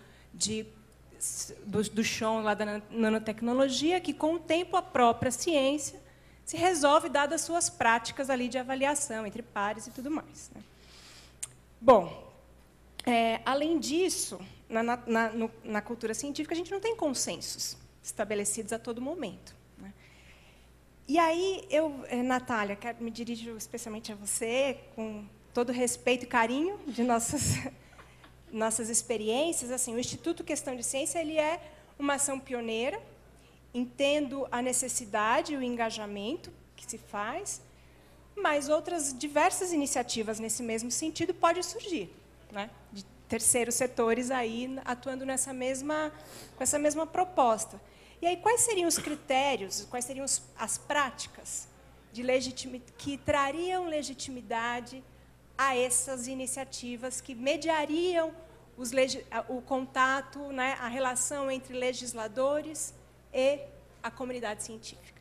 do Sean, lá da nanotecnologia, que, com o tempo, a própria ciência se resolve, dadas as suas práticas ali de avaliação entre pares e tudo mais, né? Bom, além disso, na cultura científica, a gente não tem consensos estabelecidos a todo momento, né? E aí, Natália, me dirijo especialmente a você, com todo respeito e carinho de nossas experiências. Assim, o Instituto Questão de Ciência ele é uma ação pioneira, entendo a necessidade e o engajamento que se faz, mas outras diversas iniciativas nesse mesmo sentido podem surgir, né, de terceiros setores aí atuando com essa mesma proposta. E aí, quais seriam os critérios, quais seriam as práticas que trariam legitimidade a essas iniciativas que mediariam o contato, né, a relação entre legisladores e a comunidade científica?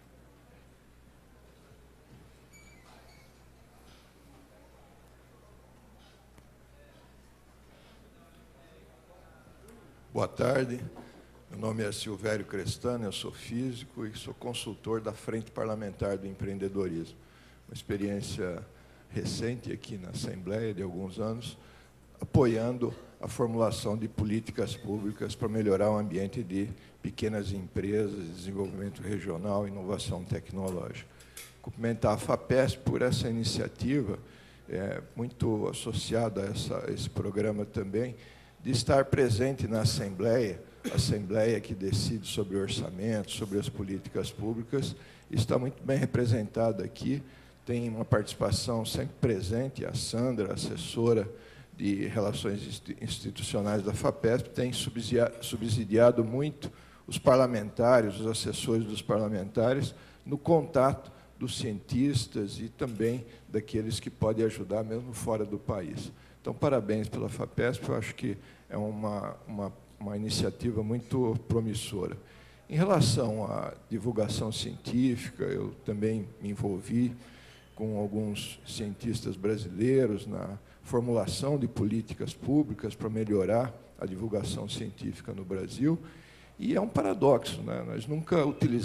Boa tarde. Meu nome é Silvério Crestano, eu sou físico e sou consultor da Frente Parlamentar do Empreendedorismo. Uma experiência recente aqui na Assembleia, de alguns anos, apoiando a formulação de políticas públicas para melhorar o ambiente de pequenas empresas, desenvolvimento regional e inovação tecnológica. Cumprimentar a FAPESP por essa iniciativa, muito associada a esse programa também, de estar presente na Assembleia, a Assembleia que decide sobre o orçamento, sobre as políticas públicas, está muito bem representada aqui, tem uma participação sempre presente, a Sandra, assessora de Relações Institucionais da FAPESP, tem subsidiado muito os parlamentares, os assessores dos parlamentares, no contato dos cientistas e também daqueles que podem ajudar, mesmo fora do país. Então, parabéns pela FAPESP, eu acho que é uma iniciativa muito promissora. Em relação à divulgação científica, eu também me envolvi com alguns cientistas brasileiros na formulação de políticas públicas para melhorar a divulgação científica no Brasil. E é um paradoxo, né? Nós nunca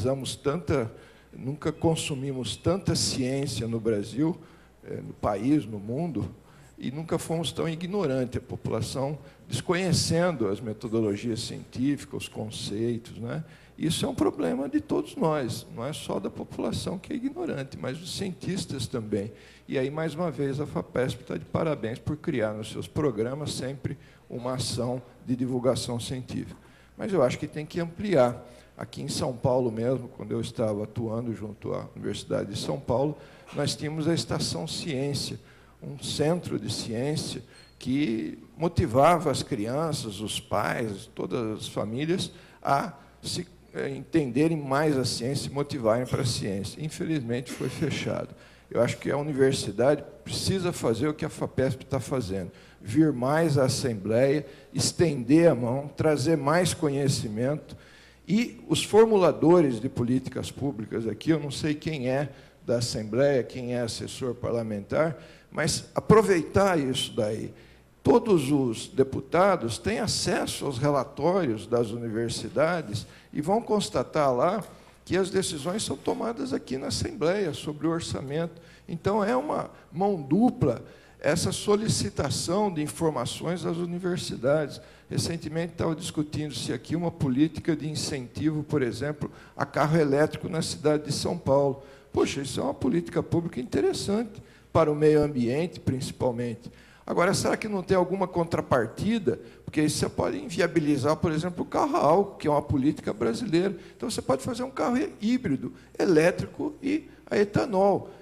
consumimos tanta ciência no Brasil, no país, no mundo, e nunca fomos tão ignorantes, a população desconhecendo as metodologias científicas, os conceitos, né? Isso é um problema de todos nós, não é só da população que é ignorante, mas dos cientistas também. E aí, mais uma vez, a FAPESP está de parabéns por criar nos seus programas sempre uma ação de divulgação científica. Mas eu acho que tem que ampliar. Aqui em São Paulo mesmo, quando eu estava atuando junto à Universidade de São Paulo, nós tínhamos a Estação Ciência, um centro de ciência que motivava as crianças, os pais, todas as famílias a se entenderem mais a ciência e motivarem para a ciência. Infelizmente, foi fechado. Eu acho que a universidade precisa fazer o que a FAPESP está fazendo, vir mais à Assembleia, estender a mão, trazer mais conhecimento, e os formuladores de políticas públicas aqui, eu não sei quem é da Assembleia, quem é assessor parlamentar, mas aproveitar isso daí. Todos os deputados têm acesso aos relatórios das universidades e vão constatar lá que as decisões são tomadas aqui na Assembleia sobre o orçamento. Então, é uma mão dupla essa solicitação de informações das universidades. Recentemente, estava discutindo-se aqui uma política de incentivo, por exemplo, a carro elétrico na cidade de São Paulo. Poxa, isso é uma política pública interessante para o meio ambiente, principalmente. Agora, será que não tem alguma contrapartida? Porque isso você pode inviabilizar, por exemplo, o carro a álcool, que é uma política brasileira. Então, você pode fazer um carro híbrido, elétrico e a etanol.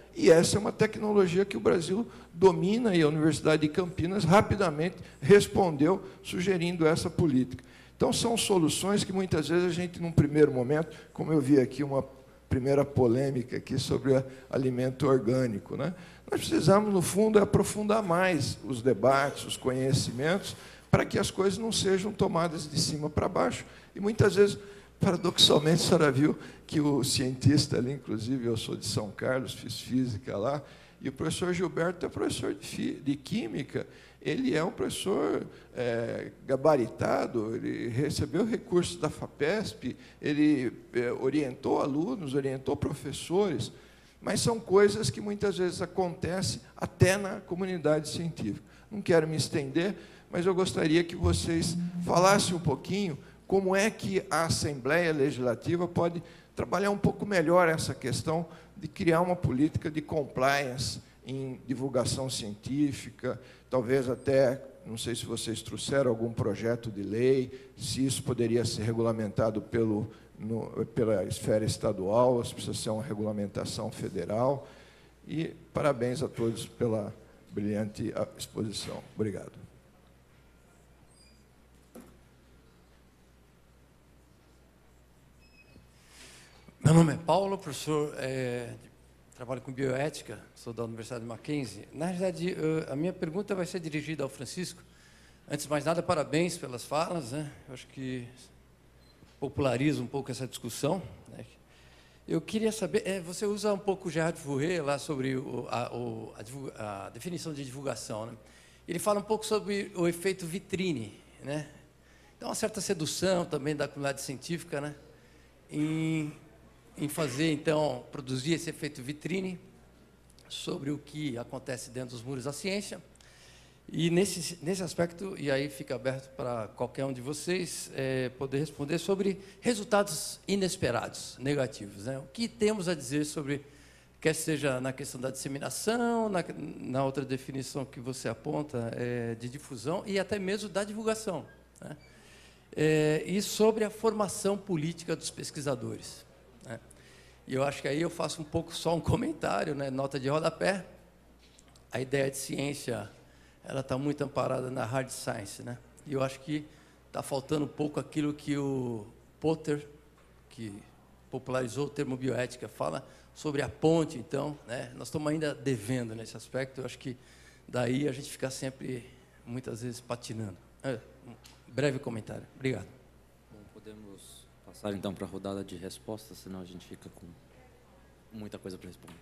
E essa é uma tecnologia que o Brasil domina, e a Universidade de Campinas rapidamente respondeu, sugerindo essa política. Então, são soluções que, muitas vezes, a gente, num primeiro momento, como eu vi aqui uma primeira polêmica aqui sobre alimento orgânico, né? Nós precisamos, no fundo, aprofundar mais os debates, os conhecimentos, para que as coisas não sejam tomadas de cima para baixo. E, muitas vezes, paradoxalmente, a senhora viu que o cientista ali, inclusive, eu sou de São Carlos, fiz física lá, e o professor Gilberto é professor de química. Ele é um professor gabaritado, ele recebeu recursos da FAPESP, ele orientou alunos, orientou professores, mas são coisas que muitas vezes acontecem até na comunidade científica. Não quero me estender, mas eu gostaria que vocês falassem um pouquinho como é que a Assembleia Legislativa pode trabalhar um pouco melhor essa questão de criar uma política de compliance em divulgação científica, talvez até, não sei se vocês trouxeram algum projeto de lei, se isso poderia ser regulamentado pela esfera estadual, se precisa ser uma regulamentação federal. E parabéns a todos pela brilhante exposição. Obrigado. Meu nome é Paulo, professor, trabalho com bioética, sou da Universidade de Mackenzie. Na realidade, a minha pergunta vai ser dirigida ao Francisco. Antes de mais nada, parabéns pelas falas, né? Eu acho que populariza um pouco essa discussão, né? Eu queria saber, você usa um pouco o Gerard Fourier lá sobre a definição de divulgação, né? Ele fala um pouco sobre o efeito vitrine, né? Então, uma certa sedução também da comunidade científica, né? Em fazer, então, produzir esse efeito vitrine sobre o que acontece dentro dos muros da ciência. E, nesse aspecto, e aí fica aberto para qualquer um de vocês poder responder sobre resultados inesperados, negativos, né? O que temos a dizer sobre, quer seja na questão da disseminação, na outra definição que você aponta, de difusão, e até mesmo da divulgação, né? E sobre a formação política dos pesquisadores, né? E eu acho que aí eu faço só um comentário, né, nota de rodapé. A ideia de ciência, ela está muito amparada na hard science, né? E eu acho que está faltando um pouco aquilo que o Potter, que popularizou o termo bioética, fala sobre a ponte, então, né? Nós estamos ainda devendo nesse aspecto. Eu acho que daí a gente fica sempre, muitas vezes, patinando. Um breve comentário. Obrigado. Bom, podemos passar então para a rodada de respostas, senão a gente fica com muita coisa para responder.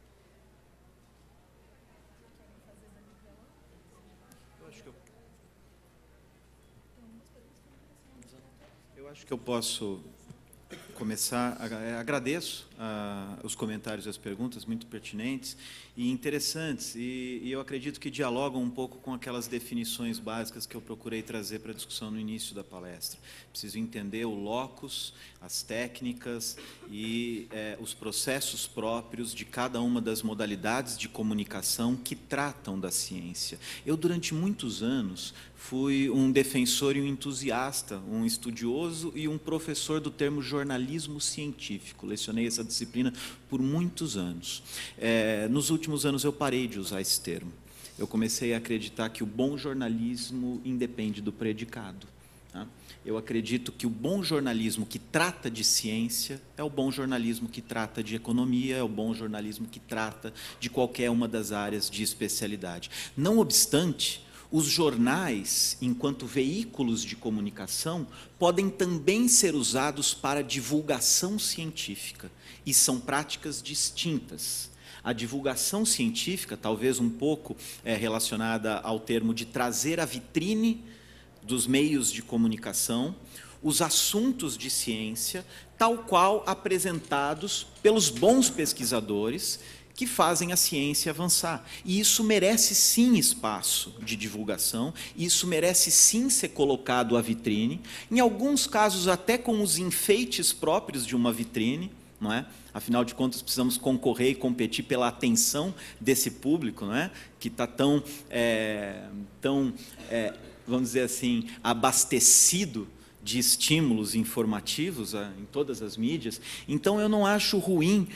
Eu acho que eu posso começar. Agradeço os comentários e as perguntas, muito pertinentes e interessantes, e eu acredito que dialogam um pouco com aquelas definições básicas que eu procurei trazer para a discussão no início da palestra. Preciso entender o locus, as técnicas e os processos próprios de cada uma das modalidades de comunicação que tratam da ciência. Eu, durante muitos anos, fui um defensor e um entusiasta, um estudioso e um professor do termo jornalismo científico. Lecionei essa disciplina por muitos anos. Nos últimos anos eu parei de usar esse termo. Eu comecei a acreditar que o bom jornalismo independe do predicado. Tá? Eu acredito que o bom jornalismo que trata de ciência é o bom jornalismo que trata de economia, é o bom jornalismo que trata de qualquer uma das áreas de especialidade. Não obstante, os jornais, enquanto veículos de comunicação, podem também ser usados para divulgação científica, e são práticas distintas. A divulgação científica, talvez um pouco relacionada ao termo de trazer à vitrine dos meios de comunicação os assuntos de ciência, tal qual apresentados pelos bons pesquisadores que fazem a ciência avançar. E isso merece sim espaço de divulgação, isso merece sim ser colocado à vitrine, em alguns casos até com os enfeites próprios de uma vitrine, não é? Afinal de contas, precisamos concorrer e competir pela atenção desse público, não é? Que está tão vamos dizer assim, abastecido de estímulos informativos em todas as mídias. Então, eu não acho ruim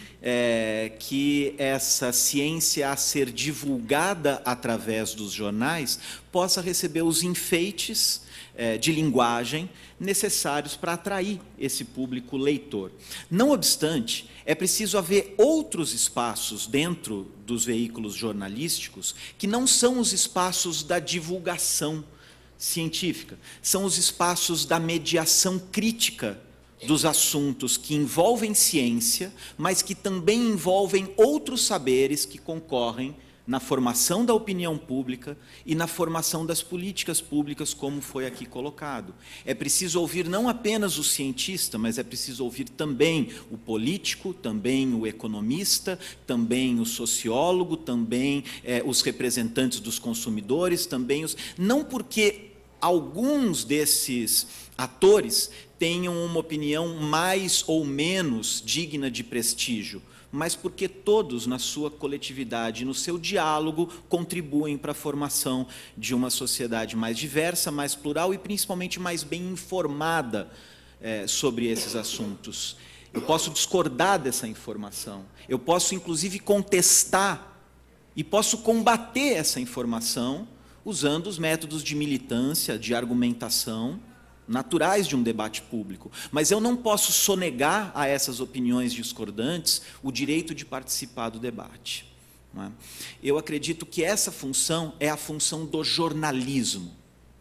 que essa ciência a ser divulgada através dos jornais possa receber os enfeites de linguagem necessários para atrair esse público leitor. Não obstante, é preciso haver outros espaços dentro dos veículos jornalísticos que não são os espaços da divulgação científica, são os espaços da mediação crítica dos assuntos que envolvem ciência, mas que também envolvem outros saberes que concorrem na formação da opinião pública e na formação das políticas públicas, como foi aqui colocado. É preciso ouvir não apenas o cientista, mas é preciso ouvir também o político, também o economista, também o sociólogo, também os representantes dos consumidores, também os... Não porque alguns desses atores tenham uma opinião mais ou menos digna de prestígio, mas porque todos, na sua coletividade, no seu diálogo, contribuem para a formação de uma sociedade mais diversa, mais plural e, principalmente, mais bem informada sobre esses assuntos. Eu posso discordar dessa informação, eu posso, inclusive, contestar e posso combater essa informação usando os métodos de militância, de argumentação, naturais de um debate público. Mas eu não posso sonegar a essas opiniões discordantes o direito de participar do debate. Não é? Eu acredito que essa função é a função do jornalismo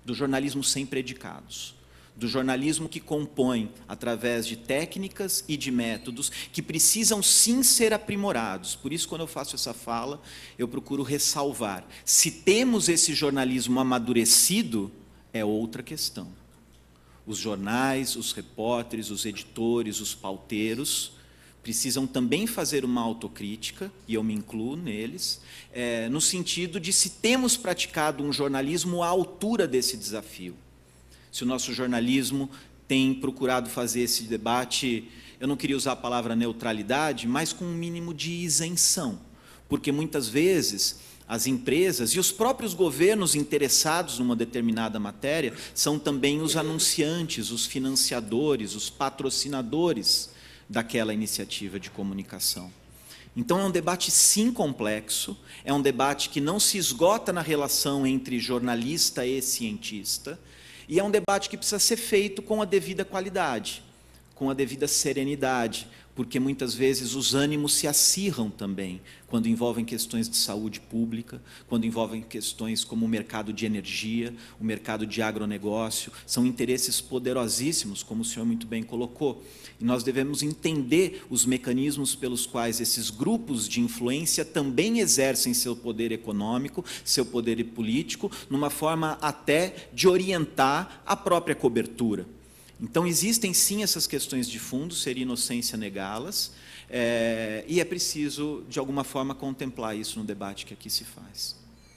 sem predicados, do jornalismo que compõe através de técnicas e de métodos que precisam sim ser aprimorados. Por isso, quando eu faço essa fala, eu procuro ressalvar. Se temos esse jornalismo amadurecido, é outra questão. Os jornais, os repórteres, os editores, os pauteiros precisam também fazer uma autocrítica, e eu me incluo neles, no sentido de se temos praticado um jornalismo à altura desse desafio. Se o nosso jornalismo tem procurado fazer esse debate, eu não queria usar a palavra neutralidade, mas com um mínimo de isenção, porque muitas vezes as empresas e os próprios governos interessados numa determinada matéria são também os anunciantes, os financiadores, os patrocinadores daquela iniciativa de comunicação. Então, é um debate, sim, complexo, é um debate que não se esgota na relação entre jornalista e cientista, e é um debate que precisa ser feito com a devida qualidade, com a devida serenidade, porque muitas vezes os ânimos se acirram também, quando envolvem questões de saúde pública, quando envolvem questões como o mercado de energia, o mercado de agronegócio, são interesses poderosíssimos, como o senhor muito bem colocou. E nós devemos entender os mecanismos pelos quais esses grupos de influência também exercem seu poder econômico, seu poder político, numa forma até de orientar a própria cobertura. Então, existem sim essas questões de fundo, seria inocência negá-las, e é preciso, de alguma forma, contemplar isso no debate que aqui se faz.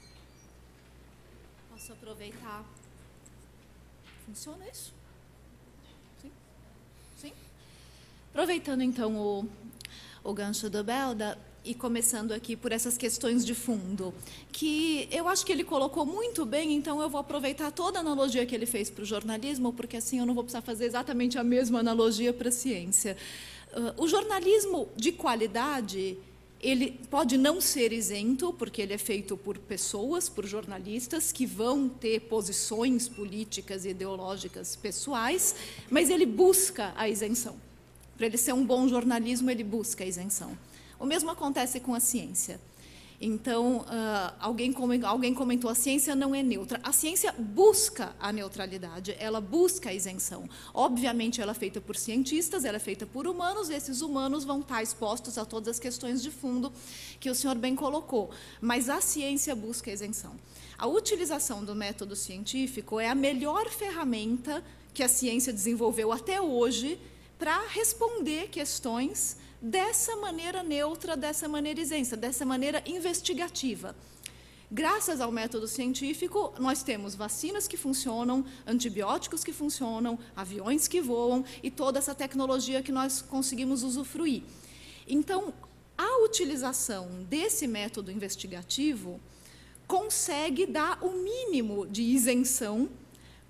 Posso aproveitar? Funciona isso? Sim? Sim? Aproveitando, então, o gancho do Belda, e começando aqui por essas questões de fundo, que eu acho que ele colocou muito bem, então eu vou aproveitar toda a analogia que ele fez para o jornalismo, porque assim eu não vou precisar fazer exatamente a mesma analogia para a ciência. O jornalismo de qualidade, ele pode não ser isento, porque ele é feito por pessoas, por jornalistas, que vão ter posições políticas e ideológicas pessoais, mas ele busca a isenção. Para ele ser um bom jornalismo, ele busca a isenção. O mesmo acontece com a ciência. Então, alguém comentou, a ciência não é neutra. A ciência busca a neutralidade, ela busca a isenção. Obviamente, ela é feita por cientistas, ela é feita por humanos, e esses humanos vão estar expostos a todas as questões de fundo que o senhor bem colocou. Mas a ciência busca a isenção. A utilização do método científico é a melhor ferramenta que a ciência desenvolveu até hoje para responder questões dessa maneira neutra, dessa maneira isenta, dessa maneira investigativa. Graças ao método científico, nós temos vacinas que funcionam, antibióticos que funcionam, aviões que voam e toda essa tecnologia que nós conseguimos usufruir. Então, a utilização desse método investigativo consegue dar o mínimo de isenção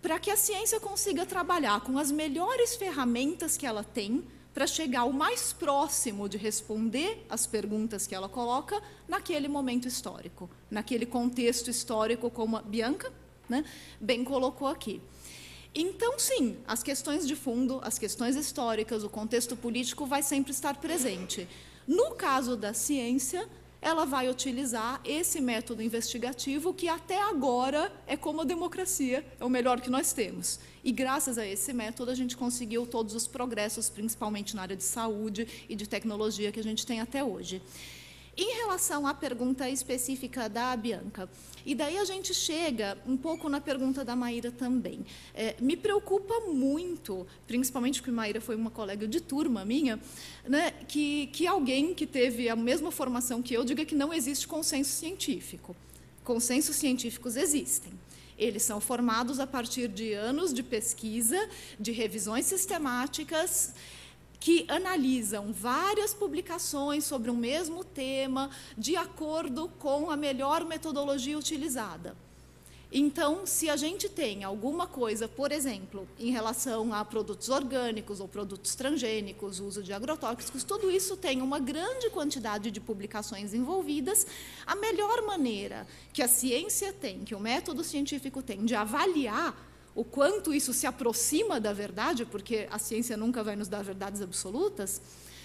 para que a ciência consiga trabalhar com as melhores ferramentas que ela tem para chegar o mais próximo de responder às perguntas que ela coloca naquele momento histórico, naquele contexto histórico, como a Bianca, né, bem colocou aqui. Então, sim, as questões de fundo, as questões históricas, o contexto político vai sempre estar presente. No caso da ciência, ela vai utilizar esse método investigativo que até agora é como a democracia, é o melhor que nós temos. E graças a esse método a gente conseguiu todos os progressos, principalmente na área de saúde e de tecnologia que a gente tem até hoje. Em relação à pergunta específica da Bianca, e daí a gente chega um pouco na pergunta da Maíra também. Me preocupa muito, principalmente porque a Maíra foi uma colega de turma minha, né, que alguém que teve a mesma formação que eu diga que não existe consenso científico. Consensos científicos existem. Eles são formados a partir de anos de pesquisa, de revisões sistemáticas, que analisam várias publicações sobre o mesmo tema, de acordo com a melhor metodologia utilizada. Então, se a gente tem alguma coisa, por exemplo, em relação a produtos orgânicos ou produtos transgênicos, uso de agrotóxicos, tudo isso tem uma grande quantidade de publicações envolvidas. A melhor maneira que a ciência tem, que o método científico tem de avaliar o quanto isso se aproxima da verdade, porque a ciência nunca vai nos dar verdades absolutas,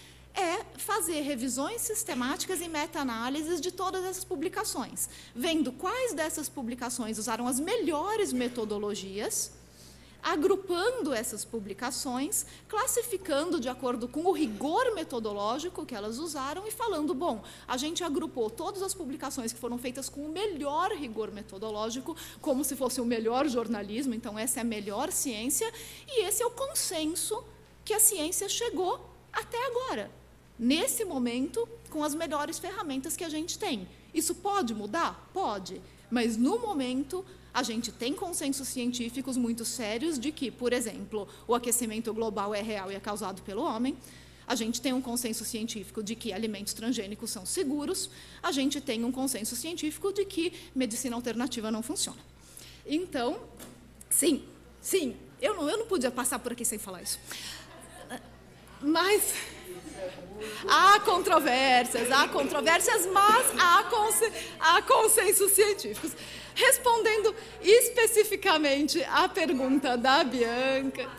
é fazer revisões sistemáticas e meta-análises de todas essas publicações, vendo quais dessas publicações usaram as melhores metodologias, agrupando essas publicações, classificando de acordo com o rigor metodológico que elas usaram e falando, bom, a gente agrupou todas as publicações que foram feitas com o melhor rigor metodológico, como se fosse o melhor jornalismo, então essa é a melhor ciência, e esse é o consenso que a ciência chegou até agora, nesse momento, com as melhores ferramentas que a gente tem. Isso pode mudar? Pode, mas no momento a gente tem consensos científicos muito sérios de que, por exemplo, o aquecimento global é real e é causado pelo homem. A gente tem um consenso científico de que alimentos transgênicos são seguros. A gente tem um consenso científico de que medicina alternativa não funciona. Então, sim, eu não podia passar por aqui sem falar isso. Mas há controvérsias, mas há consensos científicos. Respondendo especificamente à pergunta da Bianca,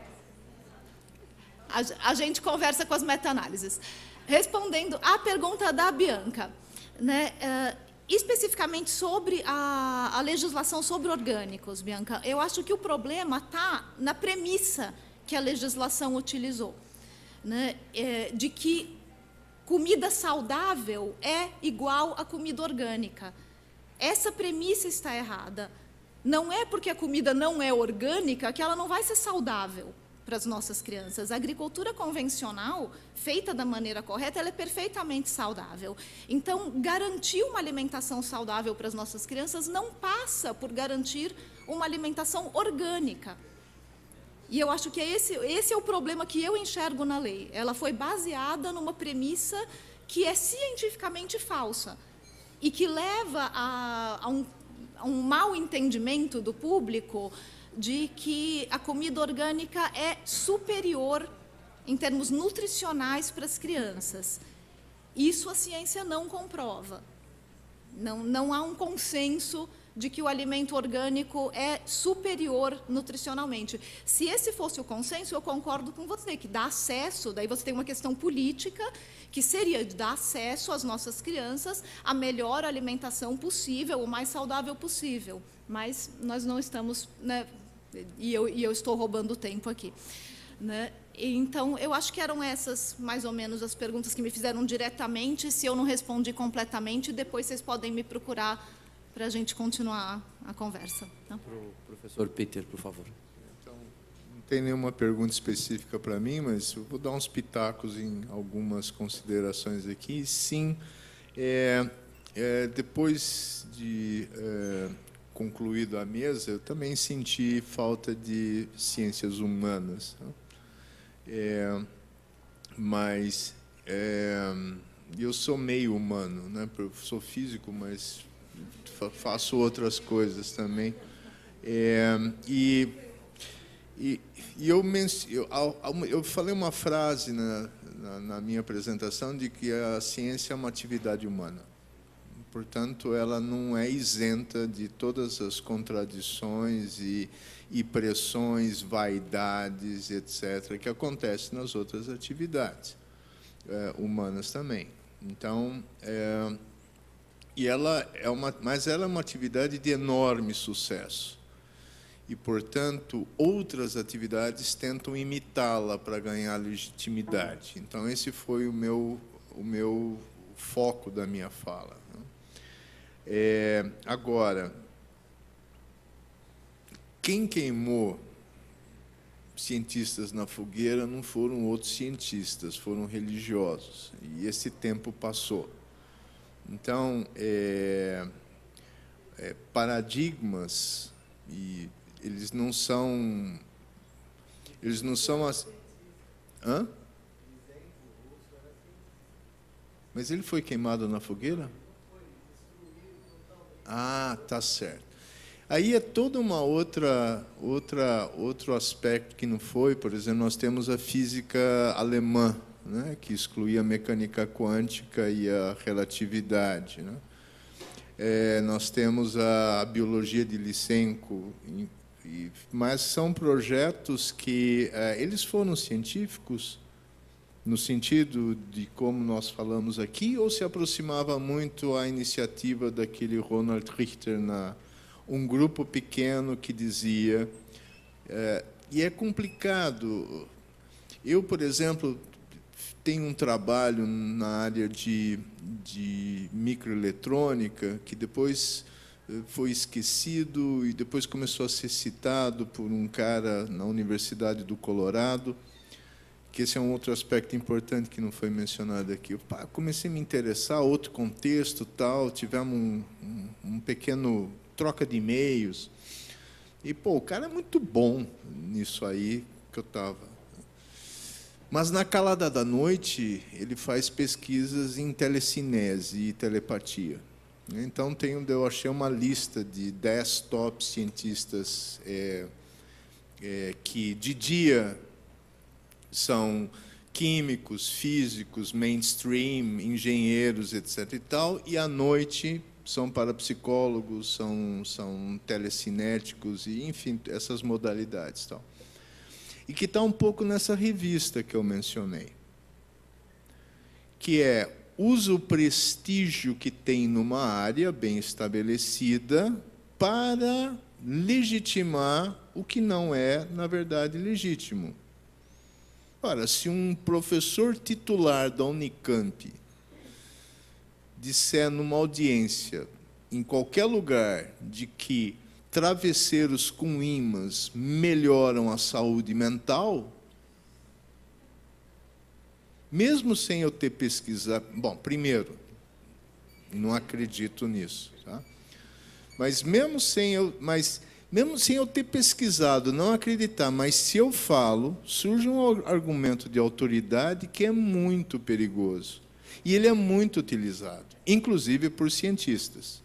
a gente conversa com as meta-análises. Respondendo à pergunta da Bianca, né, especificamente sobre a legislação sobre orgânicos, Bianca, eu acho que o problema está na premissa que a legislação utilizou, né, de que comida saudável é igual a comida orgânica. Essa premissa está errada. Não é porque a comida não é orgânica que ela não vai ser saudável para as nossas crianças. A agricultura convencional, feita da maneira correta, ela é perfeitamente saudável. Então, garantir uma alimentação saudável para as nossas crianças não passa por garantir uma alimentação orgânica. E eu acho que esse é o problema que eu enxergo na lei. Ela foi baseada numa premissa que é cientificamente falsa e que leva a um mau entendimento do público de que a comida orgânica é superior em termos nutricionais para as crianças. Isso a ciência não comprova. Não há um consenso de que o alimento orgânico é superior nutricionalmente. Se esse fosse o consenso, eu concordo com você, que dá acesso, daí você tem uma questão política, que seria de dar acesso às nossas crianças à melhor alimentação possível, o mais saudável possível. Mas nós não estamos, né, e eu estou roubando tempo aqui, né? Então, eu acho que eram essas, mais ou menos, as perguntas que me fizeram diretamente. Se eu não respondi completamente, depois vocês podem me procurar para a gente continuar a conversa. Tá? Professor Peter, por favor. Então, não tem nenhuma pergunta específica para mim, mas eu vou dar uns pitacos em algumas considerações aqui. Sim, depois de concluído a mesa, eu também senti falta de ciências humanas. Mas eu sou meio humano, né? Eu sou físico, mas faço outras coisas também. Eu falei uma frase na minha apresentação de que a ciência é uma atividade humana. Portanto, ela não é isenta de todas as contradições e pressões, vaidades, etc., que acontecem nas outras atividades humanas também. Então, mas ela é uma atividade de enorme sucesso. E, portanto, outras atividades tentam imitá-la para ganhar legitimidade. Então, esse foi o meu foco da minha fala. Agora, quem queimou cientistas na fogueira não foram outros cientistas, foram religiosos. E esse tempo passou. Então, paradigmas, e eles não são as... Hã? Mas ele foi queimado na fogueira? Ah, tá certo. Aí é toda uma outro aspecto que não foi. Por exemplo, nós temos a física alemã, né, que excluía a mecânica quântica e a relatividade, né? Nós temos a biologia de Lysenko, mas são projetos que eles foram científicos no sentido de como nós falamos aqui, ou se aproximava muito à iniciativa daquele Ronald Richter, um grupo pequeno que dizia... e é complicado. Eu, por exemplo, tenho um trabalho na área de microeletrônica, que depois foi esquecido e depois começou a ser citado por um cara na Universidade do Colorado, que esse é um outro aspecto importante que não foi mencionado aqui. Eu comecei a me interessar, outro contexto, tal, tivemos um pequeno troca de e-mails, e, o cara é muito bom nisso aí que eu estava. Mas, na calada da noite, ele faz pesquisas em telecinese e telepatia. Então, eu achei uma lista de 10 top cientistas que, de dia, são químicos, físicos, mainstream, engenheiros, etc. e tal, e à noite são parapsicólogos, são telecinéticos, e, enfim, essas modalidades, tal. E que está um pouco nessa revista que eu mencionei, que usa o prestígio que tem numa área bem estabelecida para legitimar o que não é, na verdade, legítimo. Ora, se um professor titular da Unicamp disser numa audiência, em qualquer lugar, de que travesseiros com ímãs melhoram a saúde mental, mesmo sem eu ter pesquisado... Bom, primeiro, não acredito nisso, tá? Mas mesmo sem eu ter pesquisado, não acreditar, mas se eu falo, surge um argumento de autoridade que é muito perigoso. E ele é muito utilizado, inclusive por cientistas.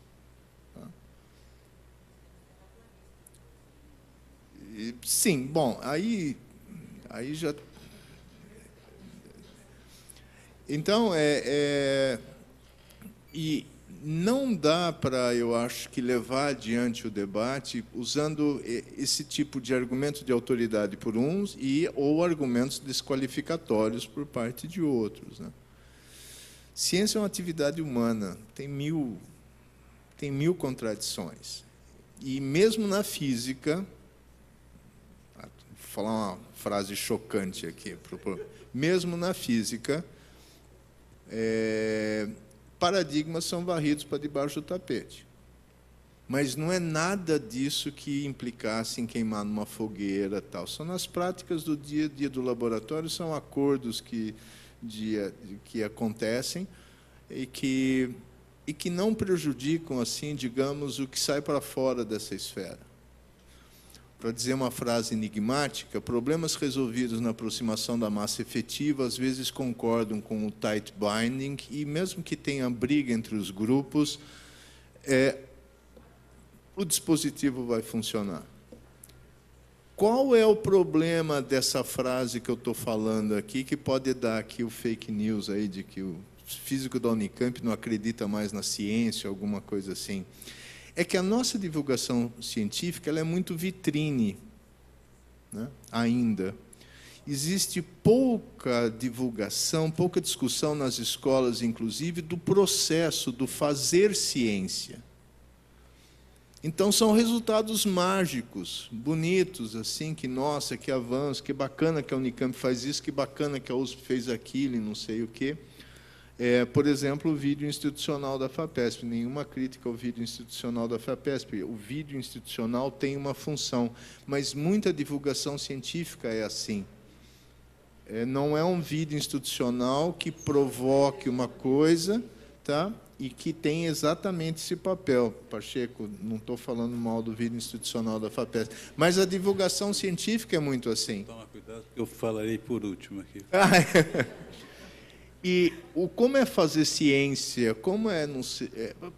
Sim, bom, aí já... Então, e não dá para, eu acho, que levar adiante o debate usando esse tipo de argumento de autoridade por uns ou argumentos desqualificatórios por parte de outros, né? Ciência é uma atividade humana, tem mil contradições. E mesmo na física... Vou falar uma frase chocante aqui. Mesmo na física, paradigmas são varridos para debaixo do tapete. Mas não é nada disso que implicasse em queimar numa fogueira, tal. São nas práticas do dia a dia do laboratório, são acordos que acontecem e que não prejudicam, assim, digamos, o que sai para fora dessa esfera. Para dizer uma frase enigmática, problemas resolvidos na aproximação da massa efetiva às vezes concordam com o tight binding, e mesmo que tenha briga entre os grupos, o dispositivo vai funcionar. Qual é o problema dessa frase que eu estou falando aqui, que pode dar aqui o fake news aí de que o físico da Unicamp não acredita mais na ciência, alguma coisa assim? É que a nossa divulgação científica ela é muito vitrine, né? Ainda. Existe pouca divulgação, pouca discussão nas escolas, inclusive, do processo do fazer ciência. Então, são resultados mágicos, bonitos, assim, que, nossa, que avanço, que bacana que a Unicamp faz isso, que bacana que a USP fez aquilo e não sei o quê. Por exemplo, o vídeo institucional da FAPESP. Nenhuma crítica ao vídeo institucional da FAPESP. O vídeo institucional tem uma função, mas muita divulgação científica é assim. Não é um vídeo institucional que provoque uma coisa, tá? E que tem exatamente esse papel. Pacheco, não estou falando mal do vídeo institucional da FAPESP, mas a divulgação científica é muito assim. Toma cuidado, porque eu falarei por último aqui. E como é fazer ciência? Como é, não sei,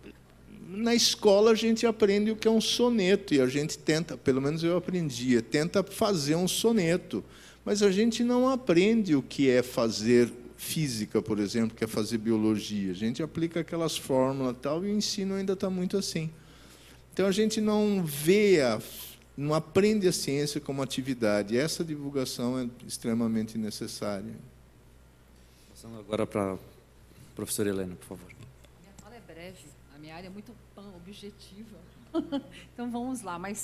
na escola a gente aprende o que é um soneto, e a gente tenta, pelo menos eu aprendia, tenta fazer um soneto, mas a gente não aprende o que é fazer física, por exemplo, que é fazer biologia. A gente aplica aquelas fórmulas e tal, e o ensino ainda está muito assim. Então, a gente não vê, não aprende a ciência como atividade. Essa divulgação é extremamente necessária. Passando agora para a professora Helena, por favor. Minha fala é breve, a minha área é muito objetiva. Então, vamos lá. Mas,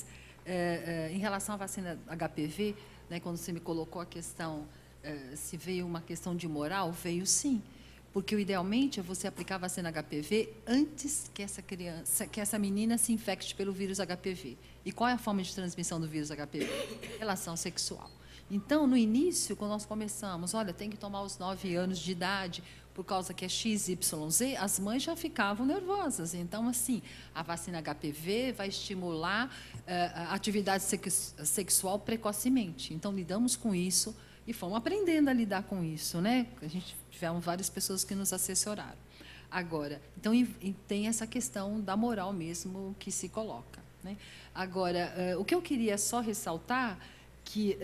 em relação à vacina HPV, né, quando você me colocou a questão, se veio uma questão de moral, veio sim. Porque, idealmente, é você aplicar a vacina HPV antes que essa criança, que essa menina se infecte pelo vírus HPV. E qual é a forma de transmissão do vírus HPV? Relação sexual. Então, no início, quando nós começamos, olha, tem que tomar os 9 anos de idade, por causa que é XYZ, as mães já ficavam nervosas. Então, assim, a vacina HPV vai estimular a atividade sexual precocemente. Então, lidamos com isso e fomos aprendendo a lidar com isso, né? A gente tivemos várias pessoas que nos assessoraram. Agora, então, e tem essa questão da moral mesmo que se coloca, né? Agora, o que eu queria só ressaltar que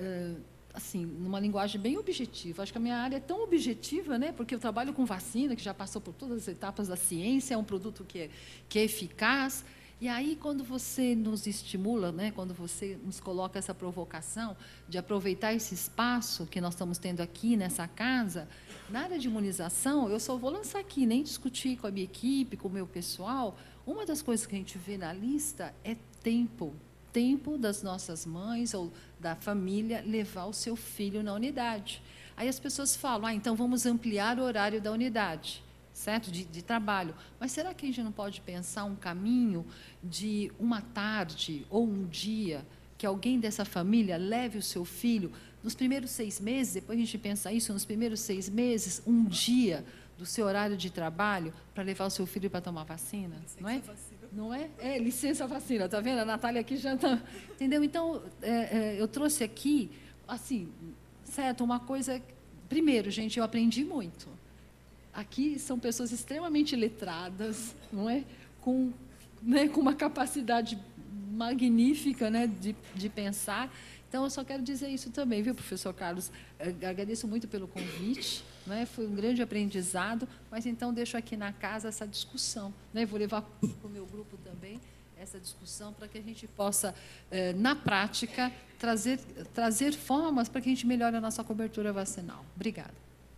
assim, numa linguagem bem objetiva. Acho que a minha área é tão objetiva, né? Porque eu trabalho com vacina, que já passou por todas as etapas da ciência, é um produto que é eficaz. E aí, quando você nos estimula, né? Quando você nos coloca essa provocação de aproveitar esse espaço que nós estamos tendo aqui nessa casa, na área de imunização, eu só vou lançar aqui, nem discutir com a minha equipe, com o meu pessoal. Uma das coisas que a gente vê na lista é tempo das nossas mães ou da família levar o seu filho na unidade. Aí as pessoas falam, então vamos ampliar o horário da unidade, certo? De trabalho. Mas será que a gente não pode pensar um caminho de uma tarde ou um dia que alguém dessa família leve o seu filho nos primeiros 6 meses, depois a gente pensa isso, nos primeiros 6 meses, um dia do seu horário de trabalho para levar o seu filho para tomar vacina, não é? Não é? Licença vacina, tá vendo? A Natália aqui já está... Entendeu? Então, eu trouxe aqui, assim, certo, uma coisa... Primeiro, gente, eu aprendi muito. Aqui são pessoas extremamente letradas, não é? Com uma capacidade magnífica, né, de pensar. Então, eu só quero dizer isso também, viu, professor Carlos? Agradeço muito pelo convite, né? Foi um grande aprendizado, mas então deixo aqui na casa essa discussão, né? Vou levar para o meu grupo também essa discussão para que a gente possa, na prática, trazer formas para que a gente melhore a nossa cobertura vacinal. Obrigada.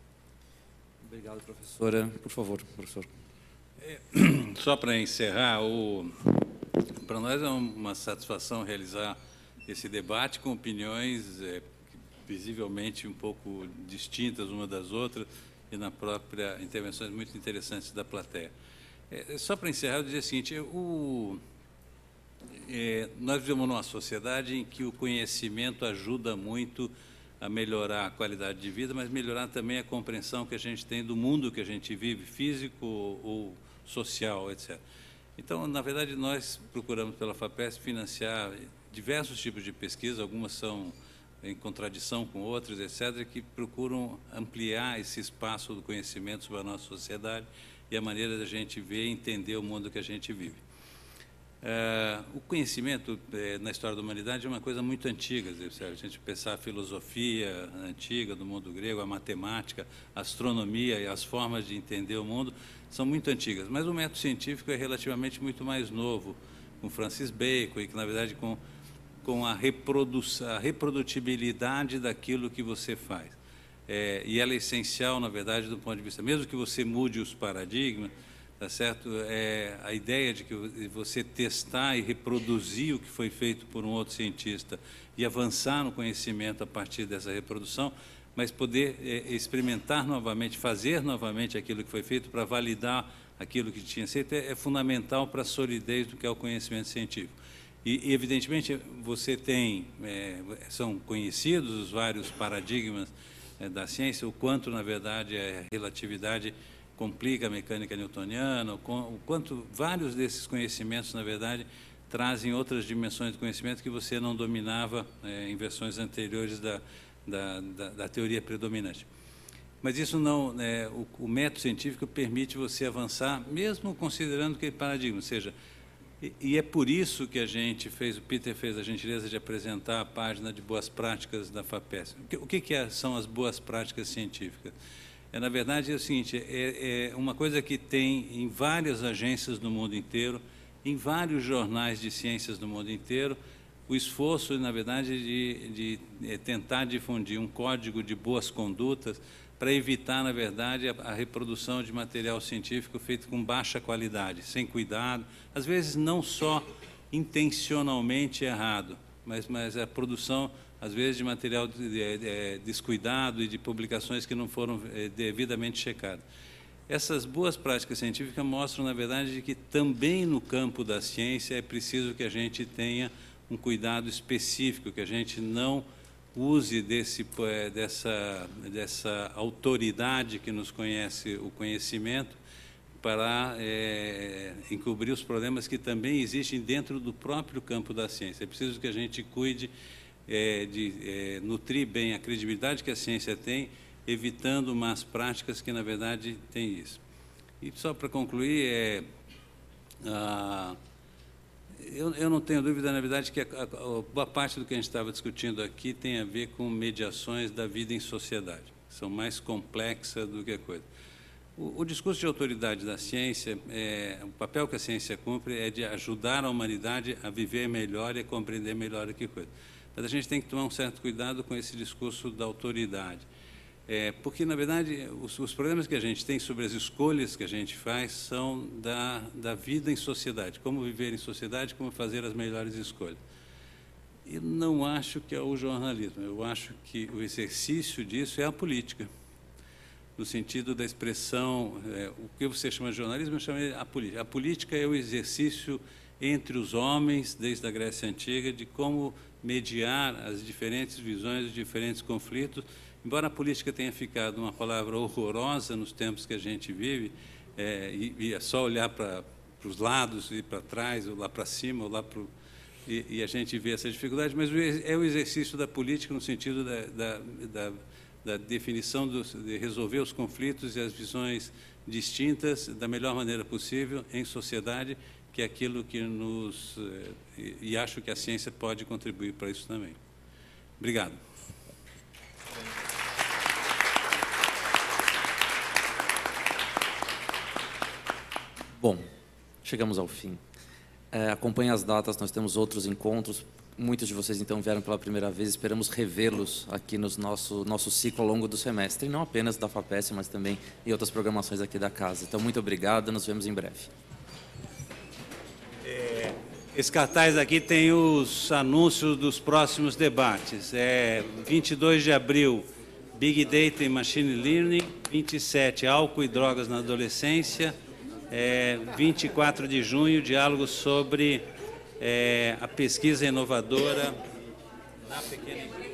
Obrigado, professora. Por favor, professor. Só para encerrar, para nós é uma satisfação realizar esse debate com opiniões visivelmente um pouco distintas uma das outras e na própria intervenções muito interessantes da plateia. Só para encerrar, eu dizer o seguinte, nós vivemos numa sociedade em que o conhecimento ajuda muito a melhorar a qualidade de vida, mas melhorar também a compreensão que a gente tem do mundo que a gente vive, físico ou social, etc. Então, na verdade, nós procuramos pela FAPESP financiar diversos tipos de pesquisa, algumas são em contradição com outras, etc., que procuram ampliar esse espaço do conhecimento sobre a nossa sociedade e a maneira da gente ver e entender o mundo que a gente vive. O conhecimento na história da humanidade é uma coisa muito antiga. Se a gente pensar a filosofia antiga do mundo grego, a matemática, a astronomia e as formas de entender o mundo são muito antigas. Mas o método científico é relativamente muito mais novo, com Francis Bacon, e que, na verdade, com a reprodutibilidade daquilo que você faz. E ela é essencial, na verdade, do ponto de vista, mesmo que você mude os paradigmas, tá certo? A ideia de que você testar e reproduzir o que foi feito por um outro cientista e avançar no conhecimento a partir dessa reprodução, mas poder experimentar novamente, fazer novamente aquilo que foi feito para validar aquilo que tinha sido, é fundamental para a solidez do que é o conhecimento científico. E evidentemente, você tem, são conhecidos os vários paradigmas da ciência, o quanto, na verdade, a relatividade complica a mecânica newtoniana, o quanto vários desses conhecimentos, na verdade, trazem outras dimensões do conhecimento que você não dominava em versões anteriores da teoria predominante. Mas isso não, o método científico permite você avançar, mesmo considerando aquele paradigma, ou seja, e é por isso que o Peter fez a gentileza de apresentar a página de boas práticas da FAPESP. O que são as boas práticas científicas? Na verdade, é o seguinte, é uma coisa que tem em várias agências do mundo inteiro, em vários jornais de ciências do mundo inteiro, o esforço, na verdade, de tentar difundir um código de boas condutas para evitar, na verdade, a reprodução de material científico feito com baixa qualidade, sem cuidado, às vezes não só intencionalmente errado, mas a produção, às vezes, de material descuidado e de publicações que não foram devidamente checadas. Essas boas práticas científicas mostram, na verdade, que também no campo da ciência é preciso que a gente tenha um cuidado específico, que a gente não use dessa autoridade que nos conhece o conhecimento para encobrir os problemas que também existem dentro do próprio campo da ciência. É preciso que a gente cuide de nutrir bem a credibilidade que a ciência tem, evitando más práticas que, na verdade, têm isso. E só para concluir, eu não tenho dúvida, na verdade, que a boa parte do que a gente estava discutindo aqui tem a ver com mediações da vida em sociedade, que são mais complexas do que a coisa. O discurso de autoridade da ciência, o papel que a ciência cumpre é de ajudar a humanidade a viver melhor e a compreender melhor que coisa. Mas a gente tem que tomar um certo cuidado com esse discurso da autoridade. Porque, na verdade, os problemas que a gente tem sobre as escolhas que a gente faz são da vida em sociedade, como viver em sociedade, como fazer as melhores escolhas. E não acho que é o jornalismo, eu acho que o exercício disso é a política, no sentido da expressão, o que você chama de jornalismo, eu chamo de a política. A política é o exercício entre os homens, desde a Grécia Antiga, de como mediar as diferentes visões, os diferentes conflitos. Embora a política tenha ficado uma palavra horrorosa nos tempos que a gente vive, e é só olhar para os lados, e para trás, ou lá para cima, ou lá para e a gente vê essa dificuldade, mas é o exercício da política no sentido da definição, de resolver os conflitos e as visões distintas da melhor maneira possível em sociedade, que é aquilo que e acho que a ciência pode contribuir para isso também. Obrigado. Bom, chegamos ao fim. Acompanhe as datas, nós temos outros encontros. Muitos de vocês, então, vieram pela primeira vez. Esperamos revê-los aqui no nosso ciclo ao longo do semestre, e não apenas da FAPESP, mas também em outras programações aqui da casa. Então, muito obrigado, nos vemos em breve. Esse cartaz aqui tem os anúncios dos próximos debates. 22 de abril, Big Data e Machine Learning. 27, álcool e drogas na adolescência. 24 de junho, diálogo sobre a pesquisa inovadora na pequena empresa.